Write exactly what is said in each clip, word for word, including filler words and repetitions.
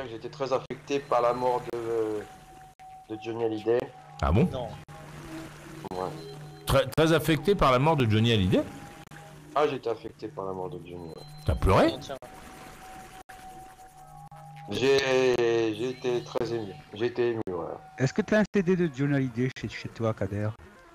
dire que j'étais très affecté par la mort de, de Johnny Hallyday. Ah bon? Non. Ouais. Très, très affecté par la mort de Johnny Hallyday? Ah, j'étais affecté par la mort de Johnny. Ouais. T'as pleuré? Non, tiens. J'ai j'ai été très ému. J'ai été ému, voilà. Est-ce que tu as un C D de Johnny Hallyday chez, chez toi, Kader?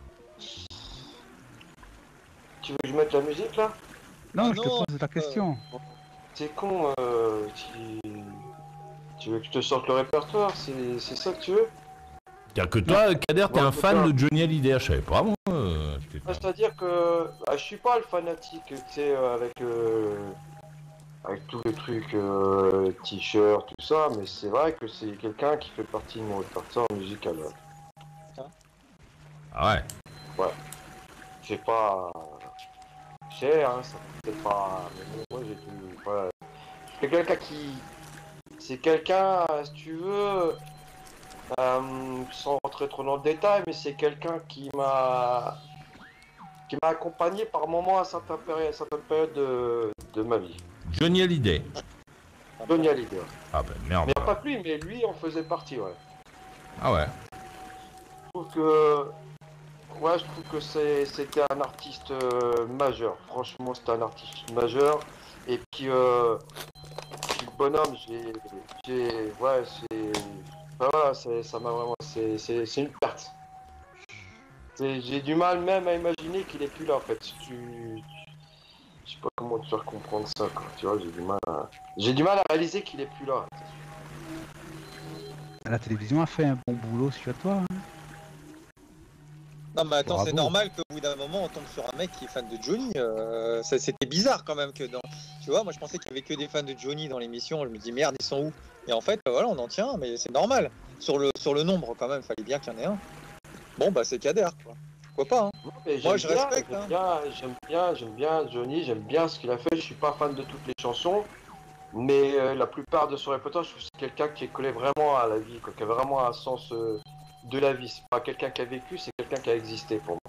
Tu veux que je mette la musique là? Non, Ah je non, te pose la question. C'est con, euh, tu... tu veux que je te sorte le répertoire? C'est c'est ça que tu veux? C'est-à-dire que toi, Kader, t'es Ouais, un c'est fan ça. de Johnny Hallyday, je savais pas, moi. euh, Stéphane. Ah, c'est-à-dire que bah, je suis pas le fanatique, tu sais, euh, avec, euh, avec tous les trucs, euh, t-shirt, tout ça, mais c'est vrai que c'est quelqu'un qui fait partie de mon répertoire musical. Ouais. Ah ouais. C'est pas cher, hein, ça c'est pas. Mais bon, moi j'ai tout. Voilà. C'est quelqu'un qui. C'est quelqu'un, si tu veux, euh, sans rentrer trop dans le détail, mais c'est quelqu'un qui m'a. qui m'a accompagné par moments à certaines périodes, à certaines périodes de, de ma vie. Johnny Hallyday. Johnny Hallyday. Ouais. Ah ben merde. Mais pas que lui, mais lui en faisait partie, ouais. Ah ouais. Je trouve que. Ouais, je trouve que c'est, c'était un artiste euh, majeur. Franchement, c'était un artiste majeur. Et puis, euh, puis le bonhomme, j'ai. j'ai ouais, c'est. Enfin, voilà, c'est, ça m'a vraiment. C'est, c'est, c'est une perte. C'est, j'ai du mal même à imaginer qu'il est plus là, en fait. Si tu. Je sais pas comment te faire comprendre ça, quoi. Tu vois, j'ai du mal à. J'ai du mal à réaliser qu'il est plus là. La télévision a fait un bon boulot sur toi. Hein. Non mais attends, c'est Bravo. normal qu'au bout d'un moment on tombe sur un mec qui est fan de Johnny. Euh, ça, c'était bizarre quand même que dans. Tu vois, moi je pensais qu'il y avait que des fans de Johnny dans l'émission. Je me dis merde, ils sont où? Et en fait, bah, voilà, on en tient, mais c'est normal. Sur le sur le nombre quand même, fallait bien qu'il y en ait un. Bon bah c'est Kader quoi. Pourquoi pas hein. Mais Moi, j'aime je bien, respecte, J'aime hein. bien, j'aime bien, j'aime bien Johnny, j'aime bien ce qu'il a fait. Je suis pas fan de toutes les chansons, mais euh, la plupart de son répertoire, je trouve que c'est quelqu'un qui est collé vraiment à la vie, quoi, qui a vraiment un sens euh, de la vie. C'est pas quelqu'un qui a vécu, c'est quelqu'un qui a existé pour moi.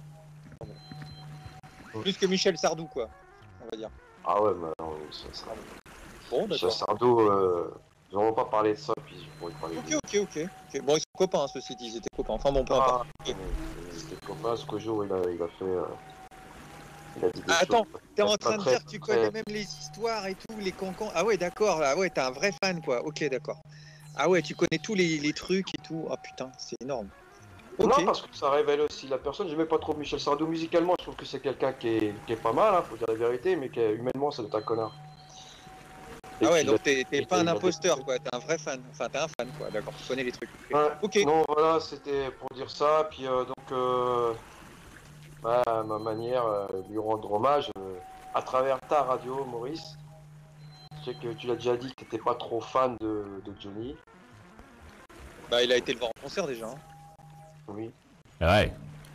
Plus que Michel Sardou quoi, on va dire. Ah ouais, mais non, ça, ça, Bon Michel d'accord. Sardou, euh, ils n'auront pas parlé de ça, puis je pourrais parler de Ok ok ok. ok. Bon ils sont copains hein, ceci dit, ils étaient copains. Enfin bon peu Ah, importe. mais c'était copain, ce jour il a, il a fait. Euh, il a dit des Ah, attends, choses t'es en pas train de très- dire que tu très- connais même les histoires et tout, les cancans. Ah ouais, d'accord, ah ouais, t'es un vrai fan, quoi. Ok, d'accord. Ah ouais, tu connais tous les, les trucs et tout. Ah putain, c'est énorme. Ok. Non, parce que ça révèle aussi la personne. J'aimais pas trop Michel Sardou musicalement. Je trouve que c'est quelqu'un qui est, qui est pas mal, hein, faut dire la vérité, mais qui est, humainement, ça doit être un connard. Et Ah ouais, puis, donc il t'es t'es a- pas un il a- imposteur, quoi. T'es un vrai fan. Enfin, t'es un fan, quoi. D'accord, tu connais les trucs. Ouais, Ok. non, voilà, c'était pour dire ça. Puis euh, donc, euh, bah, ma manière euh, de lui rendre hommage euh, à travers ta radio, Maurice. Je sais que tu l'as déjà dit que t'étais pas trop fan de, de Johnny. Bah, il a été le voir en concert déjà. Hein. Oui. Ouais.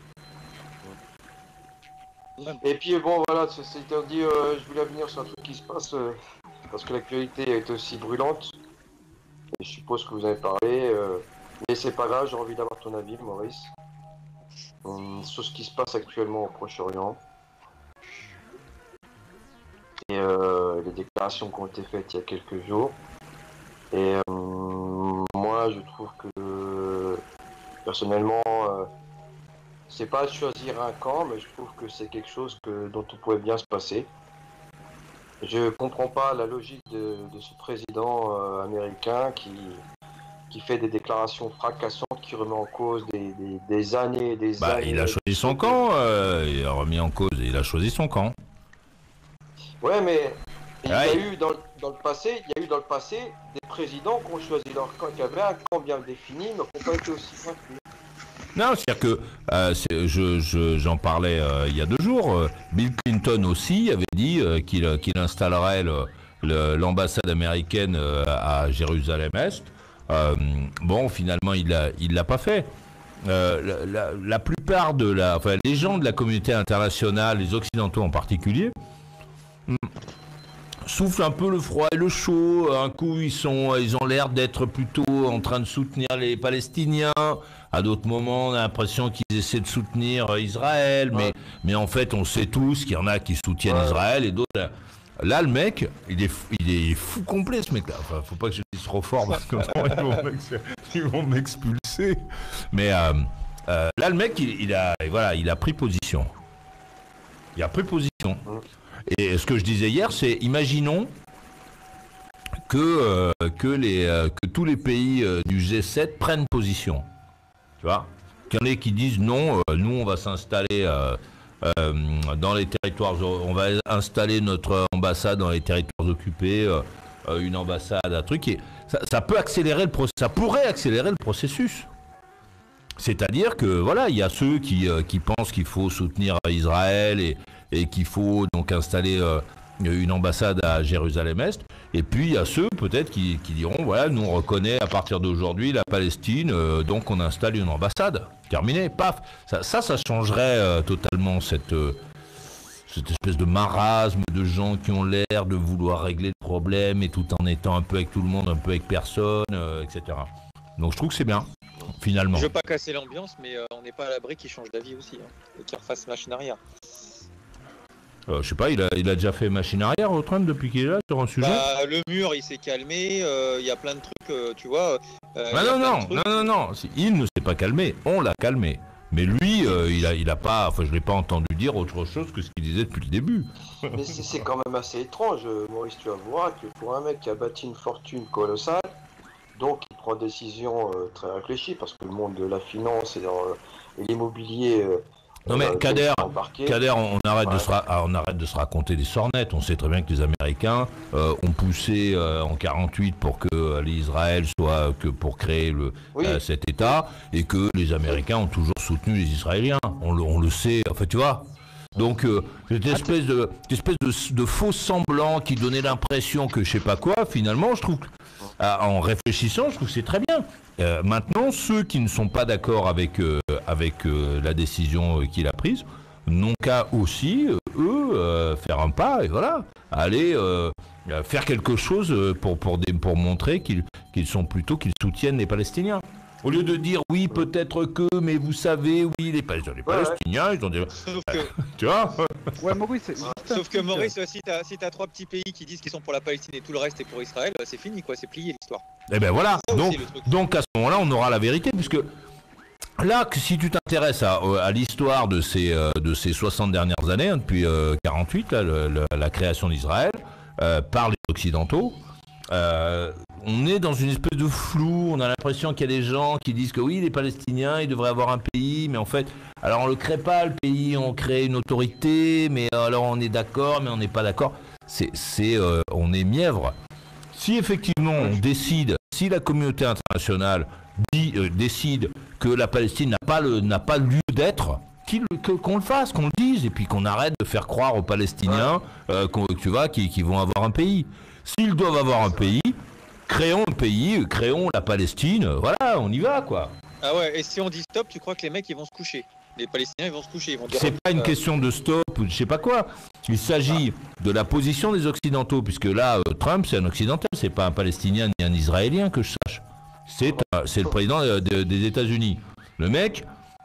Et puis bon, voilà, c'est c'est dit, euh, je voulais venir sur un truc qui se passe euh, parce que l'actualité est aussi brûlante. Et je suppose que vous avez parlé, euh, mais c'est pas grave, j'ai envie d'avoir ton avis, Maurice, hum, sur ce qui se passe actuellement au Proche-Orient et euh, les déclarations qui ont été faites il y a quelques jours. Et hum, moi, je trouve que personnellement, euh, c'est pas choisir un camp, mais je trouve que c'est quelque chose que, dont on pourrait bien se passer. Je comprends pas la logique de, de ce président euh, américain qui, qui fait des déclarations fracassantes, qui remet en cause des, des, des années et des Bah, années. il a choisi son camp, euh, il a remis en cause, il a choisi son camp. Ouais, mais il y a Ouais. eu dans, le- dans le passé, il y a eu dans le passé des présidents qui ont choisi leur camp, qui avaient un camp bien défini, mais qui n'ont pas été aussi loin que lui. Non, c'est-à-dire que euh, c'est- je, je- j'en parlais euh, il y a deux jours. euh, Bill Clinton aussi avait dit euh, qu'il qu'il installerait le- le- l'ambassade américaine euh, à Jérusalem-Est. Euh, bon, finalement, il l'a il l'a pas fait. Euh, la, la- la plupart de la, enfin, les gens de la communauté internationale, les Occidentaux en particulier, hmm, soufflent un peu le froid et le chaud. Un coup, ils sont, ils ont l'air d'être plutôt en train de soutenir les Palestiniens. À d'autres moments, on a l'impression qu'ils essaient de soutenir Israël. Mais, Ouais. mais en fait, on sait tous qu'il y en a qui soutiennent Ouais. Israël et d'autres. Là, le mec, il est, fou, il est fou complet, ce mec-là. Enfin, faut pas que je dise trop fort parce que ils vont m'ex- ils vont m'expulser. Mais euh, euh, là, le mec, il, il a, voilà, il a pris position. Il a pris position. Et ce que je disais hier, c'est, imaginons que euh, que les euh, que tous les pays euh, du G sept prennent position. Tu vois, qu'il y en ait qui disent non, euh, nous, on va s'installer. Euh, Euh, dans les territoires, on va installer notre ambassade dans les territoires occupés, euh, euh, une ambassade, un truc, et ça, ça peut accélérer le processus, ça pourrait accélérer le processus. C'est-à-dire que voilà, il y a ceux qui, euh, qui pensent qu'il faut soutenir Israël et, et qu'il faut donc installer euh, une ambassade à Jérusalem-Est, et puis il y a ceux peut-être qui, qui diront voilà, nous on reconnaît à partir d'aujourd'hui la Palestine, euh, donc on installe une ambassade. Terminé, paf. Ça, ça, ça changerait euh, totalement cette, euh, cette espèce de marasme de gens qui ont l'air de vouloir régler le problème et tout en étant un peu avec tout le monde, un peu avec personne, euh, et cetera. Donc je trouve que c'est bien, finalement. Je veux pas casser l'ambiance, mais euh, on n'est pas à l'abri qu'il change d'avis aussi, hein, et qu'il refasse machine arrière. Euh, je sais pas, il a, il a déjà fait machine arrière au Trump depuis qu'il est là sur un sujet. Bah, le mur, il s'est calmé, il euh, y a plein de trucs, euh, tu vois. Euh, bah non, non, non, non, non, il ne s'est pas calmé, on l'a calmé. Mais lui, euh, il a, il a pas, enfin, je l'ai pas entendu dire autre chose que ce qu'il disait depuis le début. Mais c'est, c'est quand même assez étrange, Maurice, tu vas voir que pour un mec qui a bâti une fortune colossale, donc il prend des décisions euh, très réfléchies, parce que le monde de la finance et, euh, et l'immobilier... Euh, Non mais Kader, Kader, on, on arrête ouais. de se ra- on arrête de se raconter des sornettes. On sait très bien que les Américains euh, ont poussé euh, en quarante-huit pour que euh, l'Israël soit que pour créer le oui. euh, cet État, et que les Américains ont toujours soutenu les Israéliens. On le, on le sait. Enfin, tu vois. Donc euh, cette espèce de cette espèce de, de faux semblant qui donnait l'impression que je sais pas quoi. Finalement, je trouve, euh, en réfléchissant, je trouve que c'est très bien. Euh, maintenant, ceux qui ne sont pas d'accord avec, euh, avec euh, la décision euh, qu'il a prise n'ont qu'à aussi, euh, eux, euh, faire un pas et voilà, aller euh, faire quelque chose pour, pour, des, pour montrer qu'ils, qu'ils sont plutôt, qu'ils soutiennent les Palestiniens. Au lieu de dire oui, peut-être que, mais vous savez, oui, les, Pal- les Palestiniens, ils ont des. Sauf que, Tu vois Ouais, Maurice, c'est- sauf que Maurice, si t'as si t'as trois petits pays qui disent qu'ils sont pour la Palestine et tout le reste est pour Israël, bah, c'est fini, quoi, c'est plié l'histoire. Eh ben voilà, Ça aussi, donc, le truc. donc à ce moment-là, on aura la vérité, puisque là, que si tu t'intéresses à, à l'histoire de ces, euh, de ces soixante dernières années, hein, depuis euh, quarante-huit, là, le- le- la création d'Israël, euh, par les Occidentaux, euh, on est dans une espèce de flou, on a l'impression qu'il y a des gens qui disent que oui, les Palestiniens, ils devraient avoir un pays, mais en fait, alors on le crée pas, le pays, on crée une autorité, mais alors on est d'accord, mais on n'est pas d'accord. C'est, c'est, euh, on est mièvre. Si effectivement on décide, si la communauté internationale dit, euh, décide que la Palestine n'a pas, le, n'a pas lieu d'être, qu'il, que, qu'on le fasse, qu'on le dise, et puis qu'on arrête de faire croire aux Palestiniens euh, qu'on, tu vois, qu'ils, qu'ils vont avoir un pays. S'ils doivent avoir un pays, créons le pays, créons la Palestine, voilà, on y va, quoi. Ah ouais, et si on dit stop, tu crois que les mecs ils vont se coucher? Les Palestiniens ils vont se coucher, ils vont dire. C'est pas une euh, question de stop ou je sais pas quoi. Il s'agit de la position des Occidentaux, puisque là, euh, Trump, c'est un Occidental, c'est pas un Palestinien ni un Israélien que je sache. C'est, un- c'est le président de- de- des États-Unis. Le mec,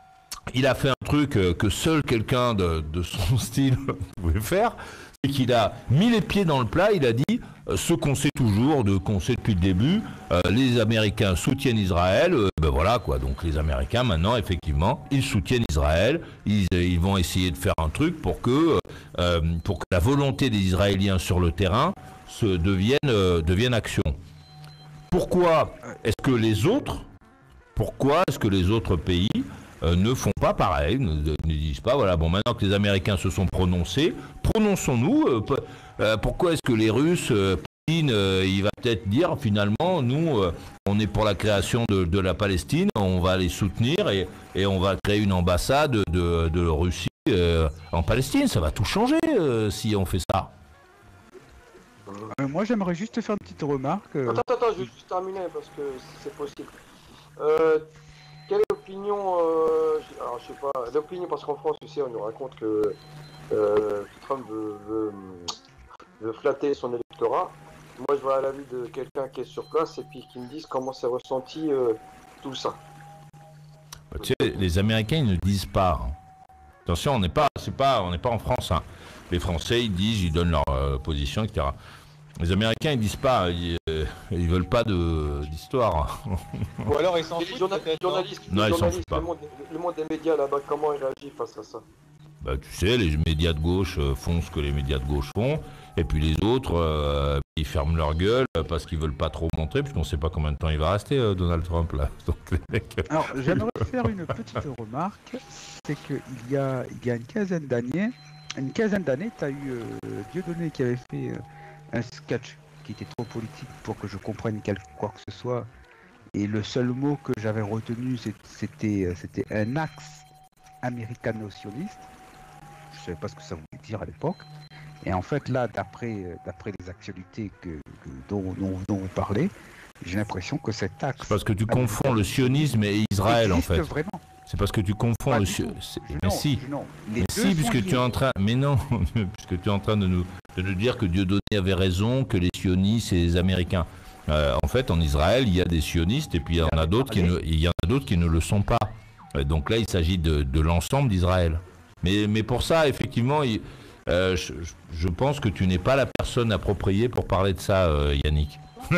il a fait un truc euh, que seul quelqu'un de, de son style pouvait faire, c'est qu'il a mis les pieds dans le plat, il a dit euh, ce qu'on sait toujours, de, qu'on sait depuis le début, euh, les Américains soutiennent Israël, euh, ben voilà quoi, donc les Américains maintenant effectivement, ils soutiennent Israël, ils, euh, ils vont essayer de faire un truc pour que, euh, pour que la volonté des Israéliens sur le terrain se devienne, euh, devienne action. Pourquoi est-ce que les autres, pourquoi est-ce que les autres pays euh, ne font pas pareil, ne, ne disent pas, voilà, bon, maintenant que les Américains se sont prononcés, prononçons-nous, euh, p- euh, pourquoi est-ce que les Russes, euh, Poutine, euh, il va peut-être dire, finalement, nous, euh, on est pour la création de, de la Palestine, on va les soutenir et, et on va créer une ambassade de, de Russie euh, en Palestine, ça va tout changer euh, si on fait ça. Euh, moi, j'aimerais juste faire une petite remarque. euh, Attends, attends, je vais juste terminer parce que c'est possible. Euh, quelle est l'opinion euh, j- Alors, je sais pas, l'opinion, parce qu'en France, tu sais, on nous raconte que euh, Trump veut, veut, veut flatter son électorat. Moi, je vois à l'avis de quelqu'un qui est sur place et puis qui me dise comment c'est ressenti euh, tout ça. Tu sais, les Américains, ils ne disent pas. hein. Attention, on n'est pas, c'est pas, on n'est pas en France. Hein. les Français, ils disent, ils donnent leur euh, position, et cetera. Les Américains, ils disent pas, ils, euh, ils veulent pas de d'histoire. Ou alors ils s'en Les foutent journa- peut-être. journalistes, Non, les ils s'en journalistes, foutent pas. le monde, le monde des médias là-bas, comment ils réagissent face à ça? Bah, tu sais, les médias de gauche euh, font ce que les médias de gauche font, et puis les autres, euh, ils ferment leur gueule euh, parce qu'ils veulent pas trop montrer, puisqu'on sait pas combien de temps il va rester, euh, Donald Trump, là. Donc, les mecs, euh, Alors, j'aimerais faire une petite remarque, c'est qu'il y a, il y a une quinzaine d'années, une quinzaine d'années, tu as eu euh, Dieudonné qui avait fait euh, un sketch qui était trop politique pour que je comprenne quelque, quoi que ce soit, et le seul mot que j'avais retenu, c'est- c'était euh, c'était un axe américano-sioniste. Je ne savais pas ce que ça voulait dire à l'époque. Et en fait, là, d'après euh, d'après les actualités que, que- dont, dont- dont vous parlez, j'ai l'impression que cet axe parce que tu confonds le sionisme et Israël, en existe fait. vraiment. C'est parce que tu confonds Pas le du sio- tout. c'est- Je- Mais non, si, je- non. Les mais deux si, sont puisque tu es liés. en train, mais non, puisque tu es en train de nous, de nous dire que Dieudonné avait raison, que les sionistes, c'est les Américains. Euh, en fait, en Israël, il y a des sionistes, et puis il y en a d'autres qui ne, il y en a d'autres qui ne le sont pas. Euh, Donc là, il s'agit de, de l'ensemble d'Israël. Mais, mais pour ça, effectivement, il- euh, je, je- je pense que tu n'es pas la personne appropriée pour parler de ça, euh, Yannick. Mais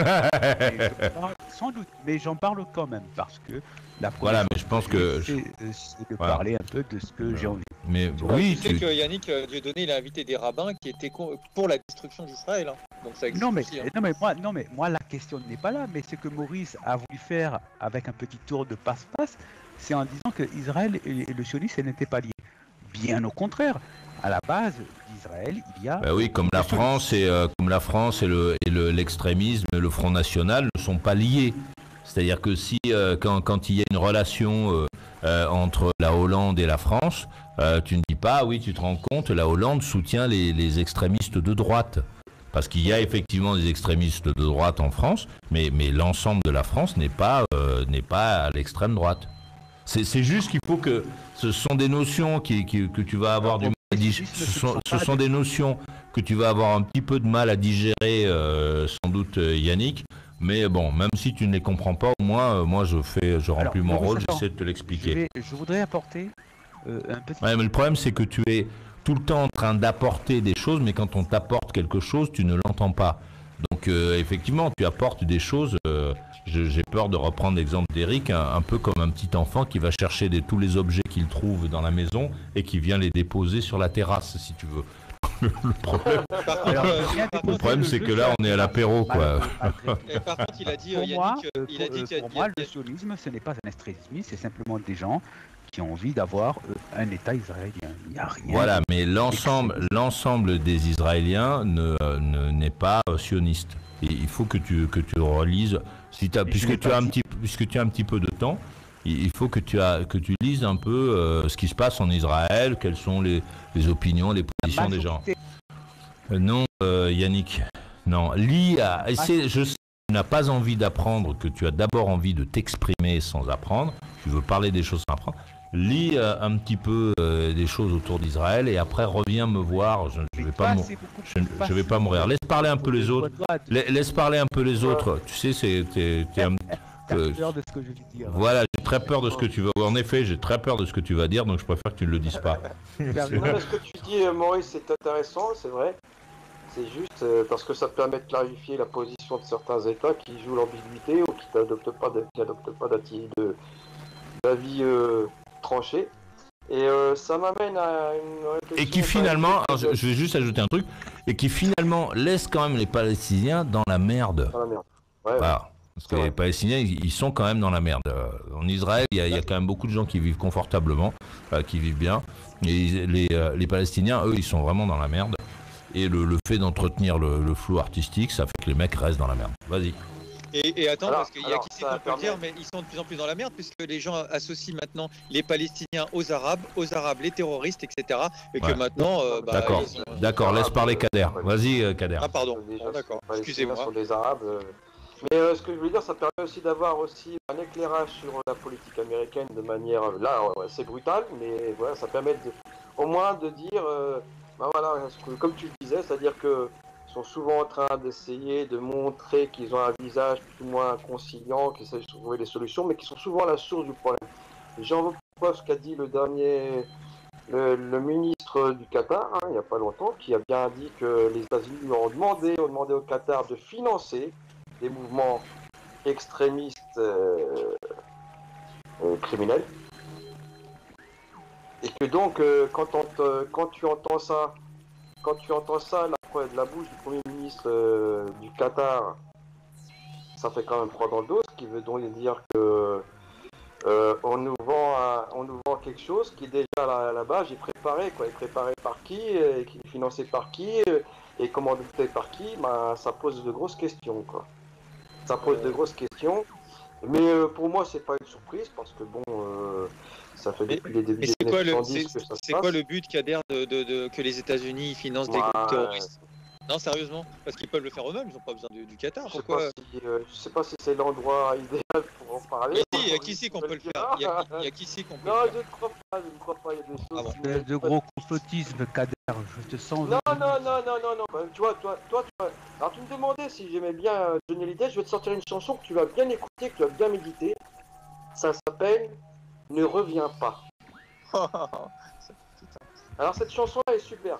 je parle- sans doute, mais j'en parle quand même parce que la première Voilà, chose mais je pense j'ai, que- c'est euh, c'est de Voilà. parler un peu de ce que j'ai envie. Mais Ouais, oui, tu sais tu- que Yannick euh, Dieudonné, il a invité des rabbins qui étaient con- pour la destruction d'Israël. hein. Donc ça existe Non mais, aussi. hein. non mais moi, non mais moi la question n'est pas là, mais ce que Maurice a voulu faire avec un petit tour de passe-passe, c'est en disant que Israël et, et le sionisme n'étaient pas liés. Bien au contraire, à la base d'Israël, il y a. Bah oui, comme la le sionisme. France et euh, comme la France et le et le- l'extrémisme, le Front National ne sont pas liés. C'est-à-dire que si euh, quand quand il y a une relation euh, euh, entre la Hollande et la France, euh, tu ne dis pas ah oui, tu te rends compte, la Hollande soutient les, les extrémistes de droite. Parce qu'il y a effectivement des extrémistes de droite en France, mais mais l'ensemble de la France n'est pas euh, n'est pas à l'extrême droite. C'est c'est juste qu'il faut que ce sont des notions qui, qui- que tu vas avoir du mal à digérer. Ce sont, ce sont des notions que tu vas avoir un petit peu de mal à digérer, euh, sans doute, euh, Yannick. Mais bon, même si tu ne les comprends pas, au moins, euh, moi, je fais, je remplis Alors, mon Maurice, rôle, attends. j'essaie de te Je, l'expliquer. vais- je voudrais apporter euh, un petit. Ouais, mais le problème, c'est que tu es tout le temps en train d'apporter des choses, mais quand on t'apporte quelque chose, tu ne l'entends pas. Donc, euh, effectivement, tu apportes des choses. euh, je- J'ai peur de reprendre l'exemple d'Eric, un, un peu comme un petit enfant qui va chercher des- tous les objets qu'il trouve dans la maison et qui vient les déposer sur la terrasse, si tu veux. Le problème, Par contre, Alors, euh, je viens par de le contre, problème, le c'est jeu que sur là, la on est à l'apéro, quoi. Malgré- malgré- et par contre, il a dit, euh, Pour moi, Yannick, euh, euh, il a pour, dit euh, qu'il y a- pour il y a- moi, le sionisme, ce n'est pas un extrémisme, c'est simplement des gens qui ont envie d'avoir euh, un État israélien. Il n'y a rien. Voilà, mais l'ensemble, l'ensemble des Israéliens ne, ne- n'est pas euh, sioniste. Et il faut que tu que tu relises. Si t'as, Mais je puisque l'ai tu pas as un dit. petit, puisque tu as un petit peu de temps, il il faut que tu as que tu lises un peu euh, ce qui se passe en Israël, quelles sont les, les opinions, les positions des gens. Majorité- Euh, non, euh, Yannick, non. Lis, à, essaie- je sais que tu n'as pas envie d'apprendre, que tu as d'abord envie de t'exprimer sans apprendre. Tu veux parler des choses sans apprendre. Lis euh, un petit peu euh, des choses autour d'Israël et après reviens me voir. Je ne vais pas, mou- c'est beaucoup je, ne- plus je vais pas mourir. Laisse parler un peu les autres. La- Laisse parler un peu les autres. Tu sais, c'est t'es- t'es un- T'as euh, peur de ce que je vais dire. voilà, j'ai très peur de ce que tu vas. En effet, j'ai très peur de ce que tu vas dire, donc je préfère que tu ne le dises pas. Non, mais ce que tu dis, euh, Maurice, c'est intéressant, c'est vrai. C'est juste euh, parce que ça permet de clarifier la position de certains États qui jouent l'ambiguïté ou qui n'adoptent pas de- qui n'adoptent pas d'atti- de- d'avis euh, tranché. Et euh, ça m'amène à une réflexion. Et qui finalement, alors, je, je vais juste ajouter un truc, et qui finalement laisse quand même les Palestiniens dans la merde. Dans la merde. Ouais, ouais. Voilà. Parce que C'est vrai. les Palestiniens, ils, ils sont quand même dans la merde. Euh, En Israël, il y, a- il y a quand même beaucoup de gens qui vivent confortablement, euh, qui vivent bien. Et les, euh, les Palestiniens, eux, ils sont vraiment dans la merde. Et le, le fait d'entretenir le, le flou artistique, ça fait que les mecs restent dans la merde. Vas-y. Et, et attends, Alors- parce qu'il y a alors, qui sait ça qu'on peut le permet- dire, mais ils sont de plus en plus dans la merde, puisque les gens associent maintenant les Palestiniens aux Arabes, aux Arabes les terroristes, et cetera. Et que Ouais. maintenant, euh, bah, D'accord. ils sont- D'accord, laisse parler Kader. Vas-y, euh, Kader. Ah pardon, Déjà, Bon, d'accord, c'est pas les excusez-moi. Palestiniens, sont des Arabes. euh. Mais euh, ce que je voulais dire, ça permet aussi d'avoir aussi un éclairage sur la politique américaine de manière, euh, là, ouais, c'est brutal, mais voilà, ça permet de, au moins de dire, euh, ben voilà, ce que- comme tu le disais, c'est-à-dire que ils sont souvent en train d'essayer de montrer qu'ils ont un visage plus ou moins conciliant, qu'ils essaient de trouver des solutions, mais qui sont souvent la source du problème. Et j'en veux pour preuve ce qu'a dit le dernier, le, le ministre ministre du Qatar, hein, il n'y a pas longtemps, qui a bien dit que les États-Unis ont demandé, ont demandé au Qatar de financer des mouvements extrémistes euh, euh, criminels. Et que donc, euh, quand, on te, quand tu entends ça, quand tu entends ça la, de la bouche du Premier ministre euh, du Qatar, ça fait quand même froid dans le dos, ce qui veut donc dire que euh, on nous vend, un, on nous vend quelque chose qui déjà là, là-bas, j'ai préparé quoi, est préparé par qui, et qui est financé par qui, et commandité par qui, ben, ça pose de grosses questions quoi. Ça pose de grosses questions, mais euh, pour moi c'est pas une surprise parce que bon, euh, ça fait depuis mais, les débuts mais des c'est quoi années le, soixante-dix c'est, que ça se c'est passe. quoi le but, Kader, de, de, de, que les États-Unis financent des Ouais. groupes terroristes? Non, sérieusement, parce qu'ils peuvent le faire eux-mêmes, ils n'ont pas besoin du, du Qatar. Je sais Pourquoi? pas si, euh, je sais pas si c'est l'endroit idéal pour en parler. Mais si, il y a qui c'est qu'on peut le faire? Il y a, il y a qui c'est qu'on peut Non, le je faire? ne crois pas, je ne crois pas, il y a des choses. Ah bon. qui Espèce ne- de gros complotisme, Kader, je te sens. Non, non, non, non, non, non. Tu vois, toi, toi, toi. Alors tu me demandais si j'aimais bien euh, Johnny Hallyday, je vais te sortir une chanson que tu vas bien écouter, que tu vas bien méditer. Ça s'appelle Ne reviens pas. Alors cette chanson elle est super.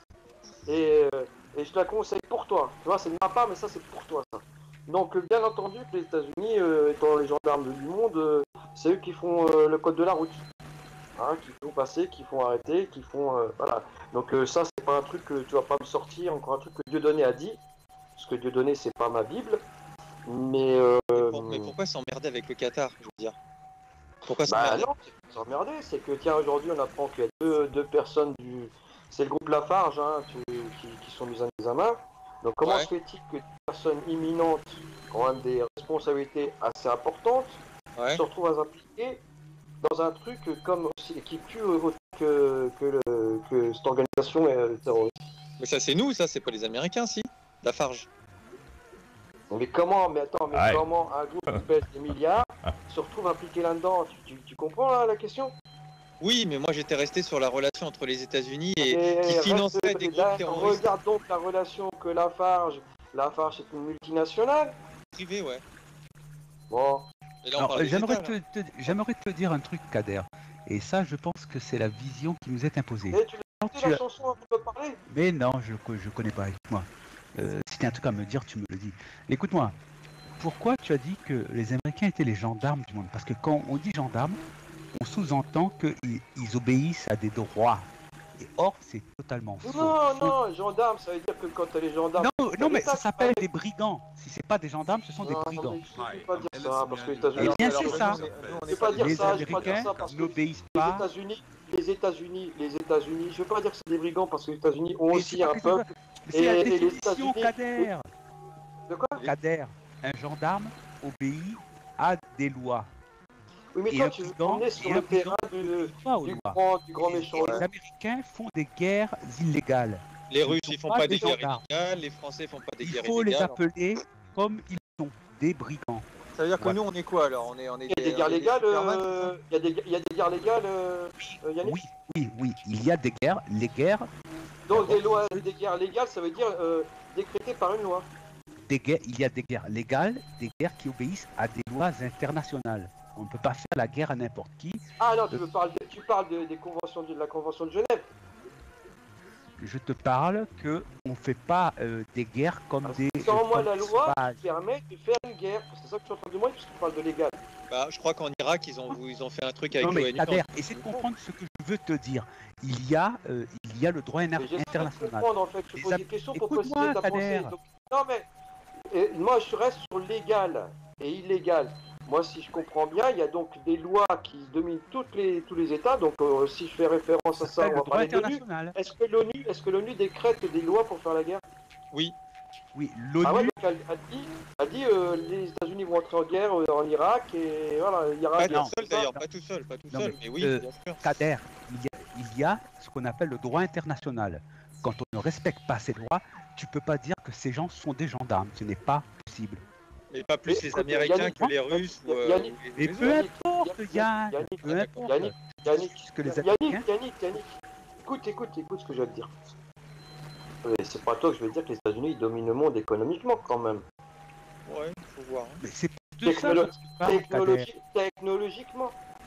Et, euh, et je te la conseille pour toi. Tu vois, c'est de ma part, mais ça c'est pour toi ça. Donc euh, bien entendu que les États-Unis, euh, étant les gendarmes du monde, euh, c'est eux qui font euh, le code de la route. Hein, qui font passer, qui font arrêter, qui font... Euh, voilà. Donc euh, ça c'est pas un truc que tu vas pas me sortir, encore un truc que Dieudonné a dit. Parce que Dieudonné c'est pas ma Bible. Mais... Euh, Mais, pour- mais pourquoi s'emmerder avec le Qatar, je veux dire? Pourquoi Bah s'emmerder? non, c'est pas s'emmerder, c'est que tiens aujourd'hui on apprend qu'il y a deux, deux personnes du... C'est le groupe Lafarge hein, tu- qui, qui sont mis en examen. Donc comment Ouais. se fait-il que des personnes imminentes, qui ont même des responsabilités assez importantes, Ouais. se retrouvent impliquées dans un truc comme aussi, qui tue autant que, que, le, que cette organisation euh, terroriste. Mais ça, c'est nous, ça, c'est pas les Américains, si? Lafarge. Mais comment, mais attends, mais Ouais. comment un groupe qui pèse des milliards se retrouve impliqué là-dedans tu, tu, tu comprends là, la question? Oui, mais moi j'étais resté sur la relation entre les États-Unis et Et qui reste- financerait des groupes là, terroristes regarde donc la relation que Lafarge, Lafarge est une multinationale. privés, ouais. Bon, Et là, on Alors, parle des j'aimerais États, là. te, te- j'aimerais te dire un truc, Kader. Et ça, je pense que c'est la vision qui nous est imposée. et tu l'as Quand écouté tu la as- chanson dont tu peux parler? Mais non, je ne connais pas. Écoute-moi. Euh, si tu as un truc à me dire, tu me le dis. Écoute-moi. Pourquoi tu as dit que les Américains étaient les gendarmes du monde? Parce que quand on dit gendarmes, on sous-entend qu'ils ils obéissent à des droits. Et or, c'est totalement faux. Non, Faux. non, gendarme, ça veut dire que quand t'as les gendarmes... Non, non, mais ça l'État, s'appelle c'est des brigands. Si c'est pas des gendarmes, ce sont des Non, brigands. mais je peux pas dire ça, parce que les Eh États-Unis... bien, Alors, c'est nous, ça. on est- nous, on Je est peux pas dire Les ça, je peux pas dire Américains ça, parce que n'obéissent les pas. États-Unis, les États-Unis, les États-Unis, je veux pas dire que c'est des brigands, parce que les États-unis ont Mais aussi c'est pas un question de- peuple... Mais c'est la et- et les définition, États-Unis- Kader. De quoi? Kader, un gendarme obéit à des lois. Oui, mais Et toi, un tu veux brigand- emmener sur et le un brigand terrain du, n'obéit pas aux du, lois. grand, du grand méchant. Et les Américains font des guerres illégales. Les Ils Russes, sont ils font pas pas des des guerres gendarmes. illégales, les Français font pas des Il guerres faut les illégales. appeler comme ils sont, des brigands. Ça veut dire que Voilà. nous, on est quoi alors? On est, on est Il y a des on guerres est légales, Superman, euh, il y a des, il y a des guerres légales, euh, euh, Yannick. Oui, oui, oui, il y a des guerres. Les guerres, Donc des lois, des guerres légales, ça veut dire euh, décrétées par une loi. des guerres, il y a des guerres légales, des guerres qui obéissent à des lois internationales. On ne peut pas faire la guerre à n'importe qui. Ah non, tu, veux parler de- tu parles de, des conventions de, de la convention de Genève. Je te parle que on fait pas euh, des guerres comme Ah, des. Sans euh, moi comme la des loi sauvages. qui permet de faire une guerre. C'est ça que tu entends de moi puisque tu parles de légal. Bah, je crois qu'en Irak, ils ont, ils ont fait un truc avec Non mais l'ONU. Kader, essaie de comprendre ce que je veux te dire. Il y a, euh, il y a le droit Mais j'essaie de international. comprendre en fait. Je Les pose am- des questions pour Écoute-moi, préciser ta Kader. pensée. Donc, non mais et moi je reste sur légal et illégal. Moi si je comprends bien, il y a donc des lois qui dominent toutes les, tous les États. Donc euh, si je fais référence à Ça ça, s'appelle on le va droit parler de l'ONU. international. Est-ce que l'ONU, est-ce que l'ONU décrète des lois pour faire la guerre? Oui, Oui, Ah ouais, l'ONU. donc elle a dit, elle dit euh, les États-Unis vont entrer en guerre euh, en Irak et voilà, l'Irak. pas et tout tout seul ça. d'ailleurs, pas tout seul, pas tout Non, seul, mais, mais oui, euh, bien sûr. Kader, il y, a, il y a ce qu'on appelle le droit international. Quand on ne respecte pas ces lois, tu peux pas dire que ces gens sont des gendarmes. Ce n'est pas possible. Mais pas plus Mais, les écoute, Américains Yannick, que les Russes ou, euh, Yannick, ou les, Et les peu autres. importe, Yannick, Yann, Yannick, peu Yannick, importe. Yannick, Yannick, Puisque les Yannick, Américains, Yannick, Yannick, écoute, écoute, écoute ce que je vais te dire. Euh, C'est pas toi que je vais dire que les États-Unis ils dominent le monde économiquement quand même. Ouais, faut voir. hein. mais c'est de ça Technolo- dont tu parles, Kader. Technologi- technologiquement.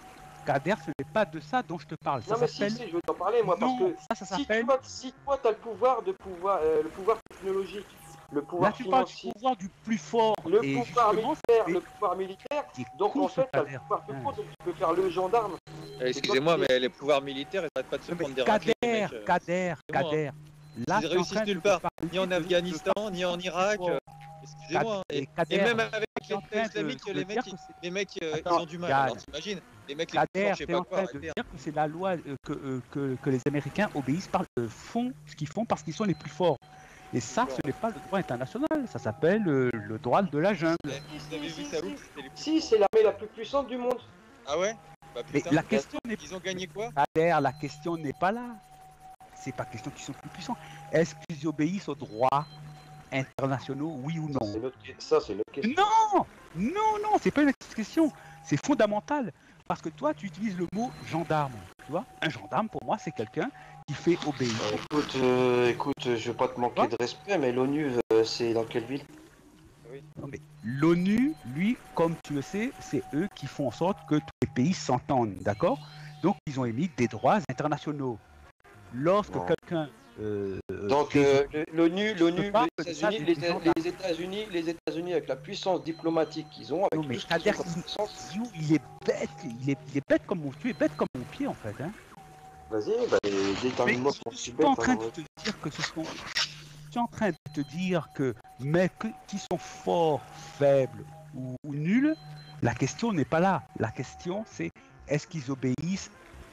Kader, ce n'est pas de ça dont je te parle. Ça Non mais si, s'appelle... si, je veux t'en parler moi, parce Non, que ça, ça si, s'appelle... toi, si toi tu as le pouvoir de pouvoir, euh, le pouvoir technologique, le pouvoir Là, tu parles financier, du pouvoir du plus fort. le et pouvoir justement, militaire, c'est- le pouvoir militaire, c'est donc con, en ce fait tu as le Kader. pouvoir tout Hein. court, donc tu peux faire le gendarme. Eh, Excusez-moi, mais les pouvoirs militaires, ils n'arrêtent pas de se Non, mais prendre des raclés, les Kader, mecs. euh. Kader, excusez-moi, Kader. Là, Ils tu es en réussissent train de nulle me part, parler ni en de- Afghanistan, de- ni en Irak. euh, Excusez-moi. hein. Et Et, Kader, et même avec tu es en l'État train de- islamique, de les dire mecs, que ils- c'est- les mecs, euh, Attends, ils ont du mal. Yann. Alors t'imagines, les mecs, les plus forts, Kader, je sais tu es en pas quoi. train de arrêtez. dire que c'est la loi euh, que, euh, que, que les Américains obéissent par, euh, font ce qu'ils font parce qu'ils sont les plus forts. Et ça, ce n'est pas le droit international, ça s'appelle euh, le droit de la jungle. Vous avez vu ça où C'était les plus Si, forts. c'est l'armée la plus puissante du monde. Ah ouais Bah Mais putain, la question n'est ils ont gagné quoi Kader, la question n'est pas là. C'est pas question qu'ils sont plus puissants. Est-ce qu'ils obéissent aux droits internationaux, oui ou non? C'est notre- Ça, c'est notre question. Non, non, non, c'est pas une question. C'est fondamental. Parce que toi, tu utilises le mot gendarme. Tu vois, un gendarme, pour moi, c'est quelqu'un qui fait obéir. Euh, écoute, euh, écoute, je veux pas te manquer Quoi de respect, mais l'ONU, euh, c'est dans quelle ville? Non, mais l'ONU, lui, comme tu le sais, c'est eux qui font en sorte que tous les pays s'entendent, d'accord? Donc, ils ont émis des droits internationaux. Lorsque Bon. quelqu'un... euh, Donc des- euh, le- l'ONU, l'ONU, pas les que ça, États-Unis, des les, gens les États-Unis, les États-Unis avec la puissance diplomatique qu'ils ont, avec Non, mais tout ce qu'ils Kader, ont comme il- puissance. Ziou, il est bête, il est, il est bête comme mon, tu es bête comme mon pied en fait. Hein. Vas-y, bah, Mais détermine-moi je ton ne suis super. pas en train de te dire que ce sont. Je suis en train de te dire que mecs qui sont forts, faibles ou, ou nuls, la question n'est pas là. La question c'est est-ce qu'ils obéissent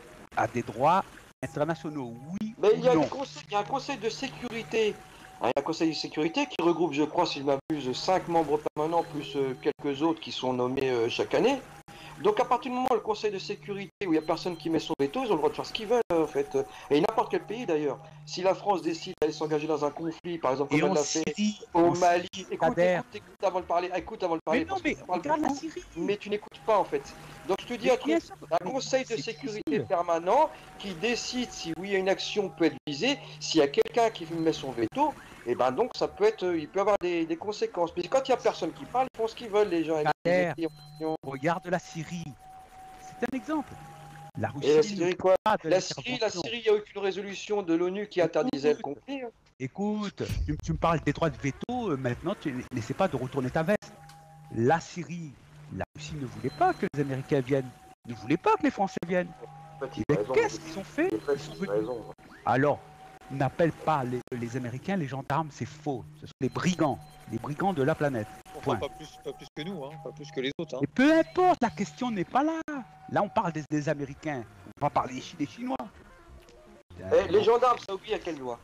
à des droits internationaux, oui Mais il y, ou a non. des conseils- il y a un conseil de sécurité. Hein, il y a un conseil de sécurité qui regroupe, je crois, si je m'abuse, cinq membres permanents plus euh, quelques autres qui sont nommés euh, chaque année. Donc à partir du moment où le conseil de sécurité, où il n'y a personne qui met son veto, ils ont le droit de faire ce qu'ils veulent euh, en fait. Et n'importe quel pays d'ailleurs. Si la France décide d'aller s'engager dans un conflit, par exemple Et comme elle en l'a fait Syrie, au en Mali, Syrie, écoute, Kader. écoute, écoute avant de parler, écoute avant de parler. Mais non, parce que mais tu parles regarde la beaucoup, Syrie. mais tu n'écoutes pas en fait. Donc je te dis Mais un truc, bien sûr, un mais conseil de c'est sécurité difficile. permanent qui décide si oui une action peut être visée, s'il y a quelqu'un qui met son veto, et ben donc ça peut être, il peut avoir des, des conséquences. Mais quand il y a personne qui parle, ils font ce qu'ils veulent les gens. Kader. Ils- Regarde la Syrie. C'est un exemple. La Russie Et la ne Syrie fait quoi? pas de La Syrie, la l'intervention. Syrie, il n'y a aucune résolution de l'ONU qui interdisait le conflit. hein. Écoute, tu, tu me parles des droits de veto, euh, maintenant tu n'essaies pas de retourner ta veste. La Syrie, la Russie ne voulait pas que les Américains viennent, ne voulait pas que les Français viennent. En fait, il Mais a raison, qu'est-ce mais- qu'ils ont fait? en fait, Ils sont il a venus. raison. Alors, n'appelle pas les, les Américains les gendarmes, c'est faux. Ce sont les brigands, les brigands de la planète. Enfin, Point. pas plus, pas plus que nous, hein, pas plus que les autres. Hein. Et peu importe, la question n'est pas là. Là, on parle des, des Américains, on va parler des Chinois. Eh, les gendarmes, ça oublie à quelle loi?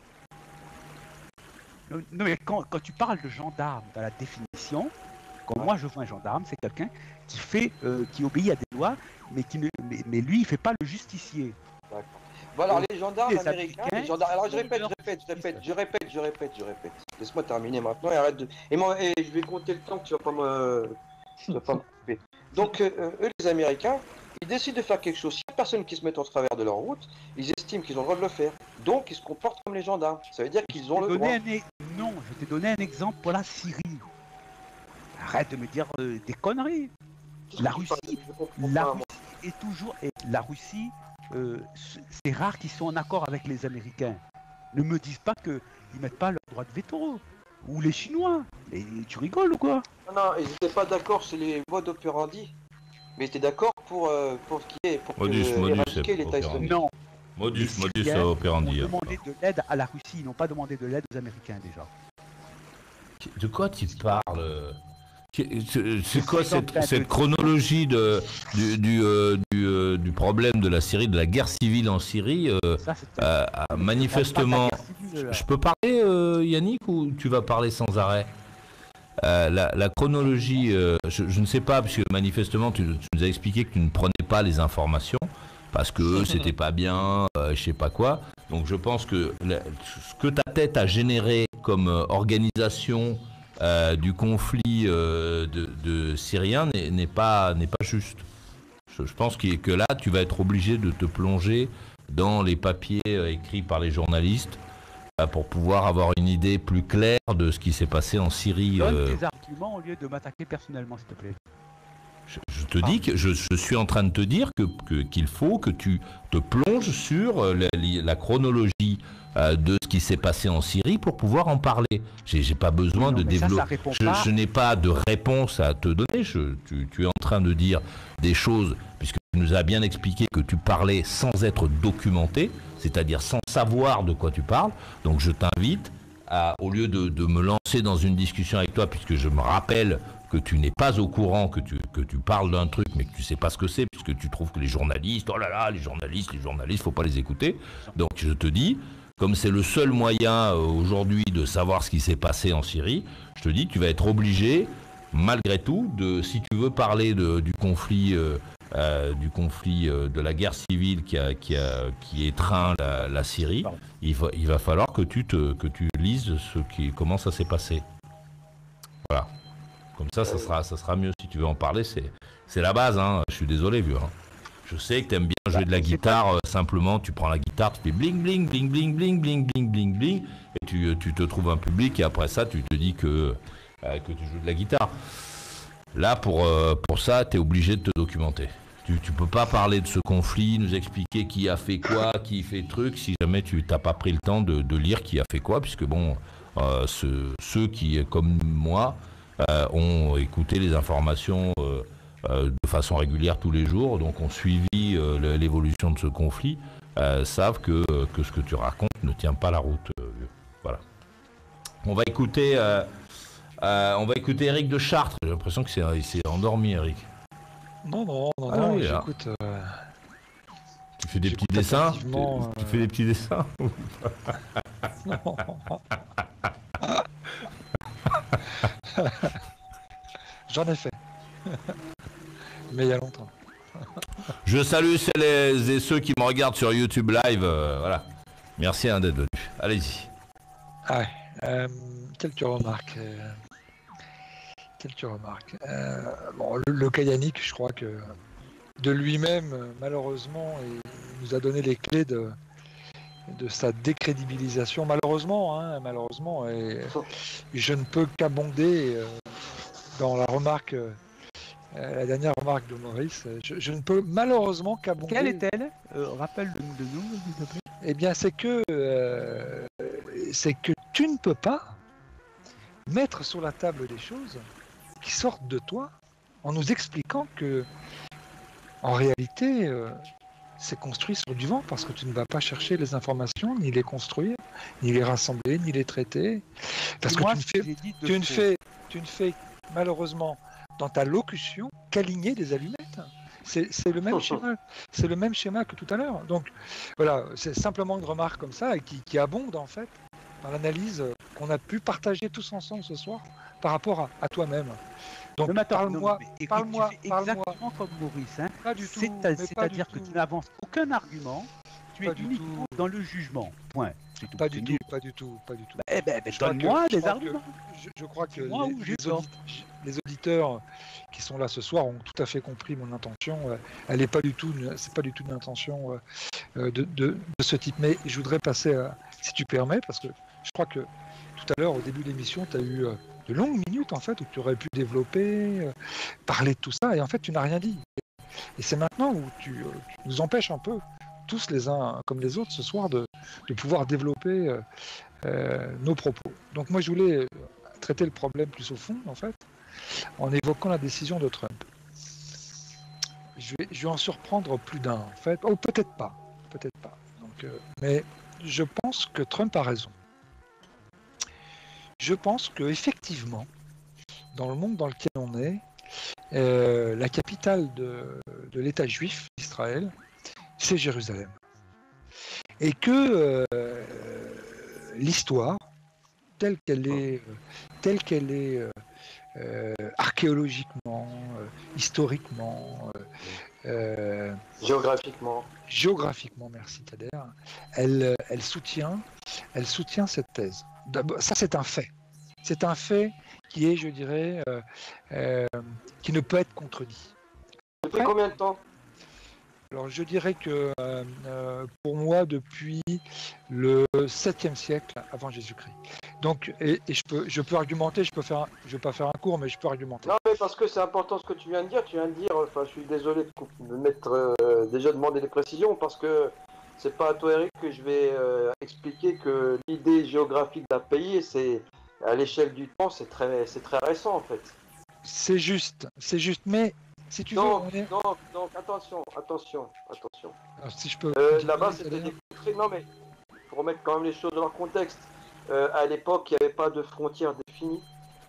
Non, non, mais quand, quand tu parles de gendarme dans la définition, quand moi je vois un gendarme, c'est quelqu'un qui fait, euh, qui obéit à des lois, mais qui ne, mais, mais lui il fait pas le justicier. D'accord. Bon alors les gendarmes Les américains, Américains, les gendarmes. Alors je ils répète, ont je répète, je leur répète, justice. je répète, je répète, je répète. Laisse-moi terminer maintenant et arrête de. Et, moi, et je vais compter le temps que tu vas pas me, tu vas pas me couper. Donc euh, eux les Américains, ils décident de faire quelque chose. S'il y a personne qui se met en travers de leur route, ils estiment qu'ils ont le droit de le faire. Donc ils se comportent comme les gendarmes. Ça veut dire qu'ils ont Je le t'ai droit. donné un e- Non, je t'ai donné un exemple pour la Syrie. Arrête de me dire euh, des conneries. La Russie, Je comprends La pas, Russie moi. est toujours. Et la Russie, euh, c- c'est rare qu'ils soient en accord avec les Américains. Ne me disent pas qu'ils mettent pas leur droit de veto. Ou les Chinois. Et tu rigoles ou quoi? Non, non, ils n'étaient pas d'accord sur les voies d'opérandi. Mais ils étaient d'accord pour, euh, pour ce qui est pour que, Modus, euh, modus, éradiquer c'est l'État opérandi. islamique. Non. Modus, Les modus Syriens operandi. ont demandé de l'aide à la Russie, ils n'ont pas demandé de l'aide aux Américains déjà. De quoi tu parles? C'est c'est quoi Je suis en cette, train de cette dire- chronologie de, du, du, euh, du, euh, du problème de la Syrie, de la guerre civile en Syrie euh, Ça, c'est euh, euh, Manifestement, Pas de la guerre civile, là. je peux parler, euh, Yannick, ou tu vas parler sans arrêt? Euh, la, la chronologie, euh, je, je ne sais pas, puisque manifestement, tu, tu nous as expliqué que tu ne prenais pas les informations, parce que c'était pas bien, euh, je sais pas quoi. Donc je pense que la- ce que ta tête a généré comme euh, organisation euh, du conflit euh, de, de Syriens n'est n'est pas, n'est pas juste. Je, je pense qu'il- que là, tu vas être obligé de te plonger dans les papiers euh, écrits par les journalistes euh, pour pouvoir avoir une idée plus claire de ce qui s'est passé en Syrie. Donne euh, tes arguments au lieu de m'attaquer personnellement, s'il te plaît. je, je je te dis que je, je suis en train de te dire que, que qu'il faut que tu te plonges sur la, la chronologie euh, de ce qui s'est passé en Syrie pour pouvoir en parler. J'ai, j'ai pas besoin non, de développer. Je, je n'ai pas de réponse à te donner. Je, tu, tu es en train de dire des choses puisque tu nous as bien expliqué que tu parlais sans être documenté, c'est-à-dire sans savoir de quoi tu parles. Donc je t'invite à, au lieu de, de me lancer dans une discussion avec toi, puisque je me rappelle que tu n'es pas au courant, que tu, que tu parles d'un truc, mais que tu sais pas ce que c'est, puisque tu trouves que les journalistes, oh là là, les journalistes, les journalistes, faut pas les écouter. Donc je te dis, comme c'est le seul moyen euh, aujourd'hui de savoir ce qui s'est passé en Syrie, je te dis, tu vas être obligé, malgré tout, de, si tu veux parler de, du conflit, euh, euh, du conflit euh, de la guerre civile qui, a, qui, a, qui étreint la, la Syrie, il va, il va falloir que tu, te, que tu lises ce qui, comment ça s'est passé. Voilà. Comme ça, ça sera, ça sera mieux. Si tu veux en parler, c'est, c'est la base. Hein. Je suis désolé, vieux. Hein. Je sais que tu aimes bien jouer de la guitare. Euh, simplement, tu prends la guitare, tu fais bling, bling, bling, bling, bling, bling, bling, bling, bling, et tu, tu te trouves un public. Et après ça, tu te dis que, euh, que tu joues de la guitare. Là, pour, euh, pour ça, tu es obligé de te documenter. Tu ne peux pas parler de ce conflit, nous expliquer qui a fait quoi, qui fait truc, si jamais tu n'as pas pris le temps de, de lire qui a fait quoi, puisque bon, euh, ce, ceux qui, comme moi, Euh, ont écouté les informations euh, euh, de façon régulière tous les jours, donc ont suivi euh, l'évolution de ce conflit, euh, savent que, que ce que tu racontes ne tient pas la route. Euh, voilà. On va écouter, euh, euh, on va écouter Eric de Chartres. J'ai l'impression que c'est, il s'est endormi, Eric. Non, non, non, ah, non. Oui, j'écoute. Euh... Tu fais des petits dessins. Tu, euh... tu fais des petits dessins. Non. J'en ai fait. Mais il y a longtemps. Je salue celles et ceux qui me regardent sur YouTube Live. Euh, voilà. Merci hein, d'être venu. Allez-y. Ah ouais. Euh, quelques remarques. Euh, quelques remarques. Euh, bon, le, le cas Yannick, je crois que de lui-même, malheureusement, il nous a donné les clés de, de sa décrédibilisation, malheureusement, hein, malheureusement, et je ne peux qu'abonder euh, dans la remarque, euh, la dernière remarque de Maurice. Je, je ne peux malheureusement qu'abonder. Quelle est-elle euh, Rappelle-le de nous, s'il te plaît. Eh bien, c'est que euh, c'est que tu ne peux pas mettre sur la table des choses qui sortent de toi en nous expliquant que, en réalité, euh, c'est construit sur du vent parce que tu ne vas pas chercher les informations, ni les construire, ni les rassembler, ni les traiter. Parce que moi, tu, ne fais, tu, ne fais, tu ne fais malheureusement dans ta locution qu'aligner des allumettes. C'est, c'est le même schéma. C'est le même schéma que tout à l'heure. Donc voilà, c'est simplement une remarque comme ça et qui, qui abonde en fait dans l'analyse qu'on a pu partager tous ensemble ce soir par rapport à, à toi-même. Donc non, attends, parle-moi, non, mais, parle-moi, tu fais parle-moi. Exactement comme Maurice. Hein. Pas du tout. C'est, mais c'est-à-dire pas que du tu tout. n'avances aucun argument. Tu Pas es du uniquement tout. dans le jugement. Point. C'est tout. Pas du C'est tout, nul. pas du tout, pas du tout. Eh ben, ben Je crois donne-moi que- je des crois arguments. que- Je, je crois que C'est moi les, ou j'ai les tort audit- les auditeurs qui sont là ce soir ont tout à fait compris mon intention. Euh, Elle n'est pas du tout, une- c'est pas du tout une intention euh, euh, de, de- de ce type. Mais je voudrais passer, à, si tu permets, parce que je crois que tout à l'heure, au début de l'émission, tu as eu euh, de longues minutes en fait où tu aurais pu développer, euh, parler de tout ça, et en fait, tu n'as rien dit. Et c'est maintenant où tu, euh, tu nous empêches un peu, tous les uns comme les autres, ce soir, de, de pouvoir développer euh, euh, nos propos. Donc moi, je voulais euh, traiter le problème plus au fond, en fait, en évoquant la décision de Trump. Je vais, je vais en surprendre plus d'un, en fait. Oh, peut-être pas, peut-être pas. Donc, euh, mais je pense que Trump a raison. Je pense que effectivement, dans le monde dans lequel on est, euh, la capitale de, de l'État juif d'Israël, c'est Jérusalem. Et que euh, l'histoire, telle qu'elle est, telle qu'elle est euh, euh, archéologiquement, euh, historiquement, euh, euh, Géographiquement. géographiquement, merci Kader, elle, elle soutient, elle soutient cette thèse. D'abord, ça c'est un fait. C'est un fait qui est, je dirais, euh, euh, qui ne peut être contredit. Depuis combien de temps? Alors je dirais que euh, pour moi depuis le septième siècle avant Jésus-Christ. Donc, et, et je, peux, je peux argumenter, je peux faire, un, je vais pas faire un cours, mais je peux argumenter. Non, mais parce que c'est important ce que tu viens de dire. Tu viens de dire, enfin, je suis désolé de, coup- de mettre euh, déjà demander des précisions parce que c'est pas à toi, Eric, que je vais euh, expliquer que l'idée géographique d'un pays, c'est à l'échelle du temps, c'est très, c'est très récent en fait. C'est juste, c'est juste, mais si tu Donc, veux, on est... donc, donc, attention, attention, attention. Alors, si je peux. Euh, continuer, là-bas, ça c'était d'ailleurs. des contrées. Non, mais pour remettre quand même les choses dans leur contexte. Euh, à l'époque, il n'y avait pas de frontières définies.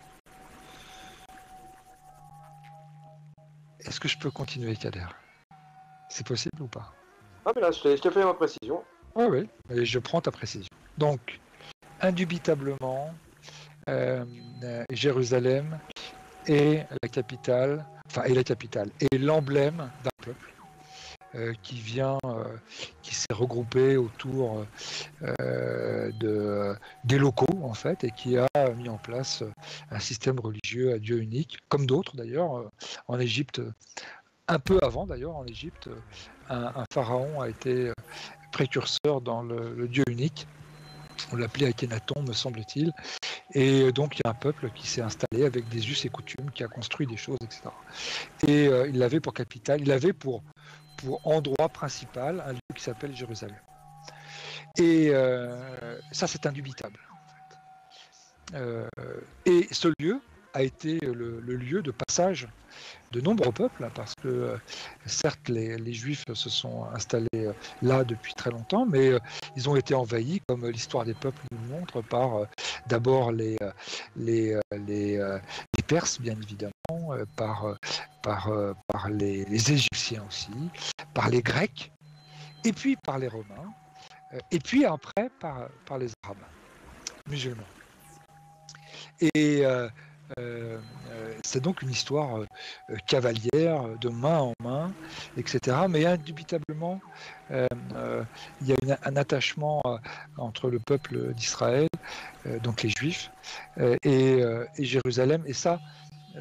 Est-ce que je peux continuer, Kader? C'est possible ou pas? Ah, mais là, je t'ai je t'ai fait ma précision. Oui, oui, mais je prends ta précision. Donc, indubitablement, euh, euh, Jérusalem est la capitale, enfin, est la capitale, est l'emblème d'un peuple euh, qui vient, euh, qui s'est regroupé autour euh, de, des locaux, en fait, et qui a mis en place un système religieux à Dieu unique, comme d'autres d'ailleurs, euh, en Égypte, un peu avant d'ailleurs, en Égypte, un, un pharaon a été précurseur dans le, le Dieu unique. On l'appelait Akhenaton, me semble-t-il. Et donc, il y a un peuple qui s'est installé avec des us et coutumes, qui a construit des choses, et cetera. Et euh, il l'avait pour capitale, il avait pour, pour endroit principal un lieu qui s'appelle Jérusalem. Et euh, ça, c'est indubitable. En fait. euh, et ce lieu a été le, le lieu de passage de nombreux peuples, parce que euh, certes les, les Juifs se sont installés euh, là depuis très longtemps, mais euh, ils ont été envahis, comme l'histoire des peuples nous le montre, par euh, d'abord les, euh, les, euh, les, euh, les Perses, bien évidemment, euh, par, euh, par, euh, par les, les Égyptiens aussi, par les Grecs, et puis par les Romains, euh, et puis après par, par les Arabes musulmans. Et euh, Euh, euh, c'est donc une histoire euh, cavalière, de main en main, et cetera. Mais indubitablement, euh, euh, il y a une, un attachement euh, entre le peuple d'Israël, euh, donc les Juifs, euh, et, euh, et Jérusalem. Et ça, euh,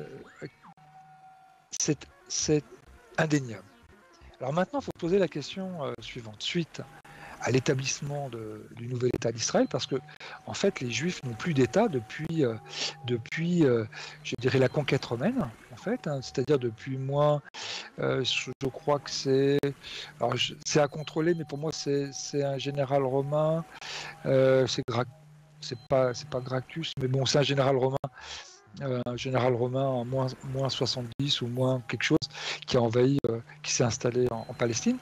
c'est, c'est indéniable. Alors maintenant, il faut poser la question euh, suivante. Suite à l'établissement de, du nouvel État d'Israël, parce que en fait les Juifs n'ont plus d'État depuis, euh, depuis euh, je dirais la conquête romaine, en fait, hein, c'est-à-dire depuis moins, euh, je, je crois que c'est, alors je, c'est à contrôler, mais pour moi c'est, c'est un général romain, euh, c'est Gra, c'est pas c'est pas Gracchus, mais bon c'est un général romain. Euh, un général romain en moins, moins soixante-dix ou moins quelque chose qui a envahi, euh, qui s'est installé en, en Palestine.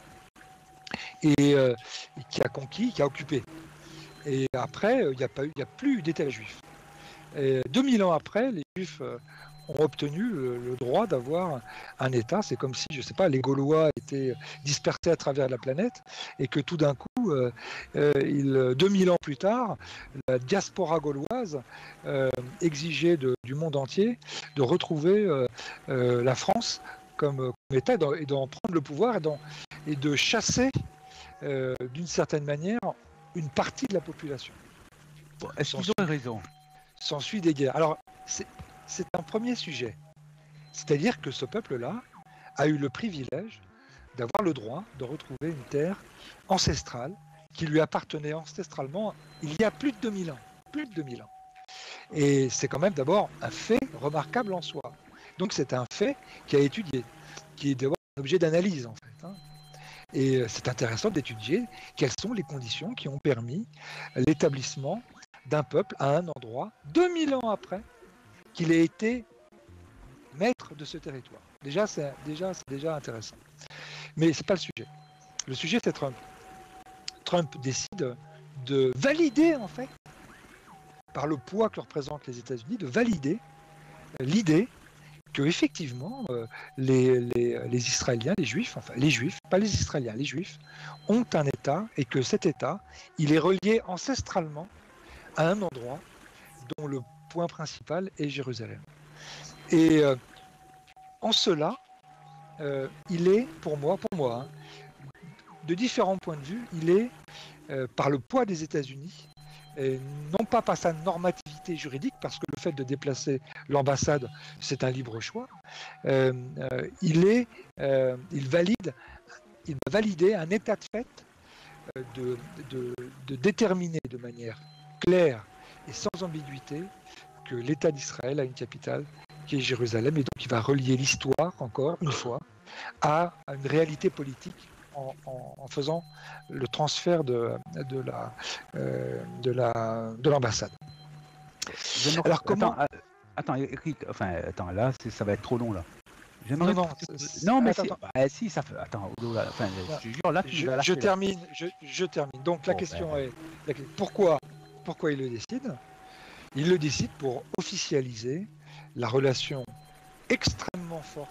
Et, euh, et qui a conquis, qui a occupé. Et après, il n'y a, pas eu, il y a plus d'État juif. Et deux mille ans après, les Juifs euh, ont obtenu le, le droit d'avoir un État. C'est comme si, je ne sais pas, les Gaulois étaient dispersés à travers la planète et que tout d'un coup, euh, euh, il, deux mille ans plus tard, la diaspora gauloise euh, exigeait de, du monde entier de retrouver euh, euh, la France comme, comme État et d'en, et d'en prendre le pouvoir et, d'en, et de chasser Euh, d'une certaine manière, une partie de la population. Bon, est-ce qu'ils ont raison? S'ensuit des guerres. Alors, c'est, c'est un premier sujet. C'est-à-dire que ce peuple-là a eu le privilège d'avoir le droit de retrouver une terre ancestrale qui lui appartenait ancestralement il y a plus de deux mille ans. Plus de deux mille ans. Et c'est quand même d'abord un fait remarquable en soi. Donc c'est un fait qui a étudié, qui est d'abord un objet d'analyse en fait. Hein. Et c'est intéressant d'étudier quelles sont les conditions qui ont permis l'établissement d'un peuple à un endroit, deux mille ans après qu'il ait été maître de ce territoire. Déjà, c'est déjà, c'est déjà intéressant. Mais ce n'est pas le sujet. Le sujet, c'est Trump. Trump décide de valider, en fait, par le poids que représentent les États-Unis, de valider l'idée que effectivement euh, les, les, les Israéliens, les Juifs, enfin les Juifs, pas les Israéliens, les Juifs, ont un État et que cet État, il est relié ancestralement à un endroit dont le point principal est Jérusalem. Et euh, en cela, euh, il est, pour moi, pour moi, hein, de différents points de vue, il est, euh, par le poids des États-Unis, et non pas par sa normativité juridique, parce que le fait de déplacer l'ambassade, c'est un libre choix, euh, euh, il, est, euh, il, valide, il va valider un état de fait euh, de, de, de déterminer de manière claire et sans ambiguïté que l'État d'Israël a une capitale qui est Jérusalem, et donc il va relier l'histoire, encore une fois, à, à une réalité politique en, en, en faisant le transfert de, de, la, euh, de, la, de l'ambassade. J'aimerais- Alors, comment- Attends, euh, attends, Eric, enfin, attends, là, c'est- ça va être trop long, là. J'aimerais- Non, non, non, c'est- mais attends, si, attends. bah, si, ça fait. Attends, là, enfin, je te jure, là, tu Je, vas je lâcher, là. termine, je, je termine. Donc la Bon, question ben. est, la- pourquoi, pourquoi il le décide? Il le décide pour officialiser la relation extrêmement forte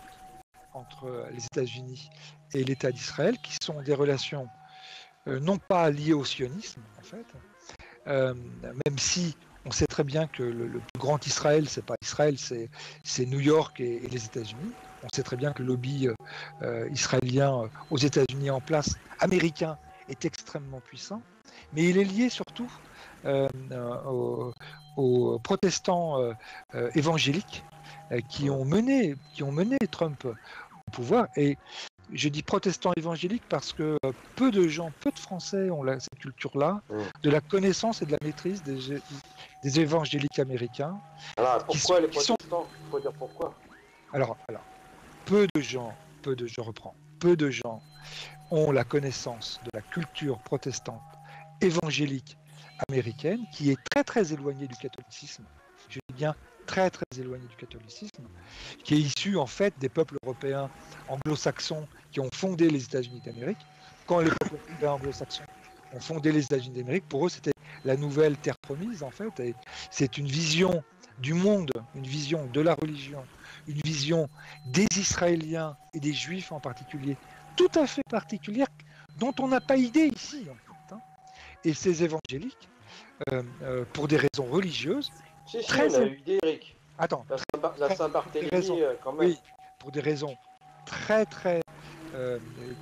entre les États-Unis et l'État d'Israël, qui sont des relations euh, non pas liées au sionisme, en fait, euh, même si on sait très bien que le, le plus grand Israël, c'est pas Israël, c'est, c'est New York et, et les États-Unis. On sait très bien que le lobby euh, euh, israélien euh, aux États-Unis en place, américain, est extrêmement puissant, mais il est lié surtout euh, euh, aux, aux protestants euh, euh, évangéliques euh, qui ont mené, qui ont mené Trump au pouvoir. Et je dis protestants évangéliques parce que euh, peu de gens, peu de Français ont la- cette culture-là, Mm. de la connaissance et de la maîtrise des, des évangéliques américains. Alors, Qui pourquoi sont- les qui sont- protestants Il faut dire pourquoi. Alors, alors, peu de gens, peu de, je reprends, peu de gens ont la connaissance de la culture protestante évangélique américaine, qui est très très éloignée du catholicisme. Je dis bien très très éloignée du catholicisme, qui est issue en fait des peuples européens anglo-saxons qui ont fondé les États-Unis d'Amérique. Quand les peuples européens anglo-saxons ont fondé les États-Unis d'Amérique, pour eux c'était la nouvelle terre promise en fait, et c'est une vision du monde, une vision de la religion, une vision des Israéliens et des Juifs en particulier, tout à fait particulière, dont on n'a pas idée ici en fait. Hein. Et ces évangéliques, euh, euh, pour des raisons religieuses, Si, si, Très on a é- eu idée, Eric. attends, La Saint- la très- Saint-Barthélemy, des raisons. euh, quand même. oui, pour des raisons très très euh,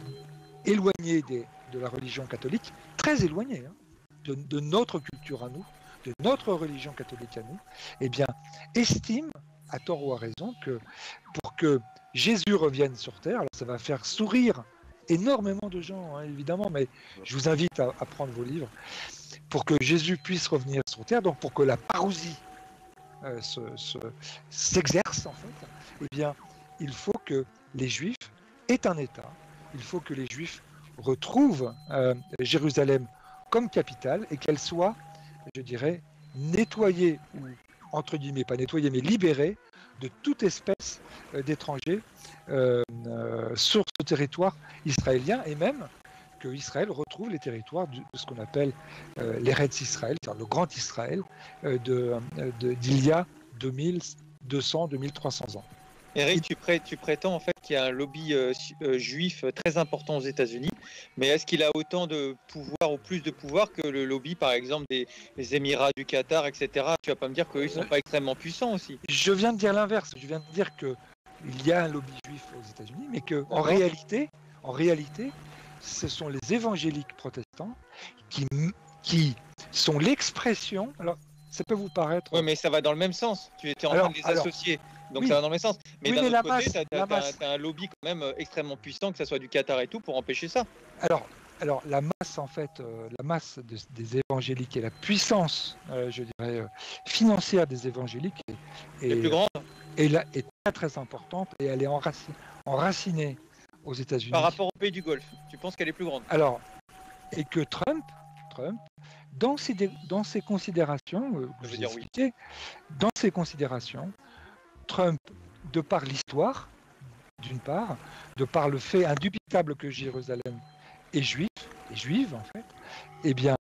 éloignées des, de la religion catholique, très éloignées hein, de, de notre culture à nous, de notre religion catholique à nous, eh bien, estiment, à tort ou à raison, que pour que Jésus revienne sur terre, alors ça va faire sourire énormément de gens, hein, évidemment, mais je vous invite à, à prendre vos livres, pour que Jésus puisse revenir sur terre, donc pour que la parousie euh, se, se, s'exerce, en fait, eh bien, il faut que les Juifs aient un État, il faut que les Juifs retrouvent euh, Jérusalem comme capitale et qu'elle soit, je dirais, nettoyée, ou entre guillemets, pas nettoyée, mais libérée de toute espèce euh, d'étrangers euh, euh, sur ce territoire israélien, et même que Israël retrouve les territoires de, de ce qu'on appelle euh, l'Eretz Israël, c'est-à-dire le Grand Israël euh, de, de, d'il y a deux mille deux cents, deux mille trois cents ans. Eric, tu, pré- tu prétends en fait qu'il y a un lobby euh, su- euh, juif très important aux États-Unis, mais est-ce qu'il a autant de pouvoir ou plus de pouvoir que le lobby, par exemple, des, des Émirats du Qatar, et cetera. Tu vas pas me dire qu'eux, ils sont pas extrêmement puissants aussi. Je viens de dire l'inverse. Je viens de dire que il y a un lobby juif aux États-Unis, mais que en D'accord. réalité, en réalité, ce sont les évangéliques protestants qui, qui sont l'expression. Alors, ça peut vous paraître. Oui, mais ça va dans le même sens. Tu étais en Alors- train de les alors, associer. Donc oui. ça va dans le même sens. Mais Oui, d'un mais autre la côté, masse- t'as, la t'as- masse- t'as un lobby quand même euh, extrêmement puissant, que ce soit du Qatar et tout, pour empêcher ça. Alors, alors la masse en fait, euh, la masse de- des évangéliques et la puissance, euh, je dirais, euh, financière des évangéliques est, Les est- plus grandes. est là- est très très importante et elle est enraci- enracinée aux États-Unis. Par rapport au pays du Golfe. Tu penses qu'elle est plus grande? Alors, et que Trump, Trump, dans ses, dé- dans ses considérations, euh, Je je veux vous ai dire oui. expliqué, dans ses considérations, Trump, de par l'histoire, d'une part, de par le fait indubitable que Jérusalem est juif, est juive en fait, eh bien,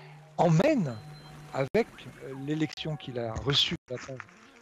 emmène avec euh, l'élection qu'il a reçue de la part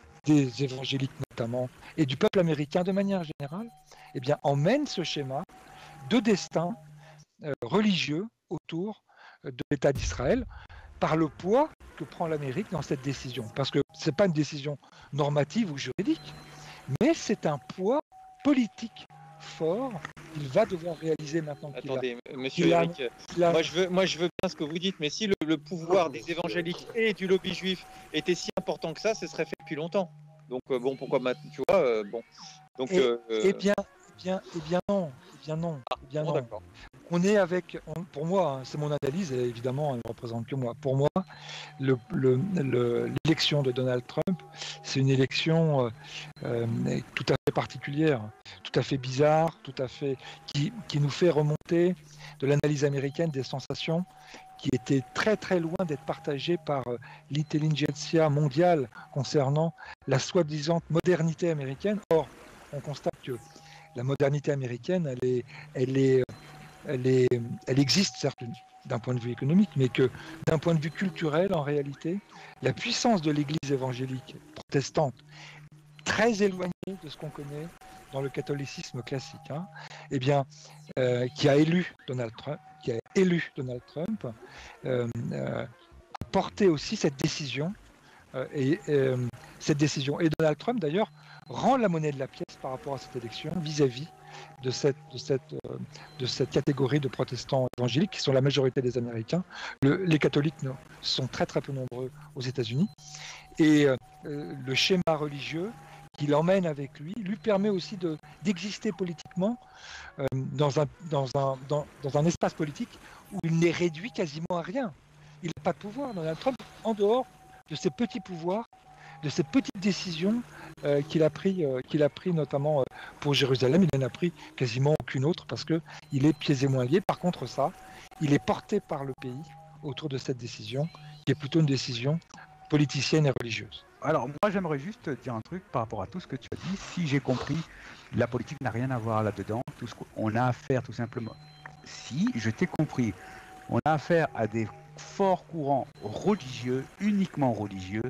des évangéliques notamment, et du peuple américain de manière générale, eh bien, emmène ce schéma de destin euh, religieux autour euh, de l'État d'Israël par le poids que prend l'Amérique dans cette décision. Parce que ce n'est pas une décision normative ou juridique, mais c'est un poids politique fort qu'il va devoir réaliser maintenant qu'il a, Attendez, monsieur il a- Eric, qu'il a- moi je, veux, moi je veux bien ce que vous dites, mais si le, le pouvoir des évangéliques et du lobby juif était si important que ça, ce serait fait depuis longtemps. Donc euh, bon, pourquoi maintenant, tu vois, euh, bon. Donc, Et- euh, Eh bien, eh bien, eh bien non, eh bien non, eh bien bon, non. d'accord. on est avec, on- pour moi, hein, c'est mon analyse, et évidemment, elle ne représente que moi. Pour moi, le- le- le- l'élection de Donald Trump, c'est une élection euh, euh, tout à fait particulière, tout à fait bizarre, tout à fait qui, qui nous fait remonter de l'analyse américaine des sensations qui étaient très très loin d'être partagées par euh, l'intelligentsia mondiale concernant la soi-disant modernité américaine. Or, on constate que la modernité américaine, elle est, elle est, elle est, elle existe certes d'un point de vue économique, mais que d'un point de vue culturel, en réalité, la puissance de l'Église évangélique protestante, très éloignée de ce qu'on connaît dans le catholicisme classique, hein, eh bien, euh, qui a élu Donald Trump, qui a élu Donald Trump, euh, euh, a porté aussi cette décision. Euh, et euh, cette décision. Et Donald Trump, d'ailleurs, rend la monnaie de la pièce par rapport à cette élection vis-à-vis de cette, de, cette, euh, de cette catégorie de protestants évangéliques qui sont la majorité des Américains. Le, les catholiques non, sont très très peu nombreux aux États-Unis. Et euh, le schéma religieux qui l'emmène avec lui lui permet aussi de, d'exister politiquement euh, dans, un, dans, un, dans, dans un espace politique où il n'est réduit quasiment à rien. Il n'a pas de pouvoir, Donald Trump, en dehors de ces petits pouvoirs, de ces petites décisions euh, qu'il a pris, euh, qu'il a pris notamment euh, pour Jérusalem. Il n'en a pris quasiment aucune autre parce qu'il est pieds et moins liés. Par contre, ça, il est porté par le pays autour de cette décision, qui est plutôt une décision politicienne et religieuse. Alors, moi, j'aimerais juste dire un truc par rapport à tout ce que tu as dit. Si j'ai compris, la politique n'a rien à voir là-dedans. Tout ce qu'on a à faire, tout simplement. Si je t'ai compris, on a affaire à des forts courants religieux, uniquement religieux,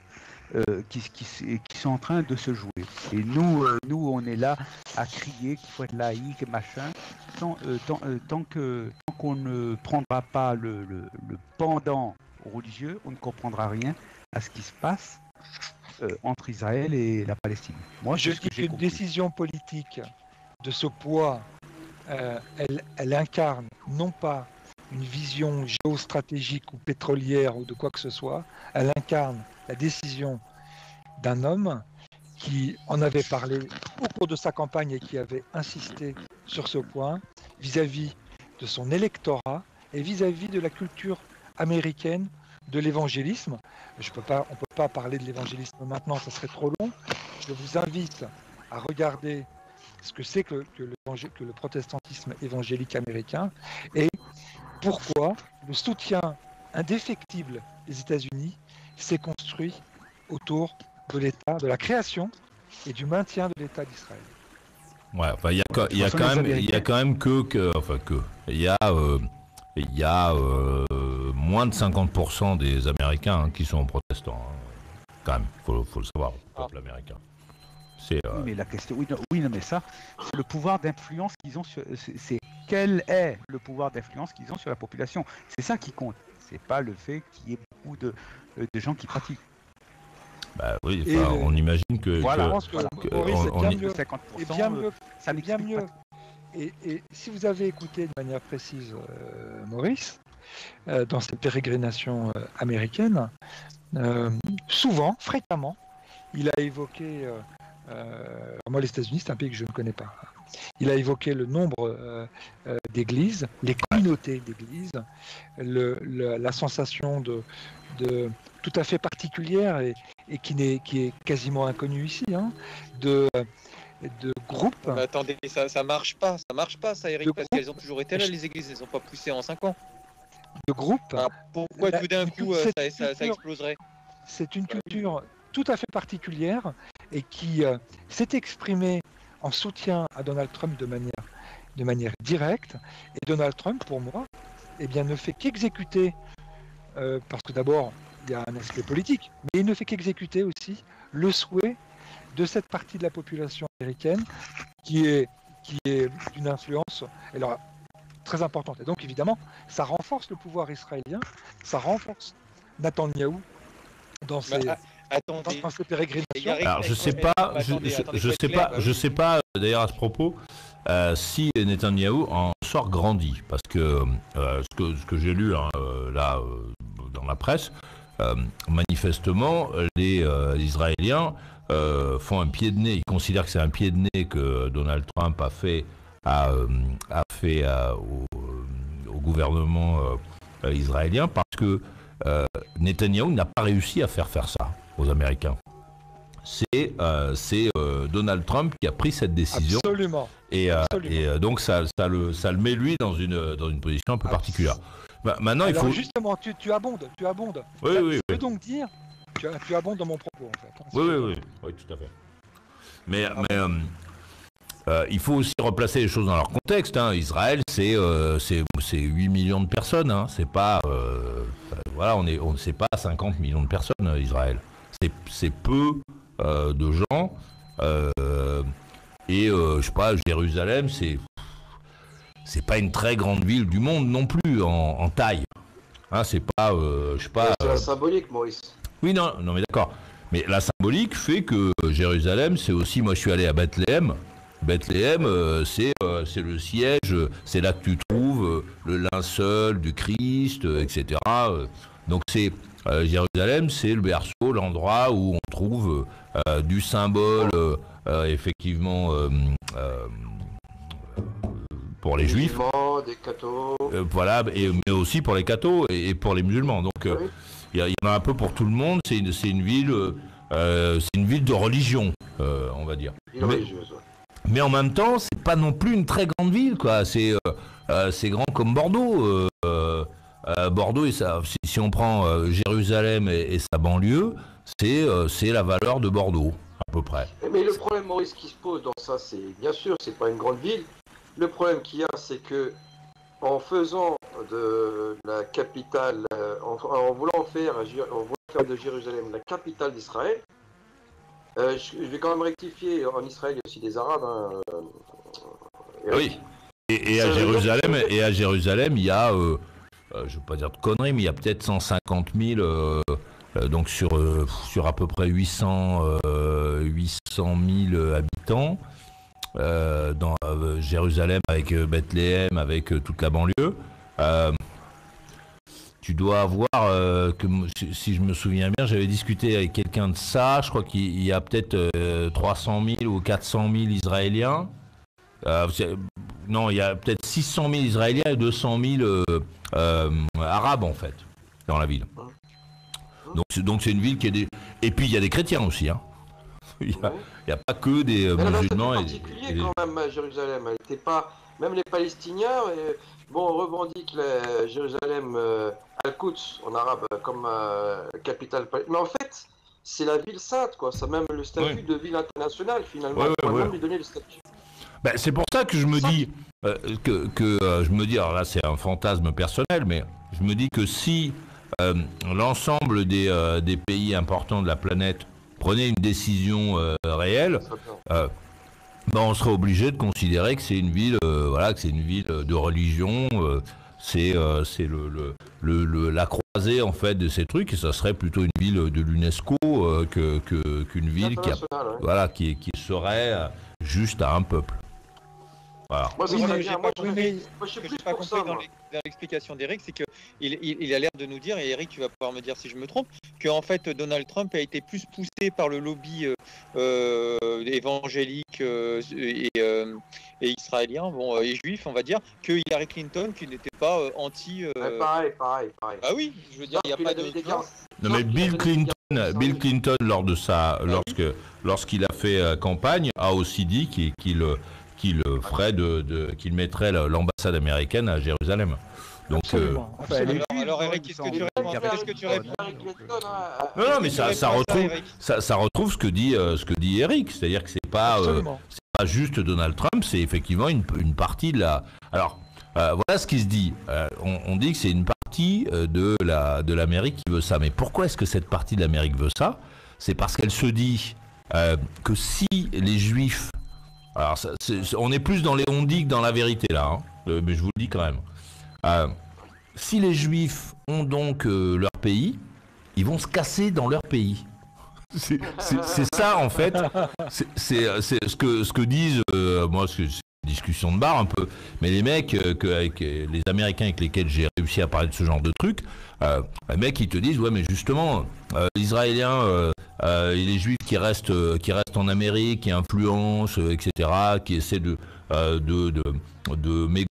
euh, qui, qui, qui sont en train de se jouer. Et nous, euh, nous on est là à crier qu'il faut être laïque, machin, tant, euh, tant, euh, tant que tant qu'on ne prendra pas le, le, le pendant religieux, on ne comprendra rien à ce qui se passe euh, entre Israël et la Palestine. Moi, je c'est ce que dis j'ai qu'une compris. décision politique de ce poids, euh, elle, elle incarne non pas une vision géostratégique ou pétrolière ou de quoi que ce soit, elle incarne la décision d'un homme qui en avait parlé au cours de sa campagne et qui avait insisté sur ce point vis-à-vis de son électorat et vis-à-vis de la culture américaine de l'évangélisme. Je peux pas, on ne peut pas parler de l'évangélisme maintenant, ça serait trop long. Je vous invite à regarder ce que c'est que, que, le, que le protestantisme évangélique américain et pourquoi le soutien indéfectible des États-Unis s'est construit autour de l'État, de la création et du maintien de l'État d'Israël. Ouais, enfin, il y a, il y a quand même, il y a quand même que, que enfin que, il y a, euh, il y a euh, moins de cinquante pour cent des Américains hein, qui sont protestants. Hein. Quand même, faut, faut le savoir, le peuple ah. américain. C'est. Euh... Oui, mais la question, oui, non, oui, non mais ça, c'est le pouvoir d'influence qu'ils ont sur, c'est, c'est quel est le pouvoir d'influence qu'ils ont sur la population. C'est ça qui compte. C'est pas le fait qu'il y ait beaucoup de, de gens qui pratiquent. Bah oui, enfin, on imagine que. Voilà, que, je pense que, que Maurice on, est bien on, mieux. cinquante pour cent, et bien mieux. Ça bien mieux. Pas. Et, et si vous avez écouté de manière précise euh, Maurice, euh, dans ses pérégrinations euh, américaines, euh, souvent, fréquemment, il a évoqué. Euh, euh, moi, les États-Unis, c'est un pays que je ne connais pas. Il a évoqué le nombre euh, euh, d'églises, les communautés d'églises, le, le, la sensation de, de tout à fait particulière et, et qui, n'est, qui est quasiment inconnue ici, hein, de, de groupes. Mais attendez, ça, ça marche pas, ça marche pas, ça, Eric, parce qu'elles ont toujours été là, les églises, elles n'ont pas poussé en cinq ans. De groupes. Alors, pourquoi la, tout d'un coup euh, ça, ça, ça exploserait? C'est une culture tout à fait particulière et qui euh, s'est exprimée en soutien à Donald Trump de manière, de manière directe. Et Donald Trump, pour moi, eh bien, ne fait qu'exécuter, euh, parce que d'abord, il y a un aspect politique, mais il ne fait qu'exécuter aussi le souhait de cette partie de la population américaine qui est, qui est d'une influence alors, très importante. Et donc, évidemment, ça renforce le pouvoir israélien, ça renforce Netanyahou dans ses... Bah, Attendez. Dans ses pérégrinations. Alors je sais pas, je, je, je sais pas, je sais pas. D'ailleurs à ce propos, euh, si Netanyahou en sort grandi, parce que euh, ce que ce que j'ai lu hein, euh, là euh, dans la presse, euh, manifestement les euh, Israéliens euh, font un pied de nez. Ils considèrent que c'est un pied de nez que Donald Trump a fait, a, a fait à, au, gouvernement euh, israélien parce que euh, Netanyahou n'a pas réussi à faire faire ça aux Américains. C'est euh, c'est euh, Donald Trump qui a pris cette décision. Absolument. Et, euh, Absolument. et euh, donc ça, ça, le, ça le met lui dans une, dans une position un peu particulière. Bah, maintenant, Alors il faut. justement, tu, tu abondes, tu abondes. Oui, tu, oui, tu oui. veux donc dire, tu, tu abondes dans mon propos en fait. hein, Oui, si- oui, oui, oui, tout à fait. Mais, mais euh, euh, il faut aussi replacer les choses dans leur contexte. Hein. Israël, c'est euh, c'est c'est huit millions de personnes. Hein. C'est pas euh, voilà, on est on c'est pas cinquante millions de personnes. euh, Israël, c'est c'est peu euh, de gens. Euh, et euh, je sais pas, Jérusalem, c'est c'est pas une très grande ville du monde non plus en, en taille. Hein, c'est pas, euh, je sais pas. C'est euh, la symbolique, Maurice. Oui, non, non, mais d'accord. Mais la symbolique fait que Jérusalem, c'est aussi. Moi, je suis allé à Bethléem. Bethléem, euh, c'est euh, c'est le siège, euh, c'est là que tu trouves euh, le linceul du Christ, euh, et cetera. euh. Donc, c'est euh, Jérusalem, c'est le berceau, l'endroit où on trouve euh, du symbole, euh, euh, effectivement, euh, euh, pour les Des Juifs. musulmans, des cathos. Euh, voilà, et, mais aussi pour les cathos et, et pour les musulmans. Donc, euh, Oui. il y, a- il y en a un peu pour tout le monde. C'est une, c'est une ville, euh, euh, c'est une ville de religion, euh, on va dire. Ville Mais, religieuse, ouais. mais en même temps, c'est pas non plus une très grande ville, quoi. C'est, euh, euh, c'est grand comme Bordeaux. euh, euh, Bordeaux, et ça, si, si on prend euh, Jérusalem et, et sa banlieue, c'est, euh, c'est la valeur de Bordeaux, à peu près. Mais le problème, Maurice, qui se pose dans ça, c'est bien sûr, c'est pas une grande ville. Le problème qu'il y a, c'est que en faisant de la capitale, euh, en, en voulant faire, en voulant faire de Jérusalem la capitale d'Israël, euh, je, je vais quand même rectifier. En Israël, il y a aussi des Arabes. Hein, euh, Eric. Oui. Et, et à Ça veut dire Jérusalem, que- et à Jérusalem, il y a, euh, euh, je ne veux pas dire de conneries, mais il y a peut-être cent cinquante mille, euh, euh, donc sur, euh, sur à peu près huit cents, euh, huit cent mille habitants, euh, dans euh, Jérusalem avec euh, Bethléem, avec euh, toute la banlieue. Euh, tu dois avoir, euh, que, m- si, si je me souviens bien, j'avais discuté avec quelqu'un de ça, je crois qu'il y a peut-être euh, trois cent mille ou quatre cent mille Israéliens. Euh, c'est- non, il y a peut-être six cent mille Israéliens et deux cent mille euh, euh, Arabes, en fait, dans la ville. Donc, c'est, donc c'est une ville qui est des... Et puis, il y a des chrétiens aussi. Hein. Il n'y a, il y a pas que des euh, Mais elle avait un statut musulmans. Et, particulier et des- quand même à Jérusalem. Elle était pas, même les Palestiniens, euh, bon, revendiquent la Jérusalem euh, Al-Quds en arabe comme euh, capitale. pal- Mais en fait, c'est la ville sainte, quoi. Ça a même le statut Oui. de ville internationale finalement. Ouais, On ouais, va ouais. même lui donner le statut. Ben, c'est pour ça que je me Ça- dis euh, que, que euh, je me dis, alors là c'est un fantasme personnel, mais je me dis que si euh, l'ensemble des, euh, des pays importants de la planète prenaient une décision euh, réelle, Ça peut- euh, ben, on serait obligé de considérer que c'est une ville, euh, voilà, que c'est une ville de religion. euh, c'est euh, c'est le, le, le, le- la croisée en fait de ces trucs, et ça serait plutôt une ville de l'UNESCO euh, que, que- qu'une ville qui, a, international, ouais. voilà, qui, qui serait euh, juste à un peuple. Voilà. Moi, ça Oui, serait mais bien. j'ai Moi, pas je, compris. moi, je suis Ce que plus j'ai pas pour compris ça, dans moi. l'ex- dans l'explication d'Eric, c'est que il, il, il a l'air de nous dire, et Eric, tu vas pouvoir me dire si je me trompe, que en fait Donald Trump a été plus poussé par le lobby euh, euh, évangélique euh, et, euh, et israélien, bon, euh, et juif, on va dire, que Hillary Clinton, qui n'était pas euh, anti. euh, Ouais, pareil, pareil, pareil. Ah oui, je veux dire, il n'y a Puis pas il a de. donné des tu vois, garanties. Non, mais il a Bill donné des Clinton, garanties. Bill Clinton lors de sa, oui. lorsque, lorsqu'il a fait euh, campagne, a aussi dit qu'il, qu'il, euh, qu'il euh, ferait de, de- qu'il mettrait la- l'ambassade américaine à Jérusalem. Donc, euh, Absolument. Enfin, elle est Alors- juive, alors, moi, Eric, il qu'est-ce me que tu semble. réponds Il y a Qu'est-ce pas que de tu bonne, réponds Hillary donc, Clinton, euh, hein, non, non, mais tu ça, ça réponds à ça, retrouve, Eric ça, ça retrouve ce que dit, euh, ce que dit Eric, c'est-à-dire que c'est pas, euh, Absolument. c'est pas juste Donald Trump, c'est effectivement une, une partie de la. Alors, euh, voilà ce qui se dit. Euh, on, on dit que c'est une partie euh, de la de l'Amérique qui veut ça. Mais pourquoi est-ce que cette partie de l'Amérique veut ça? C'est parce qu'elle se dit euh, que si les Juifs, alors ça, c'est- c'est- on est plus dans les on dit que dans la vérité là, hein, euh, mais je vous le dis quand même. Euh, si les Juifs ont donc euh, leur pays, ils vont se casser dans leur pays. C'est c'est- c'est ça en fait. C'est c'est- c'est ce que ce que disent euh, moi c'est c'est une discussion de bar un peu, mais les mecs euh, que, avec euh, les Américains avec lesquels j'ai réussi à parler de ce genre de trucs, euh, les mecs ils te disent ouais mais justement euh, les Israéliens euh, euh, et les Juifs qui restent euh, qui restent en Amérique, qui influencent euh, et cetera, qui essaient de euh, de de, de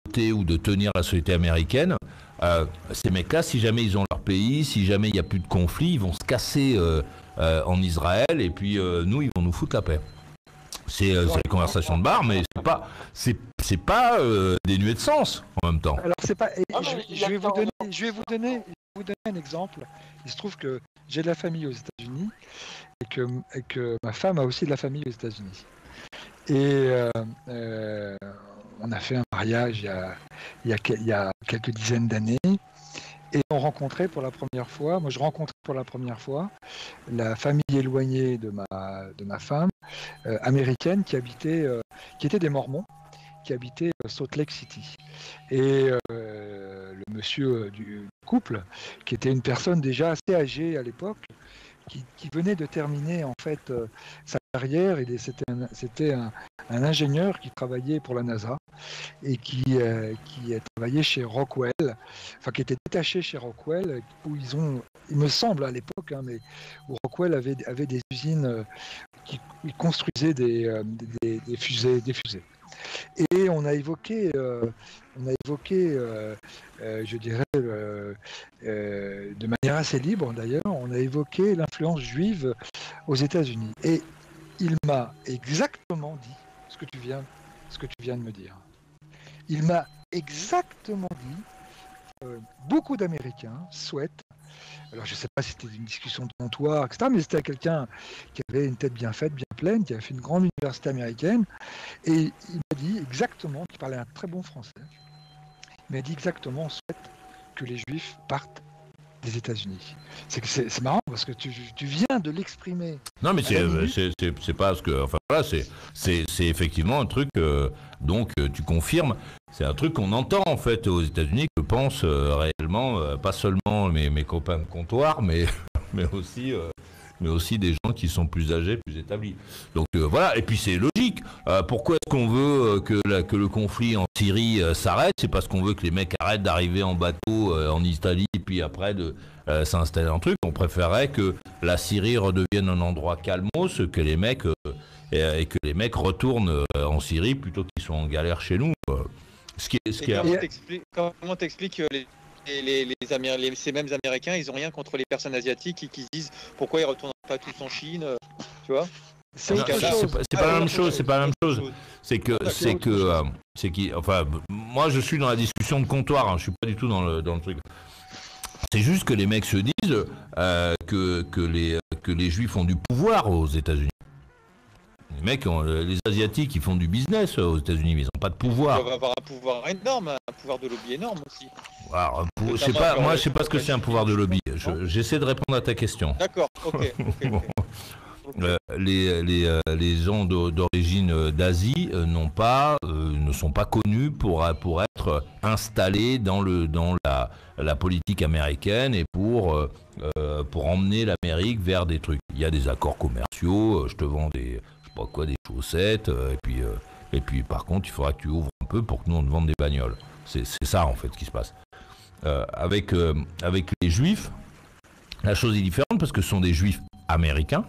piloter ou de tenir la société américaine. Euh, ces mecs-là, si jamais ils ont leur pays, si jamais il n'y a plus de conflit, ils vont se casser euh, euh, en Israël et puis euh, nous, ils vont nous foutre la paix. C'est euh, les conversations de bar, mais c'est pas, c'est, c'est pas euh, dénué de sens en même temps. Alors c'est pas. et Ah, je, mais vais- il je a vais vous pas donner, je vais vous donner, je vais vous donner un exemple. Il se trouve que j'ai de la famille aux États-Unis et que, et que ma femme a aussi de la famille aux États-Unis. Et euh, euh, on a fait un mariage il y a, il y a, quel- il y a quelques dizaines d'années. Et on rencontrait pour la première fois, moi je rencontrais pour la première fois la famille éloignée de ma, de ma femme, euh, américaine, qui habitait, euh, qui était des Mormons, qui habitait euh, Salt Lake City. Et euh, le monsieur euh, du couple, qui était une personne déjà assez âgée à l'époque, qui, qui venait de terminer en fait euh, sa carrière, il est- c'était, un, c'était un, un ingénieur qui travaillait pour la NASA et qui, euh, qui a travaillé chez Rockwell, enfin qui était détaché chez Rockwell, où ils ont, il me semble à l'époque, hein, mais où Rockwell avait, avait des usines euh, qui qui construisaient des, euh, des, des fusées, des fusées. Et on a évoqué, euh, on a évoqué, euh, euh, je dirais, euh, euh, de manière assez libre d'ailleurs, on a évoqué l'influence juive aux États-Unis. Et il m'a exactement dit ce que tu viens, ce que tu viens de me dire. Il m'a exactement dit, euh, beaucoup d'Américains souhaitent, alors je ne sais pas si c'était une discussion de comptoir, et cetera, mais c'était quelqu'un qui avait une tête bien faite, bien pleine, qui avait fait une grande université américaine, et il m'a dit exactement, qui parlait un très bon français, il m'a dit exactement, on souhaite que les Juifs partent des États-Unis. C'est, que c'est, c'est marrant parce que tu, tu viens de l'exprimer. Non, mais À c'est, la minute. c'est, c'est, c'est pas ce que. Enfin voilà, c'est, c'est, c'est effectivement un truc. euh, donc euh, tu confirmes, c'est un truc qu'on entend en fait aux États-Unis, que pensent euh, réellement, euh, pas seulement mes, mes copains de comptoir, mais, mais aussi. euh, mais aussi des gens qui sont plus âgés, plus établis. Donc euh, voilà, et puis c'est logique. Euh, pourquoi est-ce qu'on veut euh, que, la- que le conflit en Syrie euh, s'arrête? C'est parce qu'on veut que les mecs arrêtent d'arriver en bateau euh, en Italie et puis après de euh, s'installer en truc. On préférerait que la Syrie redevienne un endroit calmos, que les mecs euh, et, et que les mecs retournent euh, en Syrie plutôt qu'ils soient en galère chez nous. euh. Ce qui est, ce Et qui est- comment t'expliques, comment t'expliques que les, les, les, les Améri- les- ces mêmes Américains, ils ont rien contre les personnes asiatiques qui, qui se disent pourquoi ils retournent pas tous en Chine, euh, tu vois? C'est Non, autre c'est- chose. c'est pas, c'est pas la même chose. C'est pas la même chose. C'est que, D'accord, c'est autre que, chose. euh, c'est qui, enfin, b- moi je suis dans la discussion de comptoir, hein, je suis pas du tout dans le, dans le truc. C'est juste que les mecs se disent euh, que, que, les, que les juifs ont du pouvoir aux États-Unis. Les mecs, ont, les Asiatiques, ils font du business aux États-Unis, mais ils n'ont pas de Ils pouvoir. doivent avoir un pouvoir énorme, un pouvoir de lobby énorme aussi. Alors, pour- je sais Notamment pas, avec moi leur je sais pas ce que c'est un pouvoir de lobby. Je- j'essaie de répondre à ta question. D'accord, ok, ok, ok. Ok. Euh, les, les, euh, les gens d'o- d'origine euh, d'Asie euh, n'ont pas, euh, ne sont pas connus pour, euh, pour être installés dans, le, dans la, la politique américaine et pour, euh, euh, pour emmener l'Amérique vers des trucs. Il y a des accords commerciaux, euh, je te vends des, je sais pas quoi, des chaussettes, euh, et, puis, euh, et puis par contre il faudra que tu ouvres un peu pour que nous on te vende des bagnoles. C'est c'est ça en fait qui se passe. Euh, avec, euh, avec les juifs, la chose est différente parce que ce sont des juifs américains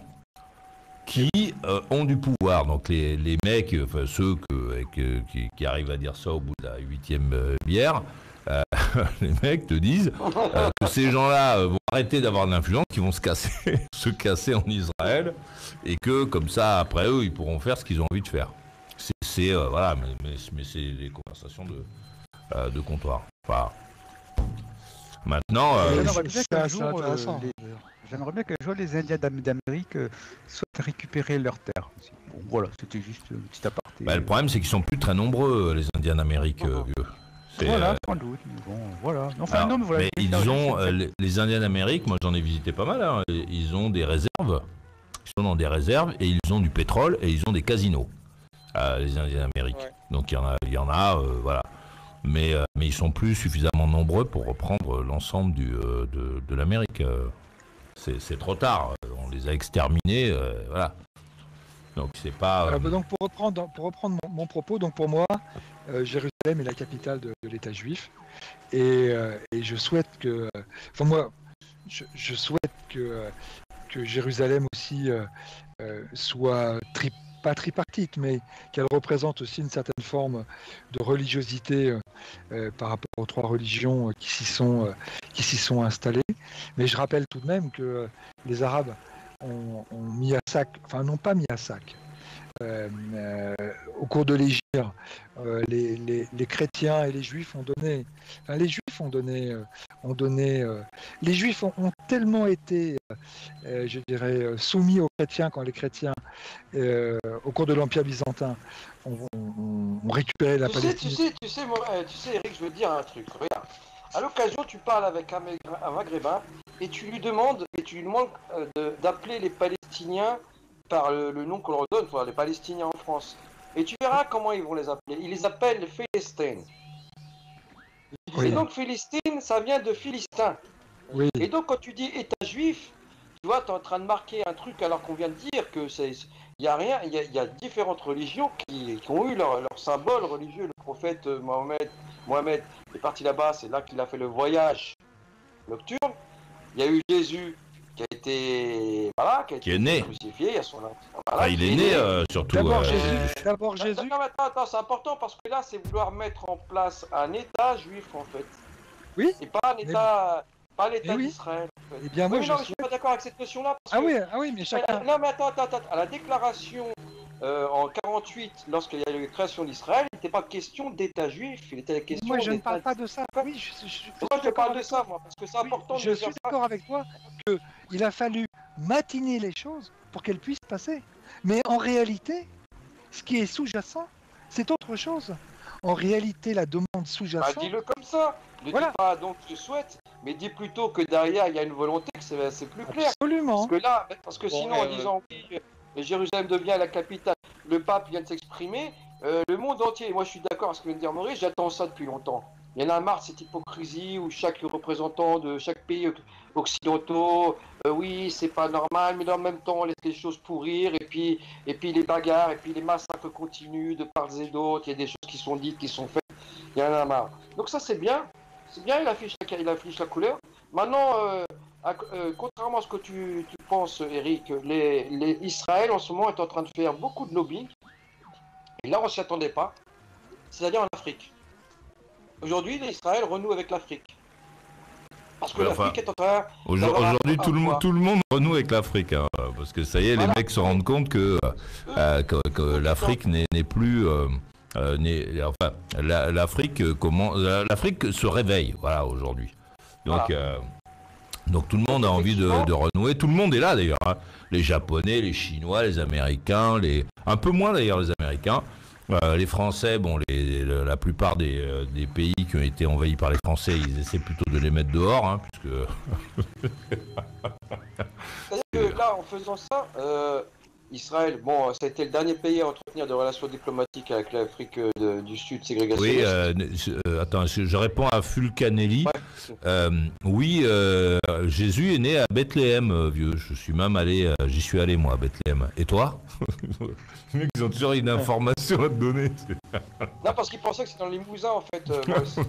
qui euh, ont du pouvoir. Donc les, les mecs, euh, enfin ceux que, que- qui, qui arrivent à dire ça au bout de la huitième euh, bière, euh, les mecs te disent euh, que ces gens-là euh, vont arrêter d'avoir de l'influence, qu'ils vont se casser, se casser en Israël, et que comme ça, après eux, ils pourront faire ce qu'ils ont envie de faire. C'est, c'est, euh, voilà, mais, mais, mais c'est des conversations de, euh, de comptoir. Enfin, maintenant, euh, J'aimerais bien c'est qu'un assez jour, euh, intéressant, les- d'ailleurs. J'aimerais bien qu'un jour les Indiens d'Am- d'Amérique euh, souhaitent récupérer leurs terres. Bon, voilà, c'était juste un petit aparté. bah, le problème, c'est qu'ils sont plus très nombreux, les Indiens d'Amérique, euh, vieux. C'est, Voilà, euh, sans doute. Mais bon, voilà. Enfin, Alors, non, mais voilà. mais c'est- ils c'est- ont, c'est- euh, les, les Indiens d'Amérique, moi j'en ai visité pas mal, hein, ils ont des réserves, ils sont dans des réserves et ils ont du pétrole et ils ont des casinos, euh, les Indiens d'Amérique. Ouais. Donc il y en a, il y en a, euh, voilà. Mais, euh, mais ils sont plus suffisamment nombreux pour reprendre l'ensemble du, euh, de, de l'Amérique. euh. C'est, c'est trop tard, on les a exterminés, euh, voilà. Donc c'est pas. euh, Alors, bah, donc pour reprendre, pour reprendre mon, mon propos, donc pour moi, euh, Jérusalem est la capitale de, de l'État juif, et, euh, et je souhaite que, euh, enfin moi, je, je souhaite que, euh, que Jérusalem aussi euh, euh, soit tri- pas tripartite, mais qu'elle représente aussi une certaine forme de religiosité euh, euh, par rapport aux trois religions euh, qui s'y sont, euh, qui s'y sont installées. Mais je rappelle tout de même que euh, les Arabes ont, ont mis à sac, enfin n'ont pas mis à sac. Euh, euh, au cours de l'Hégire, euh, les, les, les chrétiens et les juifs ont donné, enfin, les juifs ont donné, euh, ont donné, euh, les juifs ont, ont tellement été, euh, je dirais, euh, soumis aux chrétiens quand les chrétiens, euh, au cours de l'Empire byzantin, ont, ont, ont récupéré la Tu sais, Palestine. tu sais, tu sais, moi, euh, tu sais, Eric, je veux dire un truc. Regarde. À l'occasion, tu parles avec un, Magré- un Maghrébin et tu lui demandes, et tu lui demandes euh, de- d'appeler les Palestiniens par le, le nom qu'on leur donne, enfin, les Palestiniens en France. Et tu verras comment ils vont les appeler. Ils les appellent les Philistins. Oui. Et donc Philistine, ça vient de Philistin. Oui, Et donc quand tu dis État juif, tu vois, tu es en train de marquer un truc alors qu'on vient de dire que c'est, il y a rien, il y a, il y a différentes religions qui, qui ont eu leur, leur symbole religieux. Le prophète euh, Mohamed, Mohamed est parti là-bas, c'est là qu'il a fait le voyage nocturne. Il y a eu Jésus qui a été, voilà, qui a Qui été est né. crucifié, il y a son, voilà, Ah, il est qui né euh, surtout. d'abord euh, Jésus, d'abord Non, Jésus. non, mais attends, attends, c'est important parce que là, c'est vouloir mettre en place un État juif en fait. Oui. Et pas un État, pas l'État Mais oui. d'Israël. En fait. Eh bien, moi, oui, mais je non, mais je suis- suis pas d'accord avec cette notion-là. parce Ah que- oui, ah oui, mais chacun. Non, mais attends, attends, attends. À la déclaration euh, en quarante-huit, lorsqu'il y a eu la création d'Israël, il n'était pas question d'État juif, il était question Moi, je ne d'État. parle pas de ça. Oui, je, je, je- Pourquoi je je suis te parle d'accord de avec ça, toi. moi? Parce que c'est Oui, important je de suis dire ça. d'accord avec toi qu'il a fallu matiner les choses pour qu'elles puissent passer. Mais en réalité, ce qui est sous-jacent, c'est autre chose. En réalité, la demande Bah, sous-jacente, dis-le comme ça. Ne Voilà. dis pas donc je souhaite, mais dis plutôt que derrière il y a une volonté, que c'est c'est plus clair. Parce absolument. que là, parce que Bon, sinon, euh, en disant oui, euh, Jérusalem devient la capitale, le pape vient de s'exprimer, euh, le monde entier, moi je suis d'accord avec ce que vient de dire Maurice, j'attends ça depuis longtemps. Il y en a marre de cette hypocrisie où chaque représentant de chaque pays occidentaux, euh, oui, c'est pas normal, mais en même temps on laisse les choses pourrir, et puis, et puis les bagarres, et puis les massacres continuent de part et d'autre, il y a des choses qui sont dites, qui sont faites, il y en a marre. Donc ça c'est bien, c'est bien, il affiche la, il affiche la couleur. Maintenant, euh, à- euh, contrairement à ce que tu, tu penses, Eric, les, les Israël en ce moment est en train de faire beaucoup de lobbying. Et là, on s'y attendait pas. C'est-à-dire en Afrique. Aujourd'hui, l'Israël renoue avec l'Afrique. Parce que Ouais, l'Afrique enfin, est en train. Aujourd- d'avoir un- Aujourd'hui, un tout le, monde, poids. tout le monde renoue avec l'Afrique, hein, parce que ça y est, Voilà. les mecs se rendent compte que, euh, que, que l'Afrique n'est n'est plus, euh, euh, n'est- enfin, la- l'Afrique euh, comment, la- l'Afrique se réveille, voilà, aujourd'hui. Donc, Voilà. euh, donc tout le monde a envie de, de renouer. Tout le monde est là d'ailleurs, hein. Les Japonais, les Chinois, les Américains, les un peu moins d'ailleurs les Américains. Euh, les Français, bon, les, le- la plupart des, euh, des pays qui ont été envahis par les Français, ils essaient plutôt de les mettre dehors, hein, puisque C'est-à-dire que là, en faisant ça, euh, Israël, bon, ça a été le dernier pays à entretenir des relations diplomatiques avec l'Afrique euh, de- du Sud ségrégationniste. oui, euh, euh, attends, je, je réponds à Fulcanelli. Ouais. Euh, oui, euh, Jésus est né à Bethléem, euh, vieux. Je suis même allé, euh, j'y suis allé moi à Bethléem. Et toi? Les mecs, ils ont toujours une information à te donner. Non, parce qu'ils pensaient que c'était dans les Limousin, en fait. euh, Maurice.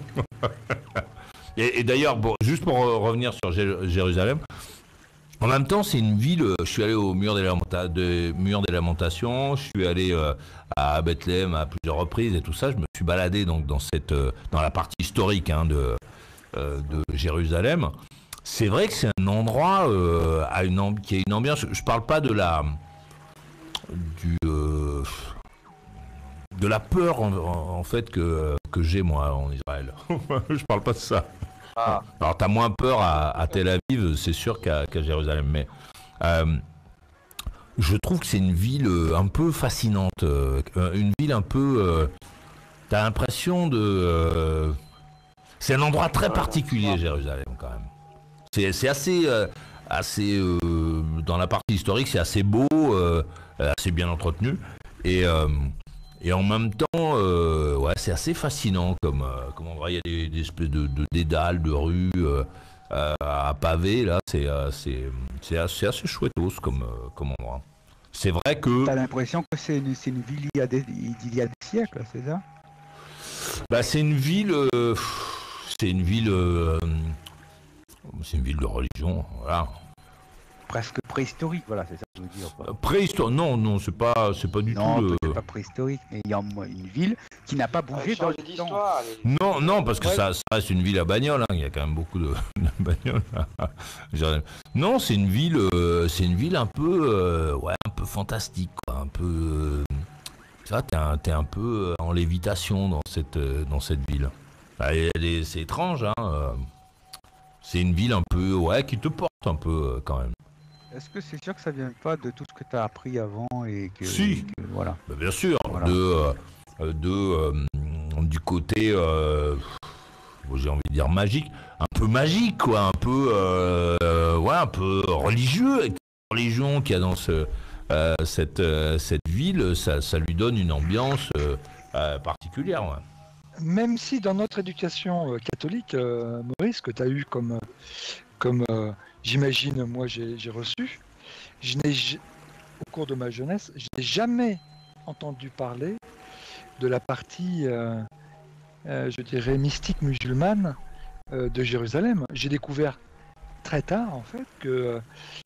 Et, et d'ailleurs, bon, juste pour euh, revenir sur Jé- Jérusalem, en même temps, c'est une ville. euh, Je suis allé au mur des, lamenta- de- mur des lamentations. Je suis allé euh, à Bethléem à plusieurs reprises et tout ça. Je me suis baladé donc dans cette, euh, dans la partie historique hein, de, euh, de Jérusalem. C'est vrai que c'est un endroit euh, à une amb- qui a une ambiance. Je parle pas de la du euh, de la peur en, en- en fait que que j'ai moi en Israël. Je parle pas de ça. Ah. Alors, t'as moins peur à, à Tel Aviv, c'est sûr, qu'à qu'à Jérusalem. Mais euh, je trouve que c'est une ville euh, un peu fascinante. euh, une ville un peu. Euh, t'as l'impression de. euh, c'est un endroit très particulier, Jérusalem, quand même. C'est c'est assez. euh, assez euh, dans la partie historique, c'est assez beau, euh, assez bien entretenu. Et. euh, Et en même temps, euh, ouais, c'est assez fascinant comme, euh, comme endroit. Il y a des, des espèces de, de dédales, de rues euh, euh, à pavés, là. C'est euh, c'est c'est assez, assez chouettos comme, euh, comme endroit. C'est vrai que T'as l'impression que c'est une, c'est une ville il y a des, d'il y a des siècles, c'est ça? bah, c'est une ville, euh, c'est une ville, euh, c'est une ville de religion, voilà. presque préhistorique, voilà, c'est ça que je veux dire. quoi. Préhistoire, non, non, c'est pas, c'est pas du Non, tout le. peut-être pas préhistorique, mais il y a au moins une ville qui n'a pas bougé Allez, dans le changer temps. d'histoire. allez. Non, non, parce que Ouais. ça, ça reste une ville à bagnole. Hein. Il y a quand même beaucoup de, de bagnoles. Je- non, c'est une ville, euh, c'est une ville un peu, euh, ouais, un peu fantastique, quoi, un peu. Euh, tu vois, t'es un, t'es un peu en lévitation dans cette, euh, dans cette ville. Ah, elle est- c'est étrange, hein. euh, C'est une ville un peu, ouais, qui te porte un peu euh, quand même. Est-ce que c'est sûr que ça vient pas de tout ce que tu as appris avant et que, Si. et que- voilà. Bah, bien sûr, Voilà. de, euh, de, euh, du côté, euh, j'ai envie de dire magique, un peu magique, quoi, un peu, euh, euh, ouais, un peu religieux, avec la religion qu'il y a dans ce, euh, cette, euh, cette ville, ça, ça lui donne une ambiance euh, euh, particulière. Ouais. Même si dans notre éducation euh, catholique, euh, Maurice, que tu as eu comme, comme euh, j'imagine, moi j'ai j'ai reçu, je n'ai j- au cours de ma jeunesse, je n'ai jamais entendu parler de la partie, euh, euh, je dirais, mystique musulmane euh, de Jérusalem. J'ai découvert très tard, en fait, que... euh,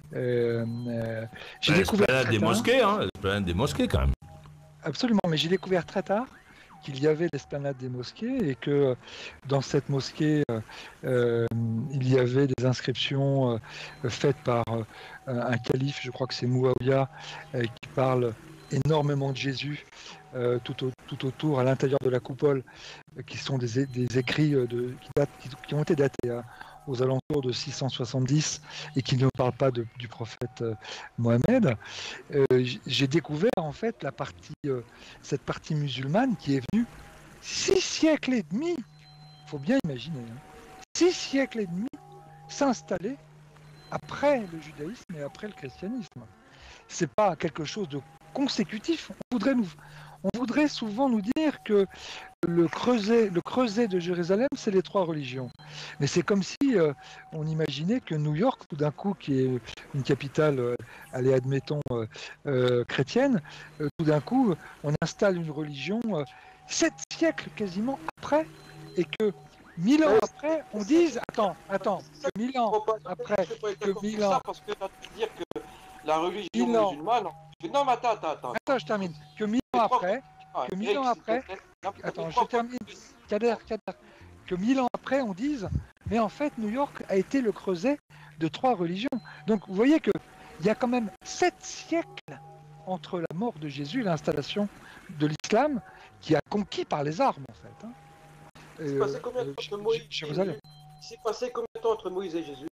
euh, j'ai Bah, découvert l'esplanade très des tard- mosquées, hein, l'esplanade des mosquées quand même. Absolument, mais j'ai découvert très tard qu'il y avait l'esplanade des mosquées et que euh, dans cette mosquée, euh, euh, il y avait des inscriptions euh, faites par euh, un calife, je crois que c'est Mouawiya, euh, qui parle énormément de Jésus euh, tout, au- tout autour, à l'intérieur de la coupole, euh, qui sont des, é- des écrits euh, de, qui, datent- qui- qui ont été datés hein, aux alentours de six cent soixante-dix et qui ne parlent pas de- du prophète euh, Mohammed. Euh, j- j'ai découvert en fait la partie, euh, cette partie musulmane qui est venue six siècles et demi, faut bien imaginer, hein, six siècles et demi s'installer après le judaïsme et après le christianisme. C'est pas quelque chose de consécutif. On voudrait, nous, on voudrait souvent nous dire que le creuset, le creuset de Jérusalem, c'est les trois religions. Mais c'est comme si euh, on imaginait que New York, tout d'un coup, qui est une capitale, euh, allez, admettons, euh, euh, chrétienne, euh, tout d'un coup, on installe une religion euh, sept siècles quasiment après, et que mille ans Ouais, après, on dise, attends, attends, que mille ans après, que mille ans, Parce que t'as pu dire que la religion Mille ans. musulmane. Non, mais attends, attends, attends. attends, je termine, que mille ans après, Ah, que mille Eric, ans s'il te après, plaît. Non, mais attends, je trois fois- termine, Kader, Kader, que mille ans après, on dise, mais en fait, New York a été le creuset de trois religions. Donc, vous voyez que il y a quand même sept siècles entre la mort de Jésus et l'installation de l'islam, qui a conquis par les armes, en fait. hein. Il s'est Euh, passé combien de euh, temps J- entre Moïse J- et Jérusalem. Jésus Il s'est passé combien de temps entre Moïse et Jésus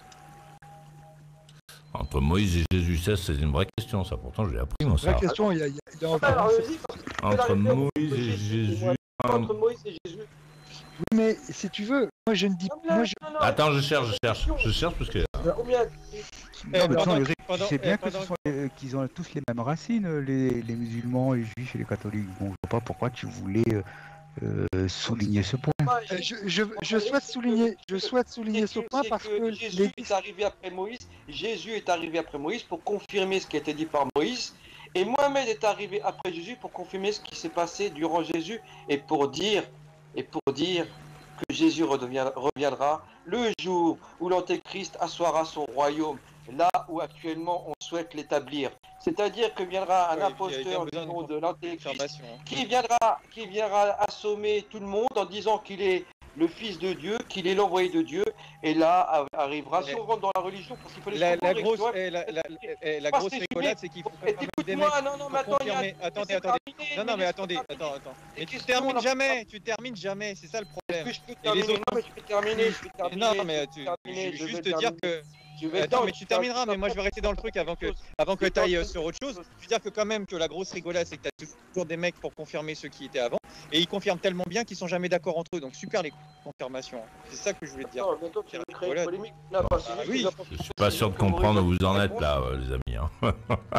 Entre Moïse et Jésus, ça c'est une vraie question, ça. Pourtant, je l'ai appris, moi, Vraie ça. question, il y a, il y a- il y a Ah, alors, environ- vas-y, parce que Entre la réponse, Moïse et Jésus. Entre Moïse et Jésus. Oui, mais si tu veux, moi je ne dis Non, mais là, moi je... non, non, Attends, je cherche, je cherche, je cherche parce que. Combien Non, mais pendant- attends, Eric, pendant- tu sais bien eh, que ce pendant- sont les- qu'ils ont tous les mêmes racines, les, les musulmans, les juifs et les catholiques. Bon, je vois pas pourquoi tu voulais euh, euh, souligner ce point. Euh, je, je, je souhaite souligner, je souhaite souligner ce C'est point c'est parce que Jésus les... est arrivé après Moïse. Jésus est arrivé après Moïse pour confirmer ce qui a été dit par Moïse. Et Mohamed est arrivé après Jésus pour confirmer ce qui s'est passé durant Jésus et pour dire, et pour dire que Jésus redevient- reviendra le jour où l'Antéchrist assoira son royaume, là où actuellement on souhaite l'établir. C'est-à-dire que viendra un Ouais, puis il y a bien imposteur du besoin nom de de l'Antéchrist confirmation, hein. qui viendra, qui viendra assommer tout le monde en disant qu'il est le Fils de Dieu, qu'il est l'envoyé de Dieu, et là a- arrivera, si on rentre dans la religion, parce qu'il faut les La, la comprendre, grosse, tu vois, eh, la, la, eh, la Parce grosse que rigolade, je c'est qu'il faut et quand même des mecs écoute-moi, non, non, mais pour attends, il y a confirmer. Attendez, c'est attendez. terminé, Non, non, mais laisse-moi attendez, terminer. attends, attends. Les Mais tu questions, termines on a- jamais, tu termines jamais, c'est ça le Est-ce problème. que je peux Et les terminer? autres- Non, mais je vais terminer, je vais terminer. Non, je mais vais tu, terminer, je je veux vais juste te dire terminer. que. Je vais- Attends, non, mais tu termineras, mais moi je vais rester dans le truc avant que, avant que tu ailles sur autre chose. Je veux dire que quand même que la grosse rigolade, c'est que tu as toujours des mecs pour confirmer ceux qui étaient avant. Et ils confirment tellement bien qu'ils sont jamais d'accord entre eux. Donc super les confirmations. C'est ça que je voulais te dire. Non, mais toi, tu veux créer une Voilà. polémique. Là, parce que Ah juste oui. les apôtres- Je suis pas sûr de comprendre où vous en êtes là, euh, les amis. hein.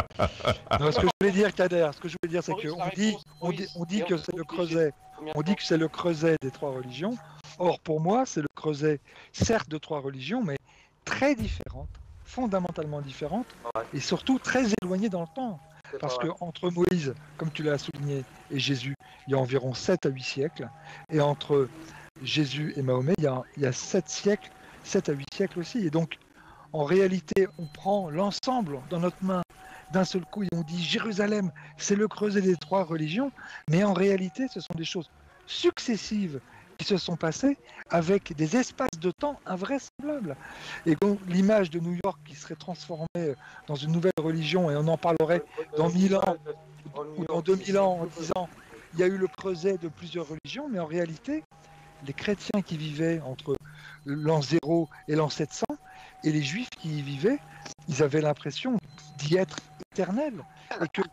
Non, ce que je voulais dire, Kader, ce que je voulais dire, c'est Maurice, qu'on la dit, réponse, on dit, Maurice, on dit et que on c'est le trouve que creuset, Combien on de dit temps que c'est le creuset des trois religions. Or, pour moi, c'est le creuset, certes, de trois religions, mais très différentes, fondamentalement différentes, Ouais. et surtout très éloignées dans le temps. C'est Parce pas que vrai. entre Moïse, comme tu l'as souligné, et Jésus, il y a environ sept à huit siècles. Et entre Jésus et Mahomet, il y a, il y a sept siècles, sept à huit siècles aussi. Et donc, en réalité, on prend l'ensemble dans notre main d'un seul coup et on dit Jérusalem, c'est le creuset des trois religions, mais en réalité, ce sont des choses successives qui se sont passées avec des espaces de temps invraisemblables. Et donc l'image de New York qui serait transformée dans une nouvelle religion, et on en parlerait dans mille ans ou dans deux mille ans en disant il y a eu le creuset de plusieurs religions, mais en réalité, les chrétiens qui vivaient entre l'an zéro et l'an sept cents, et les juifs qui y vivaient, ils avaient l'impression d'y être éternels, et que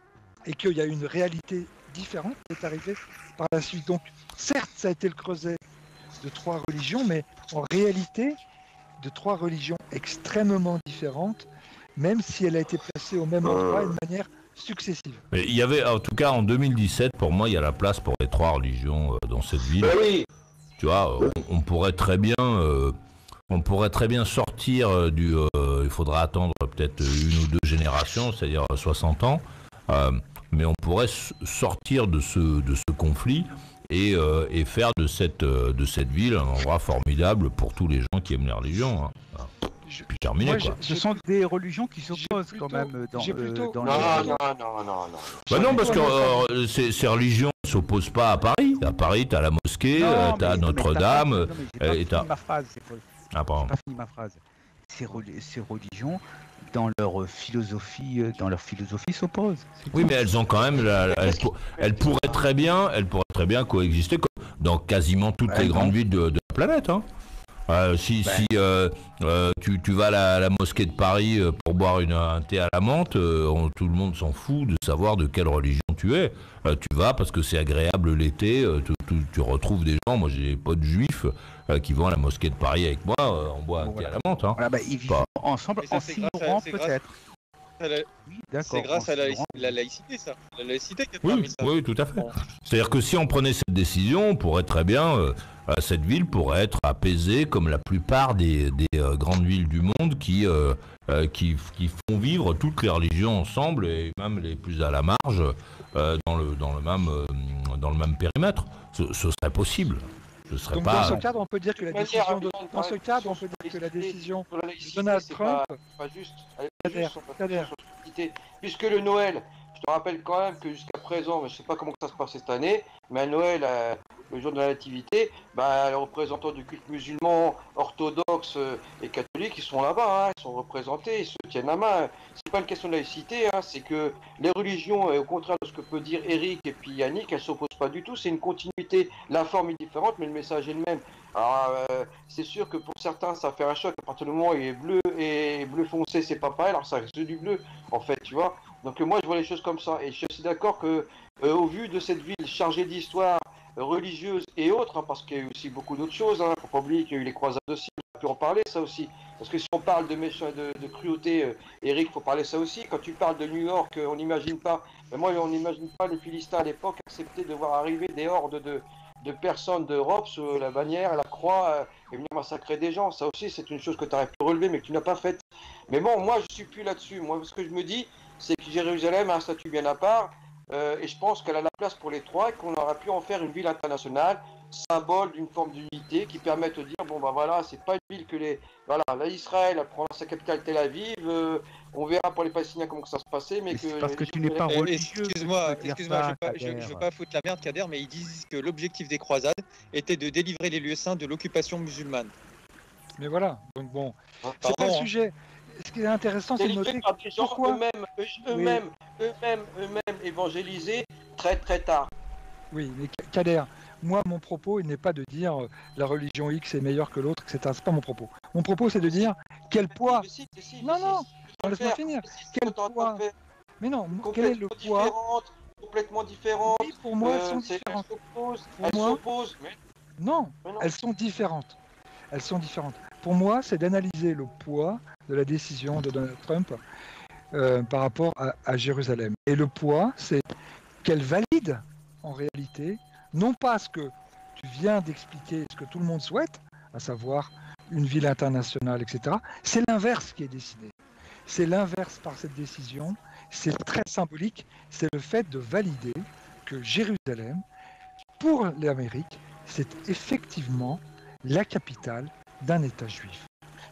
et qu'il y a une réalité différente qui est arrivée par la suite. Donc, certes, ça a été le creuset de trois religions, mais en réalité, de trois religions extrêmement différentes, même si elle a été placée au même endroit de manière successive. Mais il y avait, en tout cas, en deux mille dix-sept, pour moi, il y a la place pour les trois religions euh, dans cette ville. Ben oui. Tu vois, on, on pourrait très bien, euh, on pourrait très bien sortir euh, du. Euh, il faudra attendre peut-être une ou deux générations, c'est-à-dire soixante ans, euh, mais on pourrait s- sortir de ce de ce conflit et, euh, et faire de cette euh, de cette ville un endroit formidable pour tous les gens qui aiment les religions. Hein. Voilà. Je- Puis terminé moi, quoi. j'ai- Ce sont des religions qui s'opposent j'ai quand plutôt- même dans, j'ai euh, plutôt- dans Non, les- non, non, non, non. Bah non, parce que Plutôt- euh, ces, ces religions ne s'opposent pas à Paris. À Paris, t'as la mosquée, Non, euh, mais- t'as non, mais Notre-Dame. t'as pas- non, mais j'ai pas euh, et fini t'as- ma phrase, c'est pas- Ah, pardon. j'ai pas fini ma phrase. Ces, reli- ces religions, dans leur philosophie, euh, dans leur philosophie, s'opposent. C'est Oui, tout. mais elles ont quand même, la- elles, pour- elles pourraient très bien, elles pourraient très bien coexister comme dans quasiment toutes Bah, les non. grandes villes de, de la planète. Hein. Euh, si Bah. si euh, euh, tu, tu vas à la, la mosquée de Paris euh, pour boire une, un thé à la menthe, euh, on- tout le monde s'en fout de savoir de quelle religion tu es. Euh, tu vas parce que c'est agréable l'été, euh, tu, tu- tu retrouves des gens, moi j'ai des potes juifs euh, qui vont à la mosquée de Paris avec moi, euh, on boit un Bon, thé voilà. à la menthe. Hein. Voilà, bah, ils vivent Pas. ensemble Mais ça, en c'est grâce à- s'ignorant c'est grâce- peut-être. À la- Oui, d'accord. C'est grâce en à la, s'ignorant. la laïcité, ça. La laïcité qui a Oui, permis ça. oui, tout à fait. Bon. C'est-à-dire que si on prenait cette décision, on pourrait très bien, euh, euh, cette ville pourrait être apaisée comme la plupart des, des, euh, grandes villes du monde qui, euh, euh, qui, qui font vivre toutes les religions ensemble et même les plus à la marge euh, dans, le, dans, le même, euh, dans le même périmètre. Ce, ce serait possible. Ce serait Donc, pas. dans ce cadre, on peut dire que la De toute décision manière, de, Amine, dans ce ouais, cadre, on sur peut dire que la la laïcité, décision sur la de laïcité, Donald c'est Trump. pas, pas juste. Elle est pas Kader, juste sur la- Kader. sur la laïcité. Puisque le Noël, je te rappelle quand même que jusqu'à présent, je sais pas comment ça se passe cette année, mais à Noël, euh, le jour de la nativité, bah, les représentants du culte musulman, orthodoxe euh, et catholique, ils sont là-bas, hein, ils sont représentés, ils se tiennent la main. C'est pas une question de laïcité, hein, c'est que les religions, et au contraire de ce que peut dire Eric et puis Yannick, elles s'opposent pas du tout, c'est une continuité. La forme est différente, mais le message est le même. Alors, euh, c'est sûr que pour certains, ça fait un choc à partir du moment où il est bleu et bleu foncé, c'est pas pareil, alors ça reste du bleu, en fait, tu vois. Donc, euh, moi, je vois les choses comme ça, et je suis d'accord que, euh, au vu de cette ville chargée d'histoire euh, religieuse et autres, hein, parce qu'il y a eu aussi beaucoup d'autres choses, hein, faut pas oublier qu'il y a eu les croisades aussi, on peut en parler, ça aussi. Parce que si on parle de, mécha- de, de cruauté, euh, Eric, faut parler ça aussi. Quand tu parles de New York, euh, on n'imagine pas, mais moi, on n'imagine pas les Philistins à l'époque accepter de voir arriver des hordes de de personnes d'Europe sur la bannière, la croix, euh, et venir massacrer des gens. Ça aussi, c'est une chose que tu aurais pu relever, mais que tu n'as pas faite. Mais bon, moi, je suis plus là-dessus. Moi, ce que je me dis, c'est que Jérusalem a un statut bien à part, euh, et je pense qu'elle a la place pour les trois, et qu'on aurait pu en faire une ville internationale, symbole d'une forme d'unité, qui permette de dire, bon, bah voilà, c'est pas une ville que les... Voilà, là, Israël, elle prend sa capitale Tel Aviv, euh, on verra pour les Palestiniens comment ça se passait, mais Mais que... c'est parce que tu n'es pas Eh, religieux. Excuse-moi, que tu peux dire excuse-moi, je ça, veux pas, je, Kader. je veux pas foutre la merde, Kader, mais ils disent que l'objectif des croisades était de délivrer les lieux saints de l'occupation musulmane. Mais voilà, donc bon, Hein, c'est pas le Pardon, hein. sujet. Ce qui est intéressant, c'est de délivrés noter par des gens pourquoi. eux-mêmes, eux- eux-mêmes, eux-mêmes, eux-mêmes évangélisés très très tard. Oui, mais Ka- Kader, moi, mon propos, il n'est pas de dire euh, la religion X est meilleure que l'autre, et cetera. C'est pas mon propos. Mon propos, c'est de dire quel poids. Mais si, mais si, Non, mais si, non, si, tu peux le laisse-moi faire. finir. Mais si, c'est Quel ce que t'es en train poids de faire. Mais non, quel est le Complètement poids? différentes, complètement différentes. Oui, pour moi, elles euh, sont c'est- elles différentes. s'opposent, Pour elles moi- s'opposent, mais Non, mais non. elles sont différentes. Elles sont différentes. Pour moi, c'est d'analyser le poids de la décision de Donald Trump euh, par rapport à, à Jérusalem. Et le poids, c'est qu'elle valide en réalité, non pas ce que tu viens d'expliquer, ce que tout le monde souhaite, à savoir une ville internationale, et cetera. C'est l'inverse qui est décidé. C'est l'inverse par cette décision. C'est très symbolique. C'est le fait de valider que Jérusalem, pour l'Amérique, c'est effectivement la capitale d'un État juif. C'est-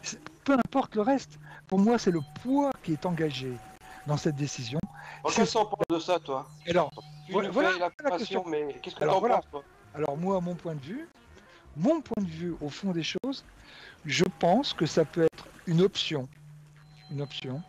peu importe le reste. Pour moi, c'est le poids qui est engagé dans cette décision. En qu'est-ce qu'on pense de ça, toi? Alors, Tu voilà- nous voilà fais la la passion, question. mais qu'est-ce que Alors, t'en voilà. penses, toi? alors moi, mon point de vue, mon point de vue au fond des choses, je pense que ça peut être une option, une option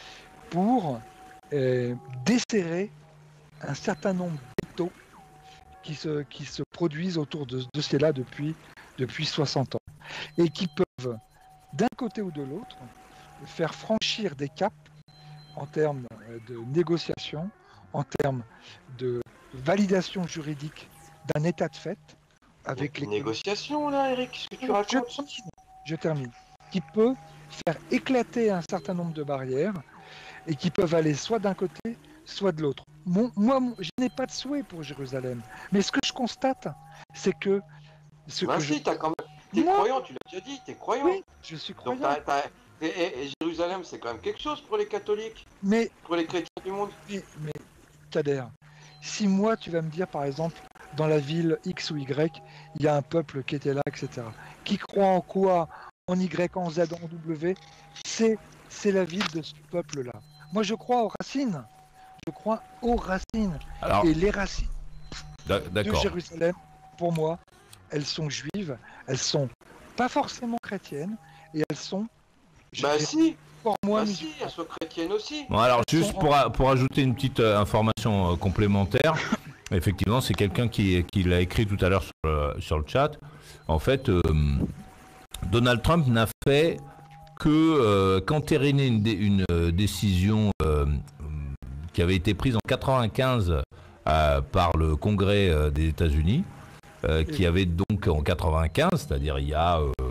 pour euh, desserrer un certain nombre d'étaux qui se, qui se produisent autour de ce dossier-là depuis, depuis soixante ans et qui peuvent, d'un côté ou de l'autre, faire franchir des caps en termes de négociation, en termes de validation juridique d'un état de fait avec les Négociation, là, Eric, qu'est-ce que tu je racontes? termine, je termine. Qui peut faire éclater un certain nombre de barrières et qui peuvent aller soit d'un côté, soit de l'autre. Mon- moi, mon- je n'ai pas de souhait pour Jérusalem, mais ce que je constate, c'est que ce Bah que si, je... t'as quand même... T'es Moi croyant, tu l'as déjà dit, t'es croyant. Oui, je suis Donc croyant, t'as... t'as- Et, et- et Jérusalem, c'est quand même quelque chose pour les catholiques, mais, pour les chrétiens du monde. mais, mais Kader, si moi tu vas me dire par exemple dans la ville X ou Y, il y a un peuple qui était là, et cetera, qui croit en quoi, en Y, en Z, en W, c'est c'est la ville de ce peuple-là. Moi je crois aux racines, je crois aux racines, Alors, et les racines d'a- de d'accord. Jérusalem, pour moi, elles sont juives, elles sont pas forcément chrétiennes, et elles sont, je Bah dirais, si, pour moi, bah si, musulmanes. elles sont chrétiennes aussi. Bon, alors, Elles juste sont pour, a- pour ajouter une petite euh, information euh, complémentaire, effectivement, c'est quelqu'un qui, qui l'a écrit tout à l'heure sur, le- sur le chat. En fait, euh, Donald Trump n'a fait que euh, qu'entériner une, dé- une euh, décision euh, qui avait été prise en quatre-vingt-quinze euh, par le Congrès euh, des États-Unis, euh, qui avait donc en quatre-vingt-quinze, c'est-à-dire il y a euh,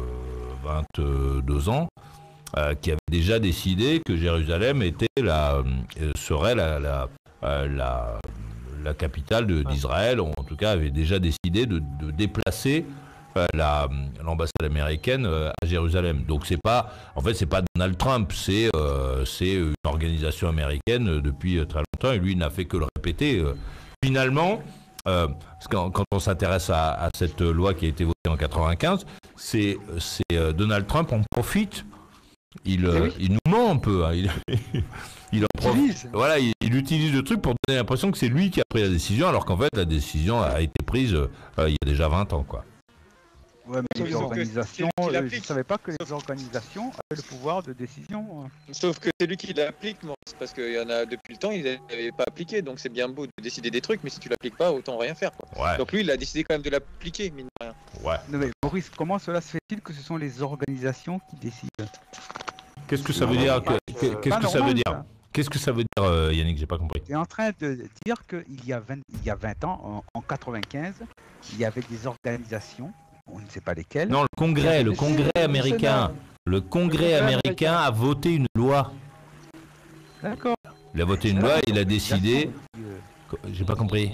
vingt-deux ans, euh, qui avait déjà décidé que Jérusalem était la, euh, serait la, la, euh, la, la capitale de- d'Israël, ou en tout cas avait déjà décidé de, de déplacer euh, la- l'ambassade américaine euh, à Jérusalem. Donc c'est pas, en fait, c'est pas Donald Trump, c'est euh, c'est une organisation américaine euh, depuis euh, très longtemps, et lui il n'a fait que le répéter. euh. Finalement, euh, parce que quand, quand on s'intéresse à, à cette loi qui a été votée en quatre-vingt-quinze, c'est c'est, euh, Donald Trump en profite. Il, euh, Eh oui. il nous ment un peu. Hein. Il, il en profite. Utilise. Voilà, il, il utilise le truc pour donner l'impression que c'est lui qui a pris la décision, alors qu'en fait la décision a été prise euh, il y a déjà vingt ans, quoi. Ouais, mais les Sauf que organisations, c'est lui qui euh, je l'applique. savais pas que les Sauf- organisations avaient le pouvoir de décision. hein. Sauf que c'est lui qui l'applique, Maurice, parce qu'il y en a depuis le temps, il n'avait pas appliqué, donc c'est bien beau de décider des trucs, mais si tu l'appliques pas, autant rien faire. Quoi. Ouais, Donc lui, il a décidé quand même de l'appliquer, mine de rien. ouais. Non, mais Maurice, comment cela se fait-il que ce sont les organisations qui décident? Qu'est-ce que ça veut Non, dire mais que- pas que- que- Qu'est-ce Pas que ça veut normal, dire ça. Qu'est-ce que ça veut dire, euh, Yannick? J'ai pas compris. Tu es en train de dire qu'il y a vingt, il y a vingt ans, en, en quatre-vingt-quinze, il y avait des organisations, on ne sait pas lesquelles. Non, le Congrès, le Mais Congrès c'est- américain, le Congrès Congrès américain américain. a voté une loi. D'accord. Il a voté une loi, il a décidé. Euh, J'ai pas compris.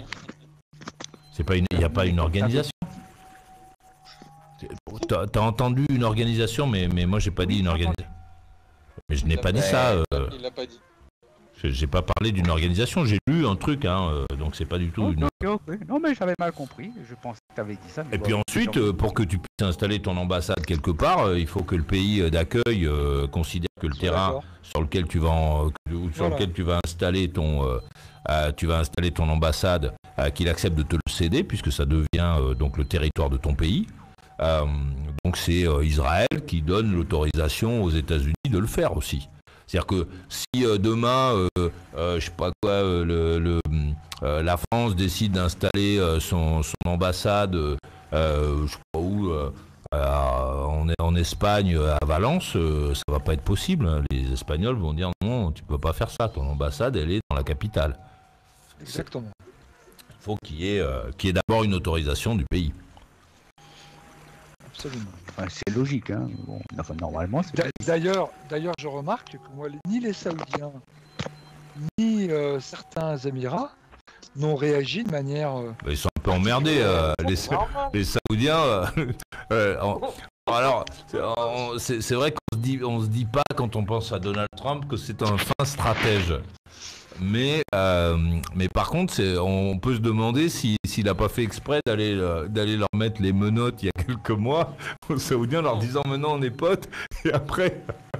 C'est pas une, il n'y a pas une organisation. C'est- T'as t'as entendu une organisation, mais mais moi j'ai pas dit une organisation. Mais je n'ai pas dit ça. euh, Il l'a pas dit. je- J'ai pas parlé d'une organisation. J'ai lu un truc, hein, euh, donc c'est pas du tout ok, une. ok, ok. Non, mais j'avais mal compris. Je pensais que tu avais dit ça. mais Et bon, puis ensuite, euh, pour que tu puisses installer ton ambassade quelque part, euh, il faut que le pays euh, d'accueil euh, considère que le terrain D'accord. sur lequel tu vas en- euh, ou sur Voilà. lequel tu vas installer ton euh, euh, tu vas installer ton ambassade, euh, qu'il accepte de te le céder puisque ça devient euh, donc le territoire de ton pays. Euh, donc c'est euh, Israël qui donne l'autorisation aux États-Unis de le faire aussi. C'est-à-dire que si euh, demain, euh, euh, je sais pas quoi, euh, le, le, euh, la France décide d'installer euh, son, son ambassade, euh, euh, je sais pas où, euh, à- en, en Espagne, à Valence, euh, ça va pas être possible. Les Espagnols vont dire non, tu peux pas faire ça. Ton ambassade, elle est dans la capitale. Exactement. Il faut qu'il y ait, euh, qu'il y ait d'abord une autorisation du pays. Absolument. enfin, c'est logique. Hein. Bon, enfin, normalement, c'est D'a- D'ailleurs, d'ailleurs, je remarque que moi, ni les Saoudiens, ni euh, certains Émirats n'ont réagi de manière. euh, Ils sont un peu emmerdés, euh, les, les Saoudiens. euh, euh, en- alors, c'est- en- c'est c'est vrai qu'on se dit, on se dit pas quand on pense à Donald Trump que c'est un fin stratège. Mais, euh, mais par contre, c'est- on peut se demander si, si s'il n'a pas fait exprès d'aller euh, d'aller leur mettre les menottes il y a quelques mois aux Saoudiens, leur disant maintenant on est potes, et après,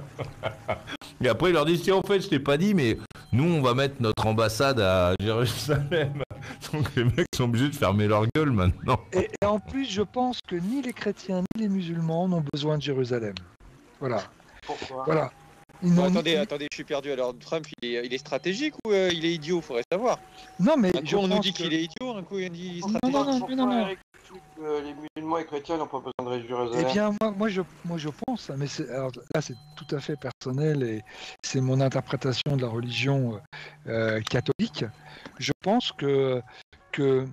et après il leur dit, tiens, en fait, je t'ai pas dit, mais nous on va mettre notre ambassade à Jérusalem. Donc les mecs sont obligés de fermer leur gueule maintenant. Et, et en plus, je pense que ni les chrétiens ni les musulmans n'ont besoin de Jérusalem. Voilà. Pourquoi? Voilà. Ils Bon, n'ont attendez, ni- attendez, je suis perdu. Alors, Trump, il est, il est stratégique ou euh, il est idiot? Faudrait savoir. Non, mais Un coup, je on nous pense dit que- qu'il est idiot, un coup, il dit qu'il est Non, stratégique. non, non, Pourquoi, non, non. Eric, tu dis que les musulmans et chrétiens n'ont pas besoin de Jérusalem? Eh bien, moi, moi, je, moi, je pense, mais c'est, alors, là, c'est tout à fait personnel et c'est mon interprétation de la religion euh, catholique. Je pense que, que,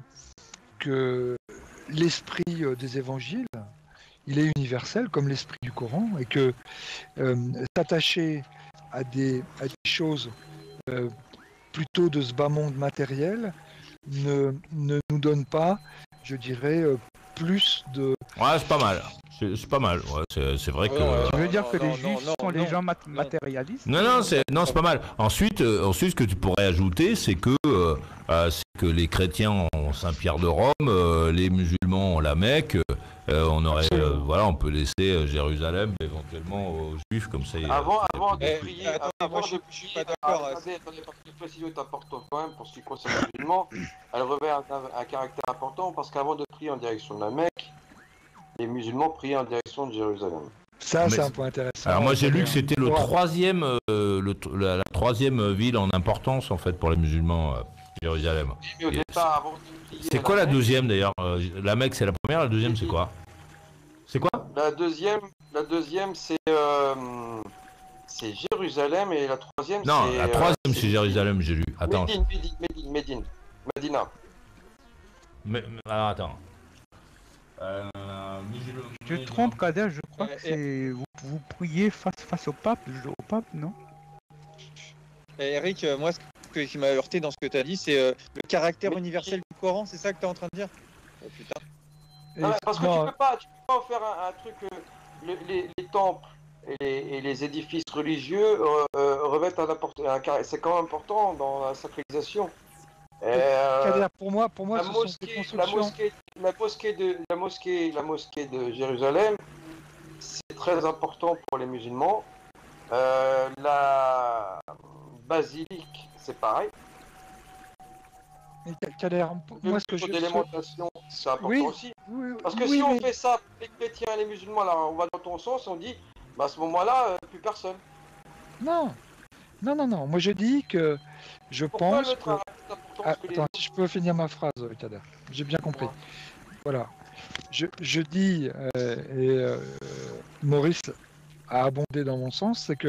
que l'esprit euh, des évangiles, il est universel comme l'esprit du Coran, et que euh, s'attacher à des, à des choses euh, plutôt de ce bas monde matériel ne, ne nous donne pas, je dirais, euh, plus de... Ouais, c'est pas mal. C'est c'est pas mal. Ouais, c'est c'est vrai que. Ouais, Tu veux non, dire non, que les non, juifs non, sont les non, gens mat- non. matérialistes? Non, non, c'est non, c'est pas mal. Ensuite, euh, ensuite, ce que tu pourrais ajouter, c'est que euh, euh, c'est que les chrétiens ont Saint-Pierre de Rome, euh, les musulmans ont la Mecque. euh, on aurait, euh, voilà, on peut laisser euh, Jérusalem éventuellement aux juifs comme ça. il y a- Avant, il y a avant plus de Eh, prier, attendez, avant moi, je de suis- je suis prier, pas d'accord, ah, attendez, attendez, parce que la précision est importante quand même pour ce qui concerne les musulmans. Elle revêt un, un- un caractère important parce qu'avant de prier en direction de la Mecque, les musulmans priaient en direction de Jérusalem. Ça, Mais c'est un c'est- point intéressant. Alors moi j'ai lu que C'est-à-dire- c'était le Ouais. troisième, euh, le, la, la troisième ville en importance en fait pour les musulmans, euh, Jérusalem. Mais au Et départ, avant de prier C'est à quoi la Mecque, deuxième d'ailleurs euh, La Mecque c'est la première, la deuxième c'est quoi C'est quoi La deuxième, la deuxième c'est euh, c'est Jérusalem et la troisième Non, c'est la euh, troisième c'est Jérusalem, j'ai lu. Attends. Médine, Médine, Médine, Médine, Médina. Mais, mais- alors attends. Euh, musulmans- Je te trompe, Kader, je crois Ouais, que c'est. Vous, vous priez face, face au pape, je- au pape, non? Eh, Eric, euh, moi, ce que- qui m'a heurté dans ce que tu as dit, c'est euh, le caractère universel du Coran, c'est ça que tu es en train de dire? Oh putain. Et- Non, mais parce que non, tu peux pas, tu peux pas faire un, un truc. euh, le- les, les temples et les, et les édifices religieux euh, euh, revêtent un, import- un carré- c'est quand même important dans la sacralisation. Euh, Kader, pour moi, pour moi, la ce sont des mosquée, la constructions. mosquée, la mosquée de la mosquée, la mosquée de Jérusalem, c'est très important pour les musulmans. Euh, la basilique, c'est pareil. Mais Kader, Le moi, ce que je niveau d'élémentation, c'est important Oui. aussi. Oui, Parce que oui, si on mais- fait ça, les chrétiens et les musulmans, là, on va dans ton sens, on dit, bah à ce moment-là, euh, plus personne. Non, non, non, non. Moi, je dis que je Pourquoi pense le que. travail est important Ah, que les- attends, si je peux finir ma phrase, Kader. J'ai bien compris. Ouais. Voilà. Je, je dis, euh, et euh, Maurice a abondé dans mon sens, c'est que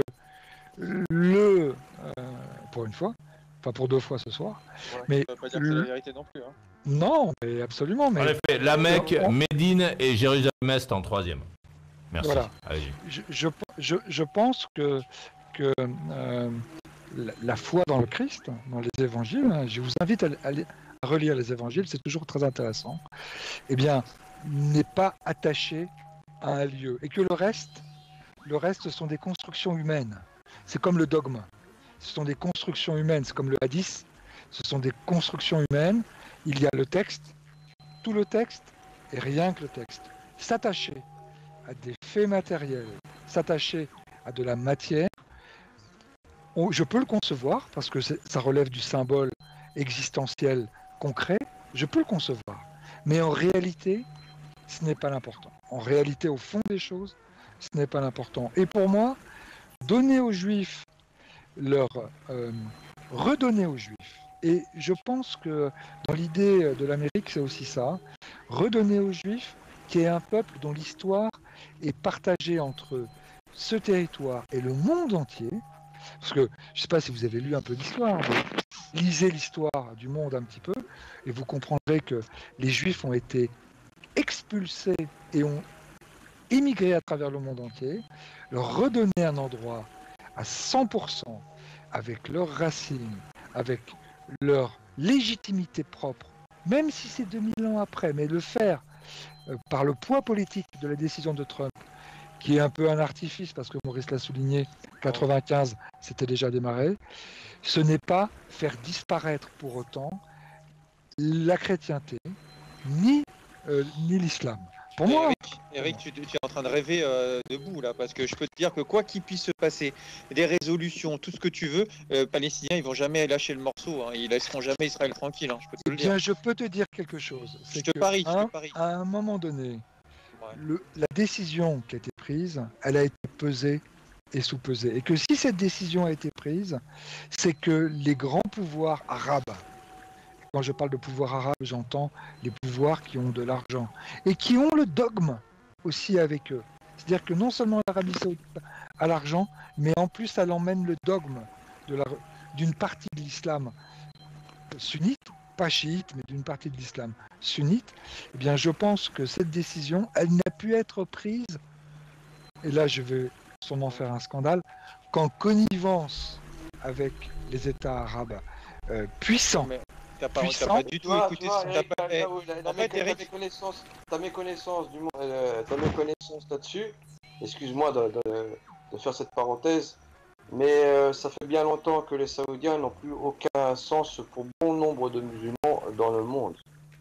le, euh, pour une fois, pas pour deux fois ce soir, Ouais. mais Ça veut pas dire que c'est la vérité non plus. Hein. non, mais absolument, En mais effet, la Mecque, On- Médine et Jérusalem-Est en troisième. Merci. Voilà. Allez-y. je, je, je, je pense que, que euh, la, la foi dans le Christ, dans les évangiles, hein, je vous invite à, à li- à relire les évangiles, c'est toujours très intéressant, eh bien, n'est pas attaché à un lieu. Et que le reste, le reste, ce sont des constructions humaines. C'est comme le dogme. Ce sont des constructions humaines. C'est comme le hadith. Ce sont des constructions humaines. Il y a le texte, tout le texte, et rien que le texte. S'attacher à des faits matériels, s'attacher à de la matière, on- je peux le concevoir parce que c'est- ça relève du symbole existentiel concret, je peux le concevoir. Mais en réalité, ce n'est pas l'important. En réalité, au fond des choses, ce n'est pas l'important. Et pour moi, donner aux Juifs leur... euh, redonner aux Juifs, et je pense que dans l'idée de l'Amérique, c'est aussi ça, redonner aux Juifs qui est un peuple dont l'histoire est partagée entre ce territoire et le monde entier. Parce que je ne sais pas si vous avez lu un peu l'histoire, mais lisez l'histoire du monde un petit peu, et vous comprendrez que les Juifs ont été expulsés et ont émigré à travers le monde entier, leur redonner un endroit à cent pour cent avec leurs racines, avec leur légitimité propre, même si c'est deux mille ans après, mais le faire euh, par le poids politique de la décision de Trump, qui est un peu un artifice, parce que Maurice l'a souligné, quatre-vingt-quinze, c'était déjà démarré, ce n'est pas faire disparaître pour autant la chrétienté, ni, euh, ni l'islam. Pour moi, Eric, Eric, tu, tu es en train de rêver euh, debout là, parce que je peux te dire que quoi qu'il puisse se passer, des résolutions, tout ce que tu veux, euh, Palestiniens, ils vont jamais lâcher le morceau. Hein, ils laisseront jamais Israël tranquille. Hein, je peux te eh le bien, dire. je peux te dire quelque chose. Je C'est te que, parie, je hein, te parie. à un moment donné, Ouais. le, la décision qui a été prise, elle a été pesée et sous-pesée. Et que si cette décision a été prise, c'est que les grands pouvoirs arabes, quand je parle de pouvoir arabe, j'entends les pouvoirs qui ont de l'argent et qui ont le dogme aussi avec eux. C'est-à-dire que non seulement l'Arabie Saoudite a l'argent, mais en plus elle emmène le dogme de la, d'une partie de l'islam sunnite, pas chiite, mais d'une partie de l'islam sunnite. Eh bien, je pense que cette décision, elle n'a pu être prise, et là je vais sûrement faire un scandale, qu'en connivence avec les États arabes euh, puissants. Mais t'as pas, Puissant. t'as pas du Tu tout vois, écouté tu vois, ce Eric, t'as pas- là, eh, là où la- la en fait, méca- Eric- ta méconnaissance, ta méconnaissance du monde, euh, ta méconnaissance là-dessus, excuse-moi de, de- de faire cette parenthèse, mais euh, ça fait bien longtemps que les Saoudiens n'ont plus aucun sens pour bon nombre de musulmans dans le monde.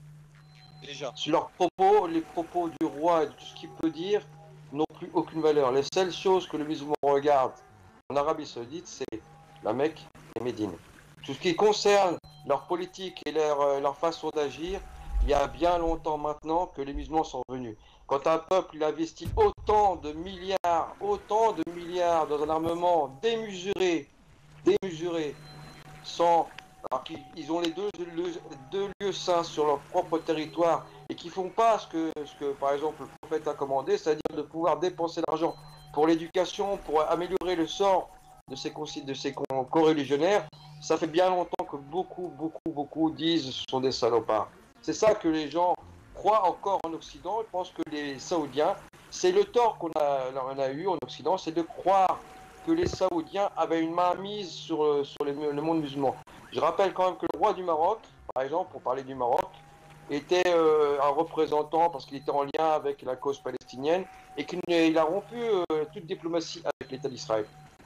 déjà. Sur leurs propos, les propos du roi et de tout ce qu'il peut dire n'ont plus aucune valeur. Les seules choses que le musulman regarde en Arabie Saoudite, c'est la Mecque et Médine. Tout ce qui concerne leur politique et leur, euh, leur façon d'agir, il y a bien longtemps maintenant que les musulmans sont revenus. Quand un peuple il investit autant de milliards, autant de milliards dans un armement démesuré, démesuré, sans, alors qu'ils ils ont les deux, le- deux lieux saints sur leur propre territoire et qui font pas ce que, ce que par exemple le prophète a commandé, c'est-à-dire de pouvoir dépenser l'argent pour l'éducation, pour améliorer le sort de ces, conci- de ces co- co-religionnaires, ça fait bien longtemps que beaucoup, beaucoup, beaucoup disent que ce sont des salopards. C'est ça que les gens croient encore en Occident. Ils pensent que les Saoudiens, c'est le tort qu'on a, on a eu en Occident, c'est de croire que les Saoudiens avaient une main mise sur, euh, sur les- le monde musulman. Je rappelle quand même que le roi du Maroc, par exemple, pour parler du Maroc, était euh, un représentant parce qu'il était en lien avec la cause palestinienne et qu'il il a rompu euh, toute diplomatie avec l'État d'Israël.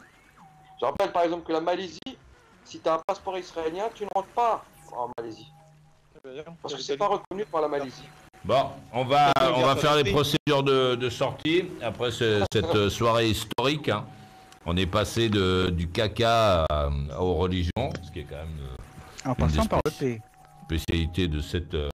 Je rappelle par exemple que la Malaisie, si tu as un passeport israélien, tu ne rentres pas en Malaisie. Parce que c'est pas reconnu par la Malaisie. Bon, on va, on va faire les procédures de, de sortie après ce- cette soirée historique. Hein. On est passé de, du caca à- aux religions, ce qui est quand même euh, En Une passant des par le P. spécialité de cette, euh,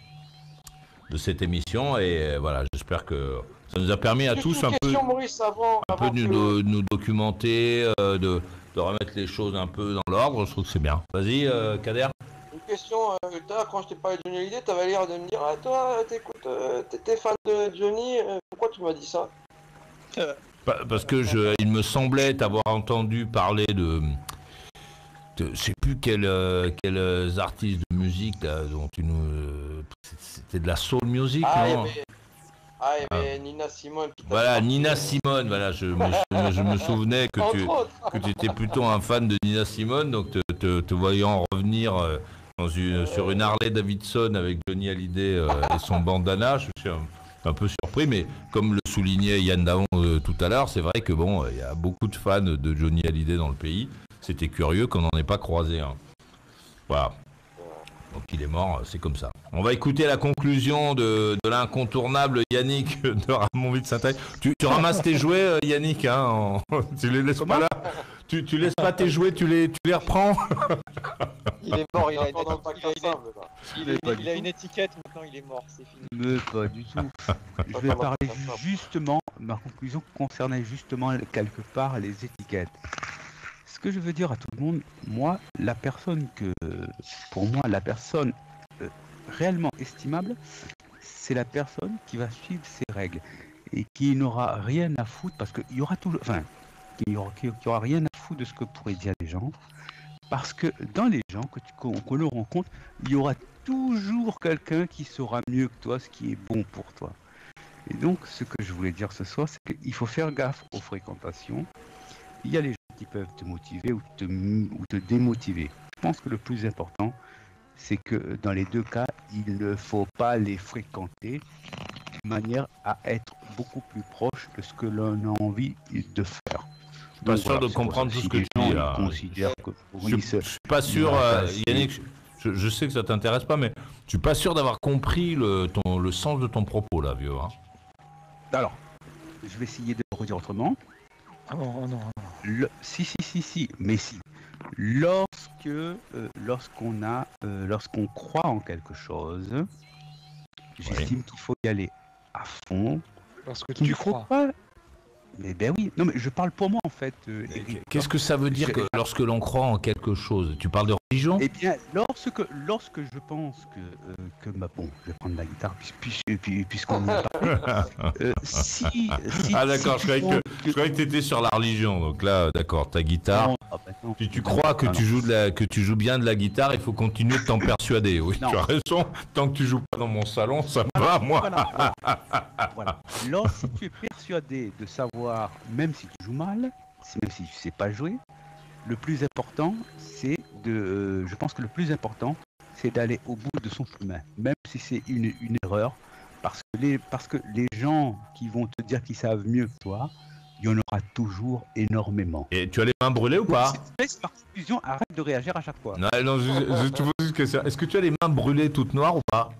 de cette émission. Et euh, voilà, j'espère que ça nous a permis à Juste tous une un peu, question, Maurice, avant, un peu avant de que- nous, nous documenter, euh, de, de remettre les choses un peu dans l'ordre. Je trouve que c'est bien. Vas-y, euh, Kader. Une question, euh, t'as, quand je t'ai parlé de Johnny Hallyday, t'avais l'air de me dire, ah toi, t'écoutes, euh, t'es fan de Johnny, euh, pourquoi tu m'as dit ça? Pa- Parce que je, il me semblait t'avoir entendu parler de, de je sais plus quels euh, quels euh, artistes de musique là, dont tu nous, euh, c'était de la soul music, Ah, il y non avait, ah, il y avait Nina Simone. tout à Voilà, fait. Nina Simone. Voilà, je me, je, je me souvenais que Entre tu autres. que tu étais plutôt un fan de Nina Simone, donc te, te, te voyant revenir euh, dans une, sur une Harley Davidson avec Johnny Hallyday euh, et son bandana, je suis un, un peu surpris, mais comme le soulignait Yann Davon euh, tout à l'heure, c'est vrai que bon, il y a beaucoup de fans de Johnny Hallyday dans le pays. C'était curieux qu'on n'en ait pas croisé un. Voilà. Donc il est mort, c'est comme ça. On va écouter la conclusion de, de l'incontournable Yannick de Ramonville Saint-Aïe. Tu, tu ramasses tes jouets, euh, Yannick, hein, en- tu les laisses pas là. Tu, tu laisses pas tes jouets, tu les, tu les reprends. Il est mort, il a, une, Encore dans le il a- bac il a- à sable, là. il a- Pas il du a tout. une étiquette, maintenant il est mort, c'est fini. Mais pas du tout. Je vais parler justement, ma conclusion concernait justement quelque part les étiquettes. Ce que je veux dire à tout le monde, moi, la personne que, pour moi, la personne euh, réellement estimable, c'est la personne qui va suivre ses règles et qui n'aura rien à foutre, parce qu'il y aura toujours, enfin, qui aura, qui, qui aura rien à foutre de ce que pourraient dire les gens, parce que dans les gens que tu qu'on que l'on rencontre, il y aura toujours quelqu'un qui saura mieux que toi ce qui est bon pour toi. Et donc, ce que je voulais dire ce soir, c'est qu'il faut faire gaffe aux fréquentations. Il y a les gens qui peuvent te motiver ou te, ou te démotiver. Je pense que le plus important, c'est que dans les deux cas, il ne faut pas les fréquenter de manière à être beaucoup plus proche de ce que l'on a envie de faire. Pas Donc sûr voilà, de c'est pour comprendre ça, tout si ce que les tu gens, dis, ils là. considèrent que Je, oui, je suis pas sûr, il va euh, passer. Yannick. Je, je sais que ça t'intéresse pas, mais je suis pas sûr d'avoir compris le, ton, le sens de ton propos là, vieux. Hein. Alors, je vais essayer de le redire autrement. Ah non, ah non, ah non. Le... Si, si, si, si, mais si. Lorsque, euh, lorsqu'on a, euh, lorsqu'on croit en quelque chose, j'estime Oui. qu'il faut y aller à fond. Lorsque Qu'il tu ne faut crois. pas. Mais ben oui, non mais je parle pour moi en fait. euh, Eric. Qu'est-ce que ça veut dire que lorsque l'on croit en quelque chose? Tu parles de religion? Eh bien, lorsque, lorsque je pense que, euh, que ma... bon, je vais prendre la guitare puis, puis, puis- puisqu'on en parle. Euh, si, si, Ah d'accord, si je tu croyais que, penses je croyais que t'étais sur la religion, donc là, d'accord, ta guitare. Non, ah bah non. Si tu Non, crois que non, tu non. joues de la, que tu joues bien de la guitare, il faut continuer de t'en persuader. Oui, Non. tu as raison. Tant que tu joues pas dans mon salon, ça me va, moi. Voilà, voilà. Voilà. Lorsque tu es persuadé de savoir, même si tu joues mal, si- même si tu sais pas jouer, le plus important, c'est de, euh, je pense que le plus important, c'est d'aller au bout de son chemin, même si c'est une, une erreur, parce que les, parce que les gens qui vont te dire qu'ils savent mieux que toi, il y en aura toujours énormément. Et tu as les mains brûlées ou pas? C'est par conclusion, arrête de réagir à chaque fois. Non, non, je, je te pose une question. Est-ce que tu as les mains brûlées toutes noires ou pas?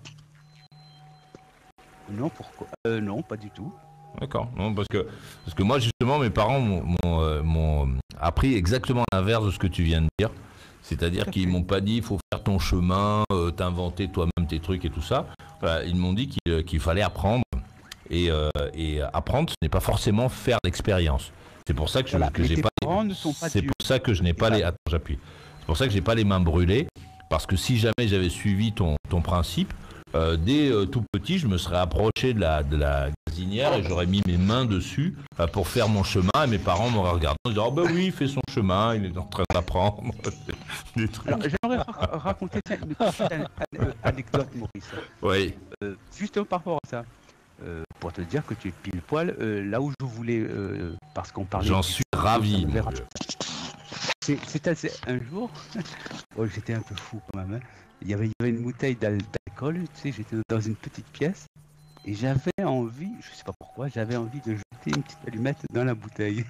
Non, pourquoi euh, Non, pas du tout. D'accord. Non, parce que, parce que moi, justement, mes parents m'ont m'ont, euh, m'ont appris exactement l'inverse de ce que tu viens de dire. C'est-à-dire Tout à qu'ils fait. m'ont pas dit il faut faire ton chemin, euh, t'inventer toi-même tes trucs et tout ça. Voilà, ils m'ont dit qu'il qu'il fallait apprendre. Et, euh, et apprendre, ce n'est pas forcément faire d'expérience. C'est pour ça que je Voilà, que mais j'ai tes pas. parents ne sont pas C'est Dieu. pour ça que je n'ai pas C'est les. ça. Attends, j'appuie. C'est pour ça que j'ai pas les mains brûlées. Parce que si jamais j'avais suivi ton, ton principe, euh, dès euh, tout petit, je me serais approché de la, de la gazinière et j'aurais mis mes mains dessus euh, pour faire mon chemin. Et mes parents m'auraient regardé en disant oh bah oui, il fait son chemin, il est en train d'apprendre. Des trucs. Alors, j'aimerais ra- raconter tiens, une petite an- an- euh, anecdote, Maurice. Oui. Euh, justement par rapport à ça. Euh, pour te dire que tu es pile poil euh, là où je voulais, euh, parce qu'on parlait. J'en du- suis ravi. ça me mon verra. vieux. C'est- C'était assez- un jour, oh, j'étais un peu fou quand même. hein. Il y avait, il y avait une bouteille d'al- d'alcool, tu sais, j'étais dans une petite pièce et j'avais envie, je sais pas pourquoi, j'avais envie de jeter une petite allumette dans la bouteille.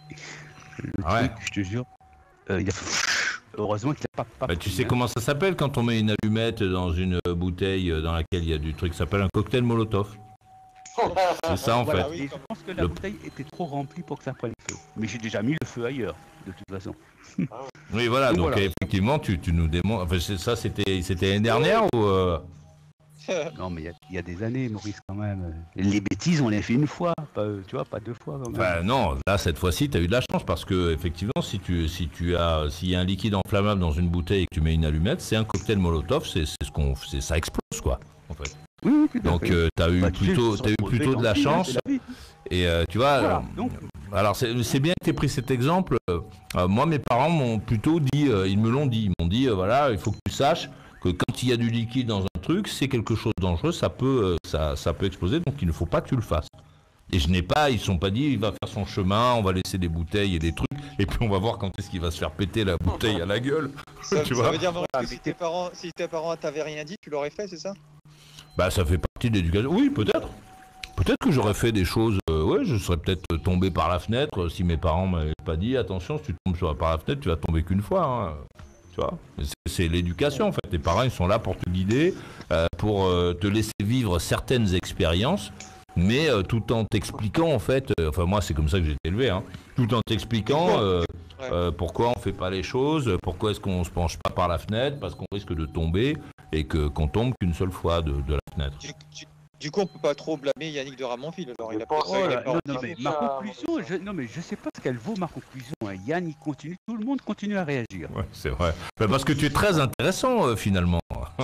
Le Ah ouais. truc, je te jure, euh, il a fait... Heureusement qu'il a pas. pas Bah, tu pris, sais hein. comment ça s'appelle quand on met une allumette dans une euh, bouteille euh, dans laquelle il y a du truc, ça s'appelle un cocktail Molotov. C'est ça en Voilà, fait. oui, et je comme- pense que la Le- bouteille était trop remplie pour que ça prenne feu. Mais j'ai déjà mis le feu ailleurs, de toute façon. Oui voilà, Donc donc voilà. effectivement tu, tu nous démontres. Enfin, c'est- ça c'était c'était l'année dernière ou euh, Non, mais il y a- il y, a des années, Maurice, quand même. Les bêtises, on les fait une fois, pas, euh, tu vois, pas deux fois. Quand même. Enfin non, là cette fois-ci tu as eu de la chance parce que effectivement si tu si tu as s'il y a un liquide inflammable dans une bouteille et que tu mets une allumette, c'est un cocktail Molotov, c'est c'est ce qu'on c'est ça explose quoi en fait. Oui, oui, tout à Donc fait. euh, tu as eu Bah, tu sais, plutôt je t'as eu sens plutôt de la gentil, hein, chance c'est la vie. et euh, tu vois Voilà, euh, donc, alors c'est c'est bien que tu aies pris cet exemple. Euh, euh, moi mes parents m'ont plutôt dit euh, ils me l'ont dit, ils m'ont dit euh, voilà, il faut que tu saches que quand il y a du liquide dans un truc, c'est quelque chose de dangereux, ça peut, euh, ça, ça peut exploser, donc il ne faut pas que tu le fasses. Et je n'ai pas, ils ne sont pas dit, il va faire son chemin, on va laisser des bouteilles et des trucs, et puis on va voir quand est-ce qu'il va se faire péter la bouteille à la gueule. Ça, Tu ça vois veut dire Maurice, Ah, que mais si t'es- tes parents, si tes parents t'avaient rien dit, tu l'aurais fait, c'est ça? Bah ça fait partie de l'éducation. Oui, peut-être. Peut-être que j'aurais fait des choses, euh, ouais, je serais peut-être tombé par la fenêtre euh, si mes parents m'avaient pas dit, attention, si tu tombes sur, par la fenêtre, tu vas tomber qu'une fois. hein. Tu vois, c'est, c'est l'éducation en fait. Tes parents ils sont là pour te guider, euh, pour euh, te laisser vivre certaines expériences, mais euh, tout en t'expliquant en fait. euh, enfin moi c'est comme ça que j'ai été élevé, hein, tout en t'expliquant euh, Ouais. euh, pourquoi on fait pas les choses, pourquoi est-ce qu'on se penche pas par la fenêtre, parce qu'on risque de tomber et que qu'on tombe qu'une seule fois de, de la fenêtre. Du, du- du coup, on peut pas trop blâmer Yannick de Ramonville. Alors, il a Je pas pense ça, il que- a voilà, pas non, envie non, de mais faire. ma ça, conclusion, Maurice. je, non, mais je sais pas ce qu'elle vaut, ma conclusion. hein. Yann, il continue, tout le monde continue à réagir. Ouais, c'est vrai. Bah, parce que tu es très intéressant euh, finalement.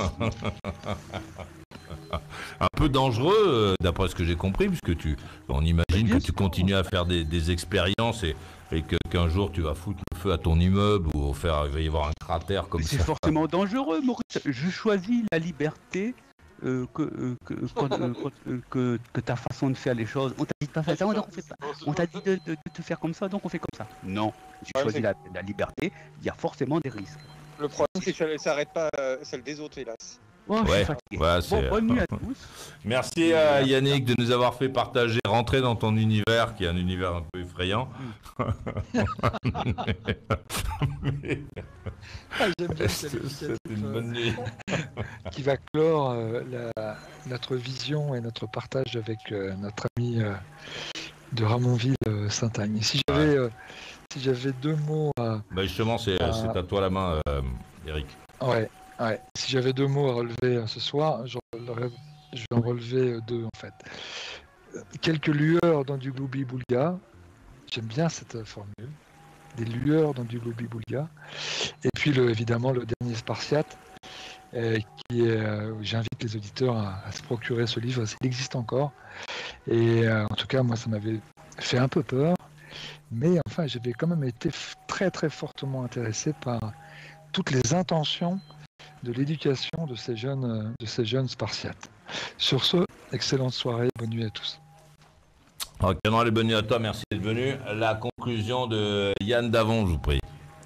Un peu dangereux, euh, d'après ce que j'ai compris, puisque tu, on imagine Bien que tu sûr. continues à faire des, des expériences et, et que, qu'un jour tu vas foutre le feu à ton immeuble ou faire, il va y avoir un cratère comme Mais c'est ça. forcément dangereux, Maurice. Je choisis la liberté euh, que, euh, que, quand- euh, quand- euh, que, que ta façon de faire les choses. On t'a dit de pas faire ça, donc on fait pas. On t'a dit de, de- de te faire comme ça, donc on fait comme ça. Non, j'ai Ouais, choisi c'est- la, la liberté. Il y a forcément des risques. Le problème, c'est que ça ne s'arrête pas euh, celle des autres, hélas. Bon, je Ouais, suis fatigué. ouais, Bon, c'est- bonne nuit à tous. Merci à Yannick de nous avoir fait partager, rentrer dans ton univers, qui est un univers un peu effrayant. Mais Ah, j'aime bien le c'est qualificatif, c'est une euh, bonne nuit. qui va clore euh, la- notre vision et notre partage avec euh, notre ami euh, de Ramonville, euh, Saint-Agne. Si j'avais euh, si j'avais deux mots à, Bah justement, c'est Ah. c'est à toi la main, euh, Eric. ouais, ouais, si j'avais deux mots à relever euh, ce soir, j'en releverais- je vais en relever euh, deux en fait. Euh, Quelques lueurs dans du Glooby Boulga. J'aime bien cette euh, formule. Des lueurs dans du Glooby Boulga. Et puis le, évidemment le dernier Spartiate, euh, qui est, euh, j'invite les auditeurs à, à se procurer ce livre s'il existe encore. Et euh, en tout cas, moi, ça m'avait fait un peu peur, mais enfin, j'avais quand même été f- très très fortement intéressé par toutes les intentions de l'éducation de ces jeunes, euh, de ces jeunes Spartiates. Sur ce, excellente soirée, bonne nuit à tous. Ok, non, les bonnes nuits à toi, merci d'être venu. La conclusion de Yann Davon, je vous prie.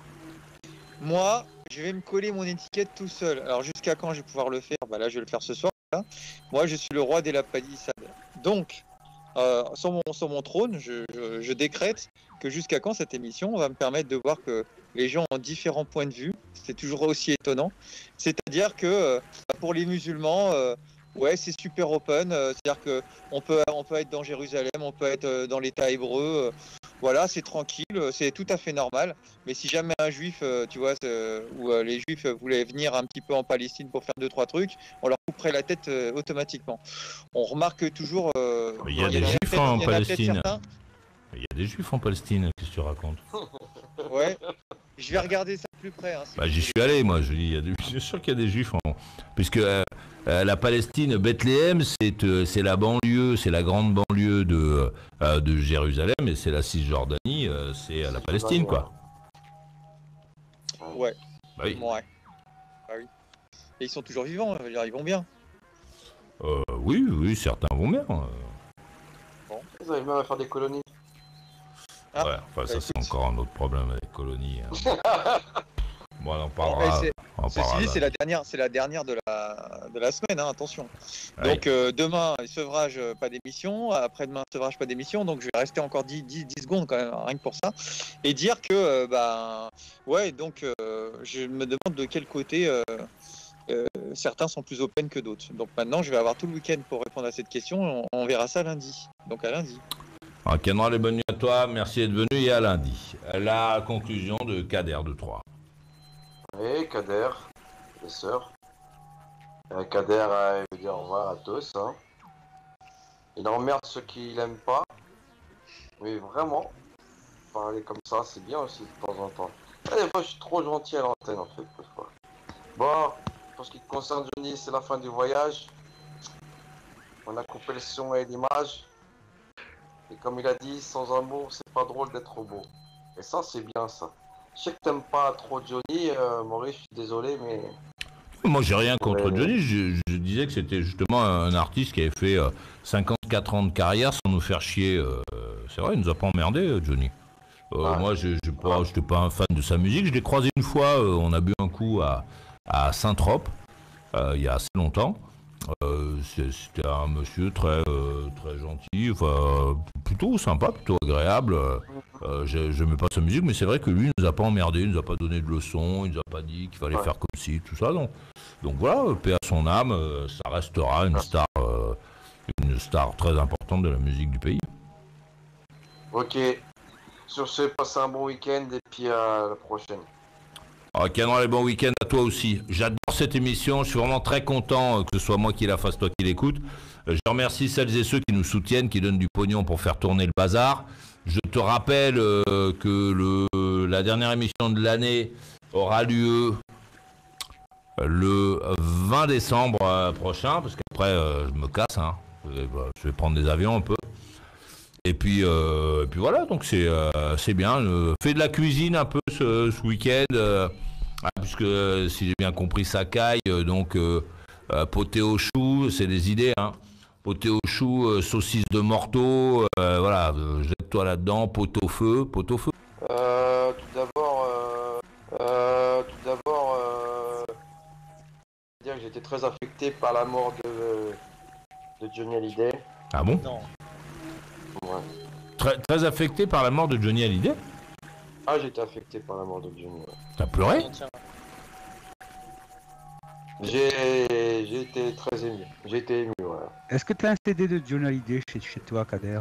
Moi, je vais me coller mon étiquette tout seul. Alors jusqu'à quand je vais pouvoir le faire? Bah là, je vais le faire ce soir. Là. Moi, je suis le roi des lapalissades. Donc, euh, sur, mon, sur mon trône, je, je- je décrète que jusqu'à quand cette émission va me permettre de voir que les gens ont différents points de vue. C'est toujours aussi étonnant. C'est-à-dire que euh, pour les musulmans, euh, ouais, c'est super open. euh, C'est-à-dire que on peut, on peut être dans Jérusalem, on peut être euh, dans l'État hébreu. euh, voilà, c'est tranquille, euh, c'est tout à fait normal. Mais si jamais un juif, euh, tu vois, euh, ou euh, les juifs voulaient venir un petit peu en Palestine pour faire deux, trois trucs, on leur couperait la tête euh, automatiquement. On remarque toujours. euh, Il y a en des peut-être- juifs en il y en a peut-être Palestine. certains. Il y a des juifs en Palestine, qu'est-ce que tu racontes? Ouais. Je vais regarder ça de plus près. hein, si Bah, vous j'y voulez. suis allé, moi, je dis, il y a des... je suis sûr qu'il y a des juifs en... Puisque euh, euh, la Palestine, Bethléem, c'est euh, c'est la banlieue, c'est la grande banlieue de, euh, de Jérusalem, et c'est la Cisjordanie, euh, c'est euh, la Palestine, quoi. Ouais. Bah oui. Ouais. Ah oui. Et ils sont toujours vivants, je veux dire, ils vont bien. Euh, oui, oui, certains vont bien. euh. Ils arrivent même à faire des colonies. Ah, Ouais, enfin, ça, bah, c'est écoute. encore un autre problème avec colonies. hein. Bon, on en Et parlera. c'est- on en Ceci parlera dit, là. c'est la dernière, c'est la dernière de la, de la semaine, hein, attention. Ouais. Donc euh, demain, sevrage, euh, pas d'émission. Après-demain, sevrage, pas d'émission. Donc je vais rester encore dix, dix, dix secondes quand même, rien que pour ça. Et dire que, euh, bah, ouais, donc euh, je me demande de quel côté euh, euh, certains sont plus open que d'autres. Donc maintenant, je vais avoir tout le week-end pour répondre à cette question. On, on verra ça lundi. Donc à lundi. Ok, non, les bonnes nuits à toi, merci d'être venu, et à lundi. La conclusion de Kader de Troyes. Et Kader, les sœurs. Euh, Kader, euh, il veut dire au revoir à tous. Hein. Il emmerde ceux qui l'aiment pas. Mais vraiment, parler comme ça, c'est bien aussi de temps en temps. Ah, des fois, je suis trop gentil à l'antenne, en fait, des fois. Bon, pour ce qui concerne Johnny, c'est la fin du voyage. On a coupé le son et l'image. Et comme il a dit, sans amour, c'est pas drôle d'être beau. Et ça, c'est bien, ça. Je sais que t'aimes pas trop Johnny, euh, Maurice, je suis désolé, mais... Moi, j'ai rien contre Ouais. Johnny, je, je disais que c'était justement un artiste qui avait fait euh, cinquante-quatre ans de carrière sans nous faire chier. euh, c'est vrai, il nous a pas emmerdé, euh, Johnny. Euh, Ouais. Moi, je n'étais pas, j'étais pas un fan de sa musique. Je l'ai croisé une fois, euh, on a bu un coup à, à Saint-Trope, euh, il y a assez longtemps. Euh, c'est- C'était un monsieur très, euh, très gentil, enfin, plutôt sympa, plutôt agréable. Euh, j'ai- J'aimais pas sa musique, mais c'est vrai que lui, il nous a pas emmerdé, il nous a pas donné de leçons, il nous a pas dit qu'il fallait Ouais. faire comme ci, tout ça. Donc, donc voilà, paix à son âme, euh, ça restera une star, euh, une star très importante de la musique du pays. Ok. Sur ce, passez un bon week-end et puis à la prochaine. Ok, non, les bons week-ends à toi aussi. J'adore cette émission, je suis vraiment très content euh, que ce soit moi qui la fasse, toi qui l'écoute. Euh, Je remercie celles et ceux qui nous soutiennent, qui donnent du pognon pour faire tourner le bazar. Je te rappelle euh, que le, la dernière émission de l'année aura lieu le vingt décembre euh, prochain, parce qu'après euh, je me casse, hein. je, vais, bah, je vais prendre des avions un peu. Et puis, euh, et puis voilà, donc c'est euh, c'est bien. Euh, fais de la cuisine un peu ce, ce week-end, euh, ah, puisque euh, si j'ai bien compris, ça caille. euh, donc euh, euh, poté au chou, c'est des idées, hein. Poté au chou, euh, saucisse de morteau, euh, voilà, euh, jette-toi là-dedans, pot au feu, pot au feu. Euh, tout d'abord, euh, euh, tout d'abord, euh, dire que j'étais très très affecté par la mort de, de Johnny Hallyday. Ah bon? Non. Ouais. Très, très affecté par la mort de Johnny Hallyday? Ah, j'ai été affecté par la mort de Johnny. Ouais. T'as pleuré? Non, tiens. J'ai j'ai été très ému. J'ai été ému, voilà. Est-ce que tu as un C D de Johnny Hallyday chez, chez toi, Kader?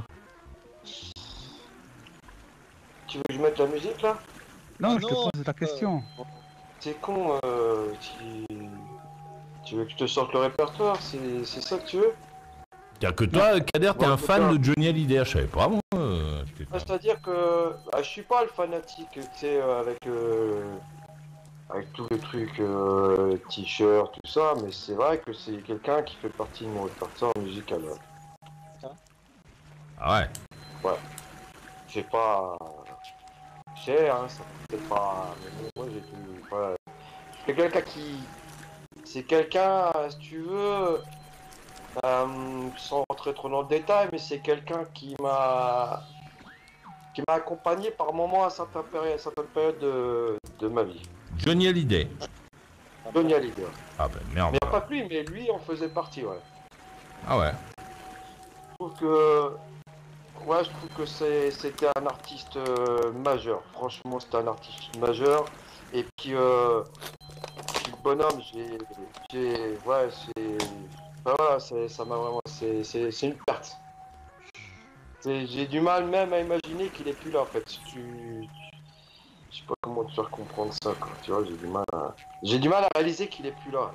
Tu veux que je mette la musique là? Non, Ah je non, te pose la question. C'est con, euh, tu... tu veux que je te sorte le répertoire? C'est c'est ça que tu veux? C'est-à-dire que toi, Kader, t'es Bon, un en tout fan cas- de Johnny Hallyday, je savais pas moi. euh, Stéphane. Ah, c'est-à-dire que bah, je suis pas le fanatique, tu sais, euh, avec, euh, avec tous les trucs, euh, t-shirt, tout ça, mais c'est vrai que c'est quelqu'un qui fait partie de mon répertoire musical. Ouais. Ah ouais. C'est pas cher, hein, ça c'est pas. Mais bon, moi j'ai tout. Voilà. C'est quelqu'un qui. C'est quelqu'un, si tu veux, euh, sans rentrer trop dans le détail, mais c'est quelqu'un qui m'a. qui m'a accompagné par moments à certaines périodes, à certaines périodes de, de ma vie. Johnny Hallyday. Johnny Hallyday. Ouais. Ah ben merde. Mais pas que lui, mais lui en faisait partie, ouais. Ah ouais. Je trouve que. Ouais, je trouve que c'est- c'était un artiste euh, majeur. Franchement, c'était un artiste majeur. Et puis, euh, puis le bonhomme, j'ai. j'ai- Ouais, c'est. Enfin, voilà, c'est- ça m'a vraiment. C'est c'est- c'est une perte. C'est- J'ai du mal même à imaginer qu'il est plus là, en fait. Si tu. Je sais pas comment te faire comprendre ça, quoi. Tu vois, j'ai du mal à. J'ai du mal à réaliser qu'il est plus là.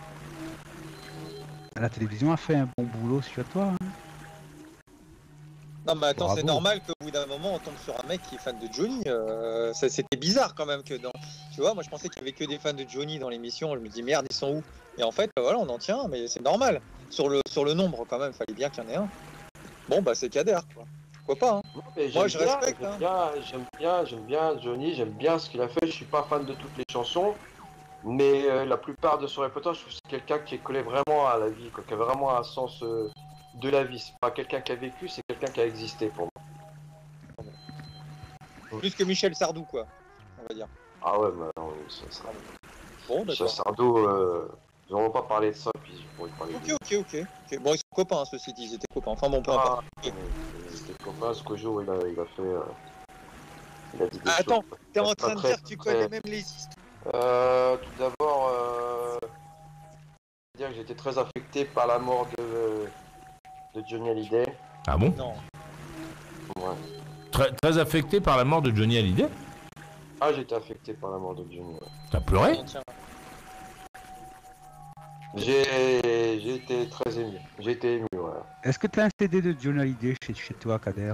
La télévision a fait un bon boulot sur toi. Hein. Non, mais attends, c'est Bravo. normal qu'au bout d'un moment, on tombe sur un mec qui est fan de Johnny. euh, ça, c'était bizarre quand même que dans. Tu vois, moi je pensais qu'il y avait que des fans de Johnny dans l'émission. Je me dis merde, ils sont où? Et en fait, bah, voilà, on en tient, mais c'est normal. Sur le, sur le nombre, quand même, fallait bien qu'il y en ait un. Bon, bah c'est Kader, quoi. Pourquoi pas, hein. Mais Moi, j'aime je bien, respecte, J'aime hein. bien, j'aime bien, j'aime bien Johnny, j'aime bien ce qu'il a fait. Je suis pas fan de toutes les chansons, mais euh, la plupart de son répertoire, je trouve que c'est quelqu'un qui est collé vraiment à la vie, quoi, qui a vraiment un sens euh, de la vie. C'est pas quelqu'un qui a vécu, c'est quelqu'un qui a existé pour moi. Plus que Michel Sardou, quoi. On va dire. Ah ouais, mais non, ça, ça, Bon, Michel d'accord. Sardou, euh, je ne vais pas parler de ça, puis je pourrais parler Ok, de ok, ok. ok. Bon, ils sont copains, hein, ceci dit, ils étaient copains. Enfin bon, peu importe. Ah, mais c'était copain, ce qu'au il a, il a fait. Euh, il a dit des Ah, attends, choses t'es en pas train de très- dire que tu très- connais même les histoires. Euh, tout d'abord, euh, dire que j'étais très affecté par la mort de, de Johnny Hallyday. Ah bon? Non. Ouais. Très, très affecté par la mort de Johnny Hallyday? Ah, j'étais affecté par la mort de Johnny. Ouais. T'as pleuré? Non, tiens. J'ai j'ai été très ému. J'ai été ému, voilà. Est-ce que tu as un C D de Johnny Hallyday chez, chez toi, Kader?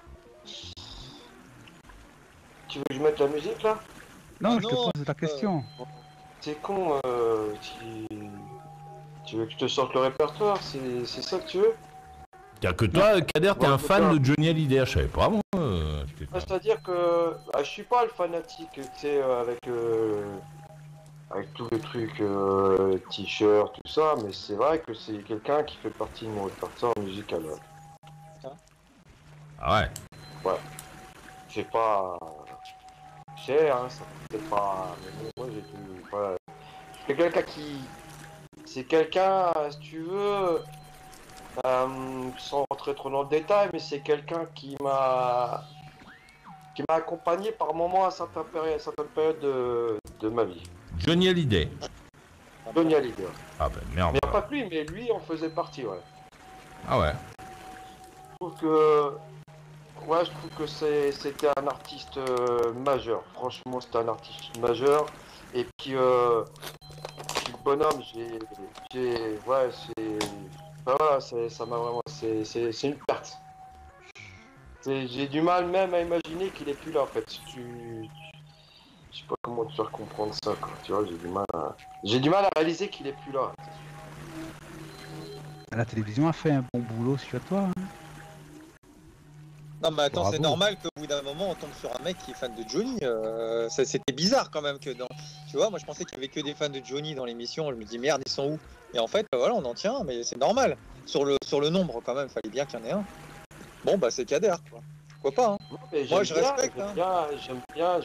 Tu veux que je mette la musique là? Non, Ah je non, te pose la question. C'est con, euh, tu... tu veux que je te sorte le répertoire? C'est c'est ça que tu veux? C'est-à-dire que toi, Kader, t'es Bon, un en tout fan cas- de Johnny Hallyday, je savais pas moi. euh, Ah, Stéphane. c'est-à-dire que bah, je suis pas le fanatique, tu sais, euh, avec, euh, avec tous les trucs, euh, t-shirt, tout ça, mais c'est vrai que c'est quelqu'un qui fait partie de mon répertoire musical. Ouais. Ah ouais. C'est pas cher, hein, ça c'est pas. Mais bon, moi j'ai tout. Voilà. C'est quelqu'un qui. C'est quelqu'un, si tu veux, euh, sans rentrer trop dans le détail, mais c'est quelqu'un qui m'a. qui m'a accompagné par moments à certaines périodes, à certaines périodes de, de ma vie. Johnny Hallyday. Johnny Hallyday. Ouais. Ah ben merde. Mais pas que lui, mais lui en faisait partie, ouais. Ah ouais. Je trouve que. Ouais, je trouve que c'est- c'était un artiste euh, majeur. Franchement, c'était un artiste majeur. Et puis, euh, puis le bonhomme, j'ai. j'ai- Ouais, c'est. Enfin, voilà, c'est- ça m'a vraiment. C'est c'est- c'est une perte. C'est- J'ai du mal même à imaginer qu'il est plus là, en fait. Si tu. Je sais pas comment te faire comprendre ça, quoi. Tu vois, j'ai du mal à. J'ai du mal à réaliser qu'il est plus là. La télévision a fait un bon boulot sur toi. Hein. Non, mais attends, c'est Bravo. normal qu'au bout d'un moment, on tombe sur un mec qui est fan de Johnny. euh, ça, c'était bizarre quand même que dans. Tu vois, moi je pensais qu'il y avait que des fans de Johnny dans l'émission. Je me dis merde, ils sont où? Et en fait, bah, voilà, on en tient, mais c'est normal. Sur le, sur le nombre, quand même, fallait bien qu'il y en ait un. Bon, bah c'est Kader, quoi. Pourquoi pas, hein. Mais Moi, j'aime je bien, respecte, J'aime hein. bien, j'aime bien,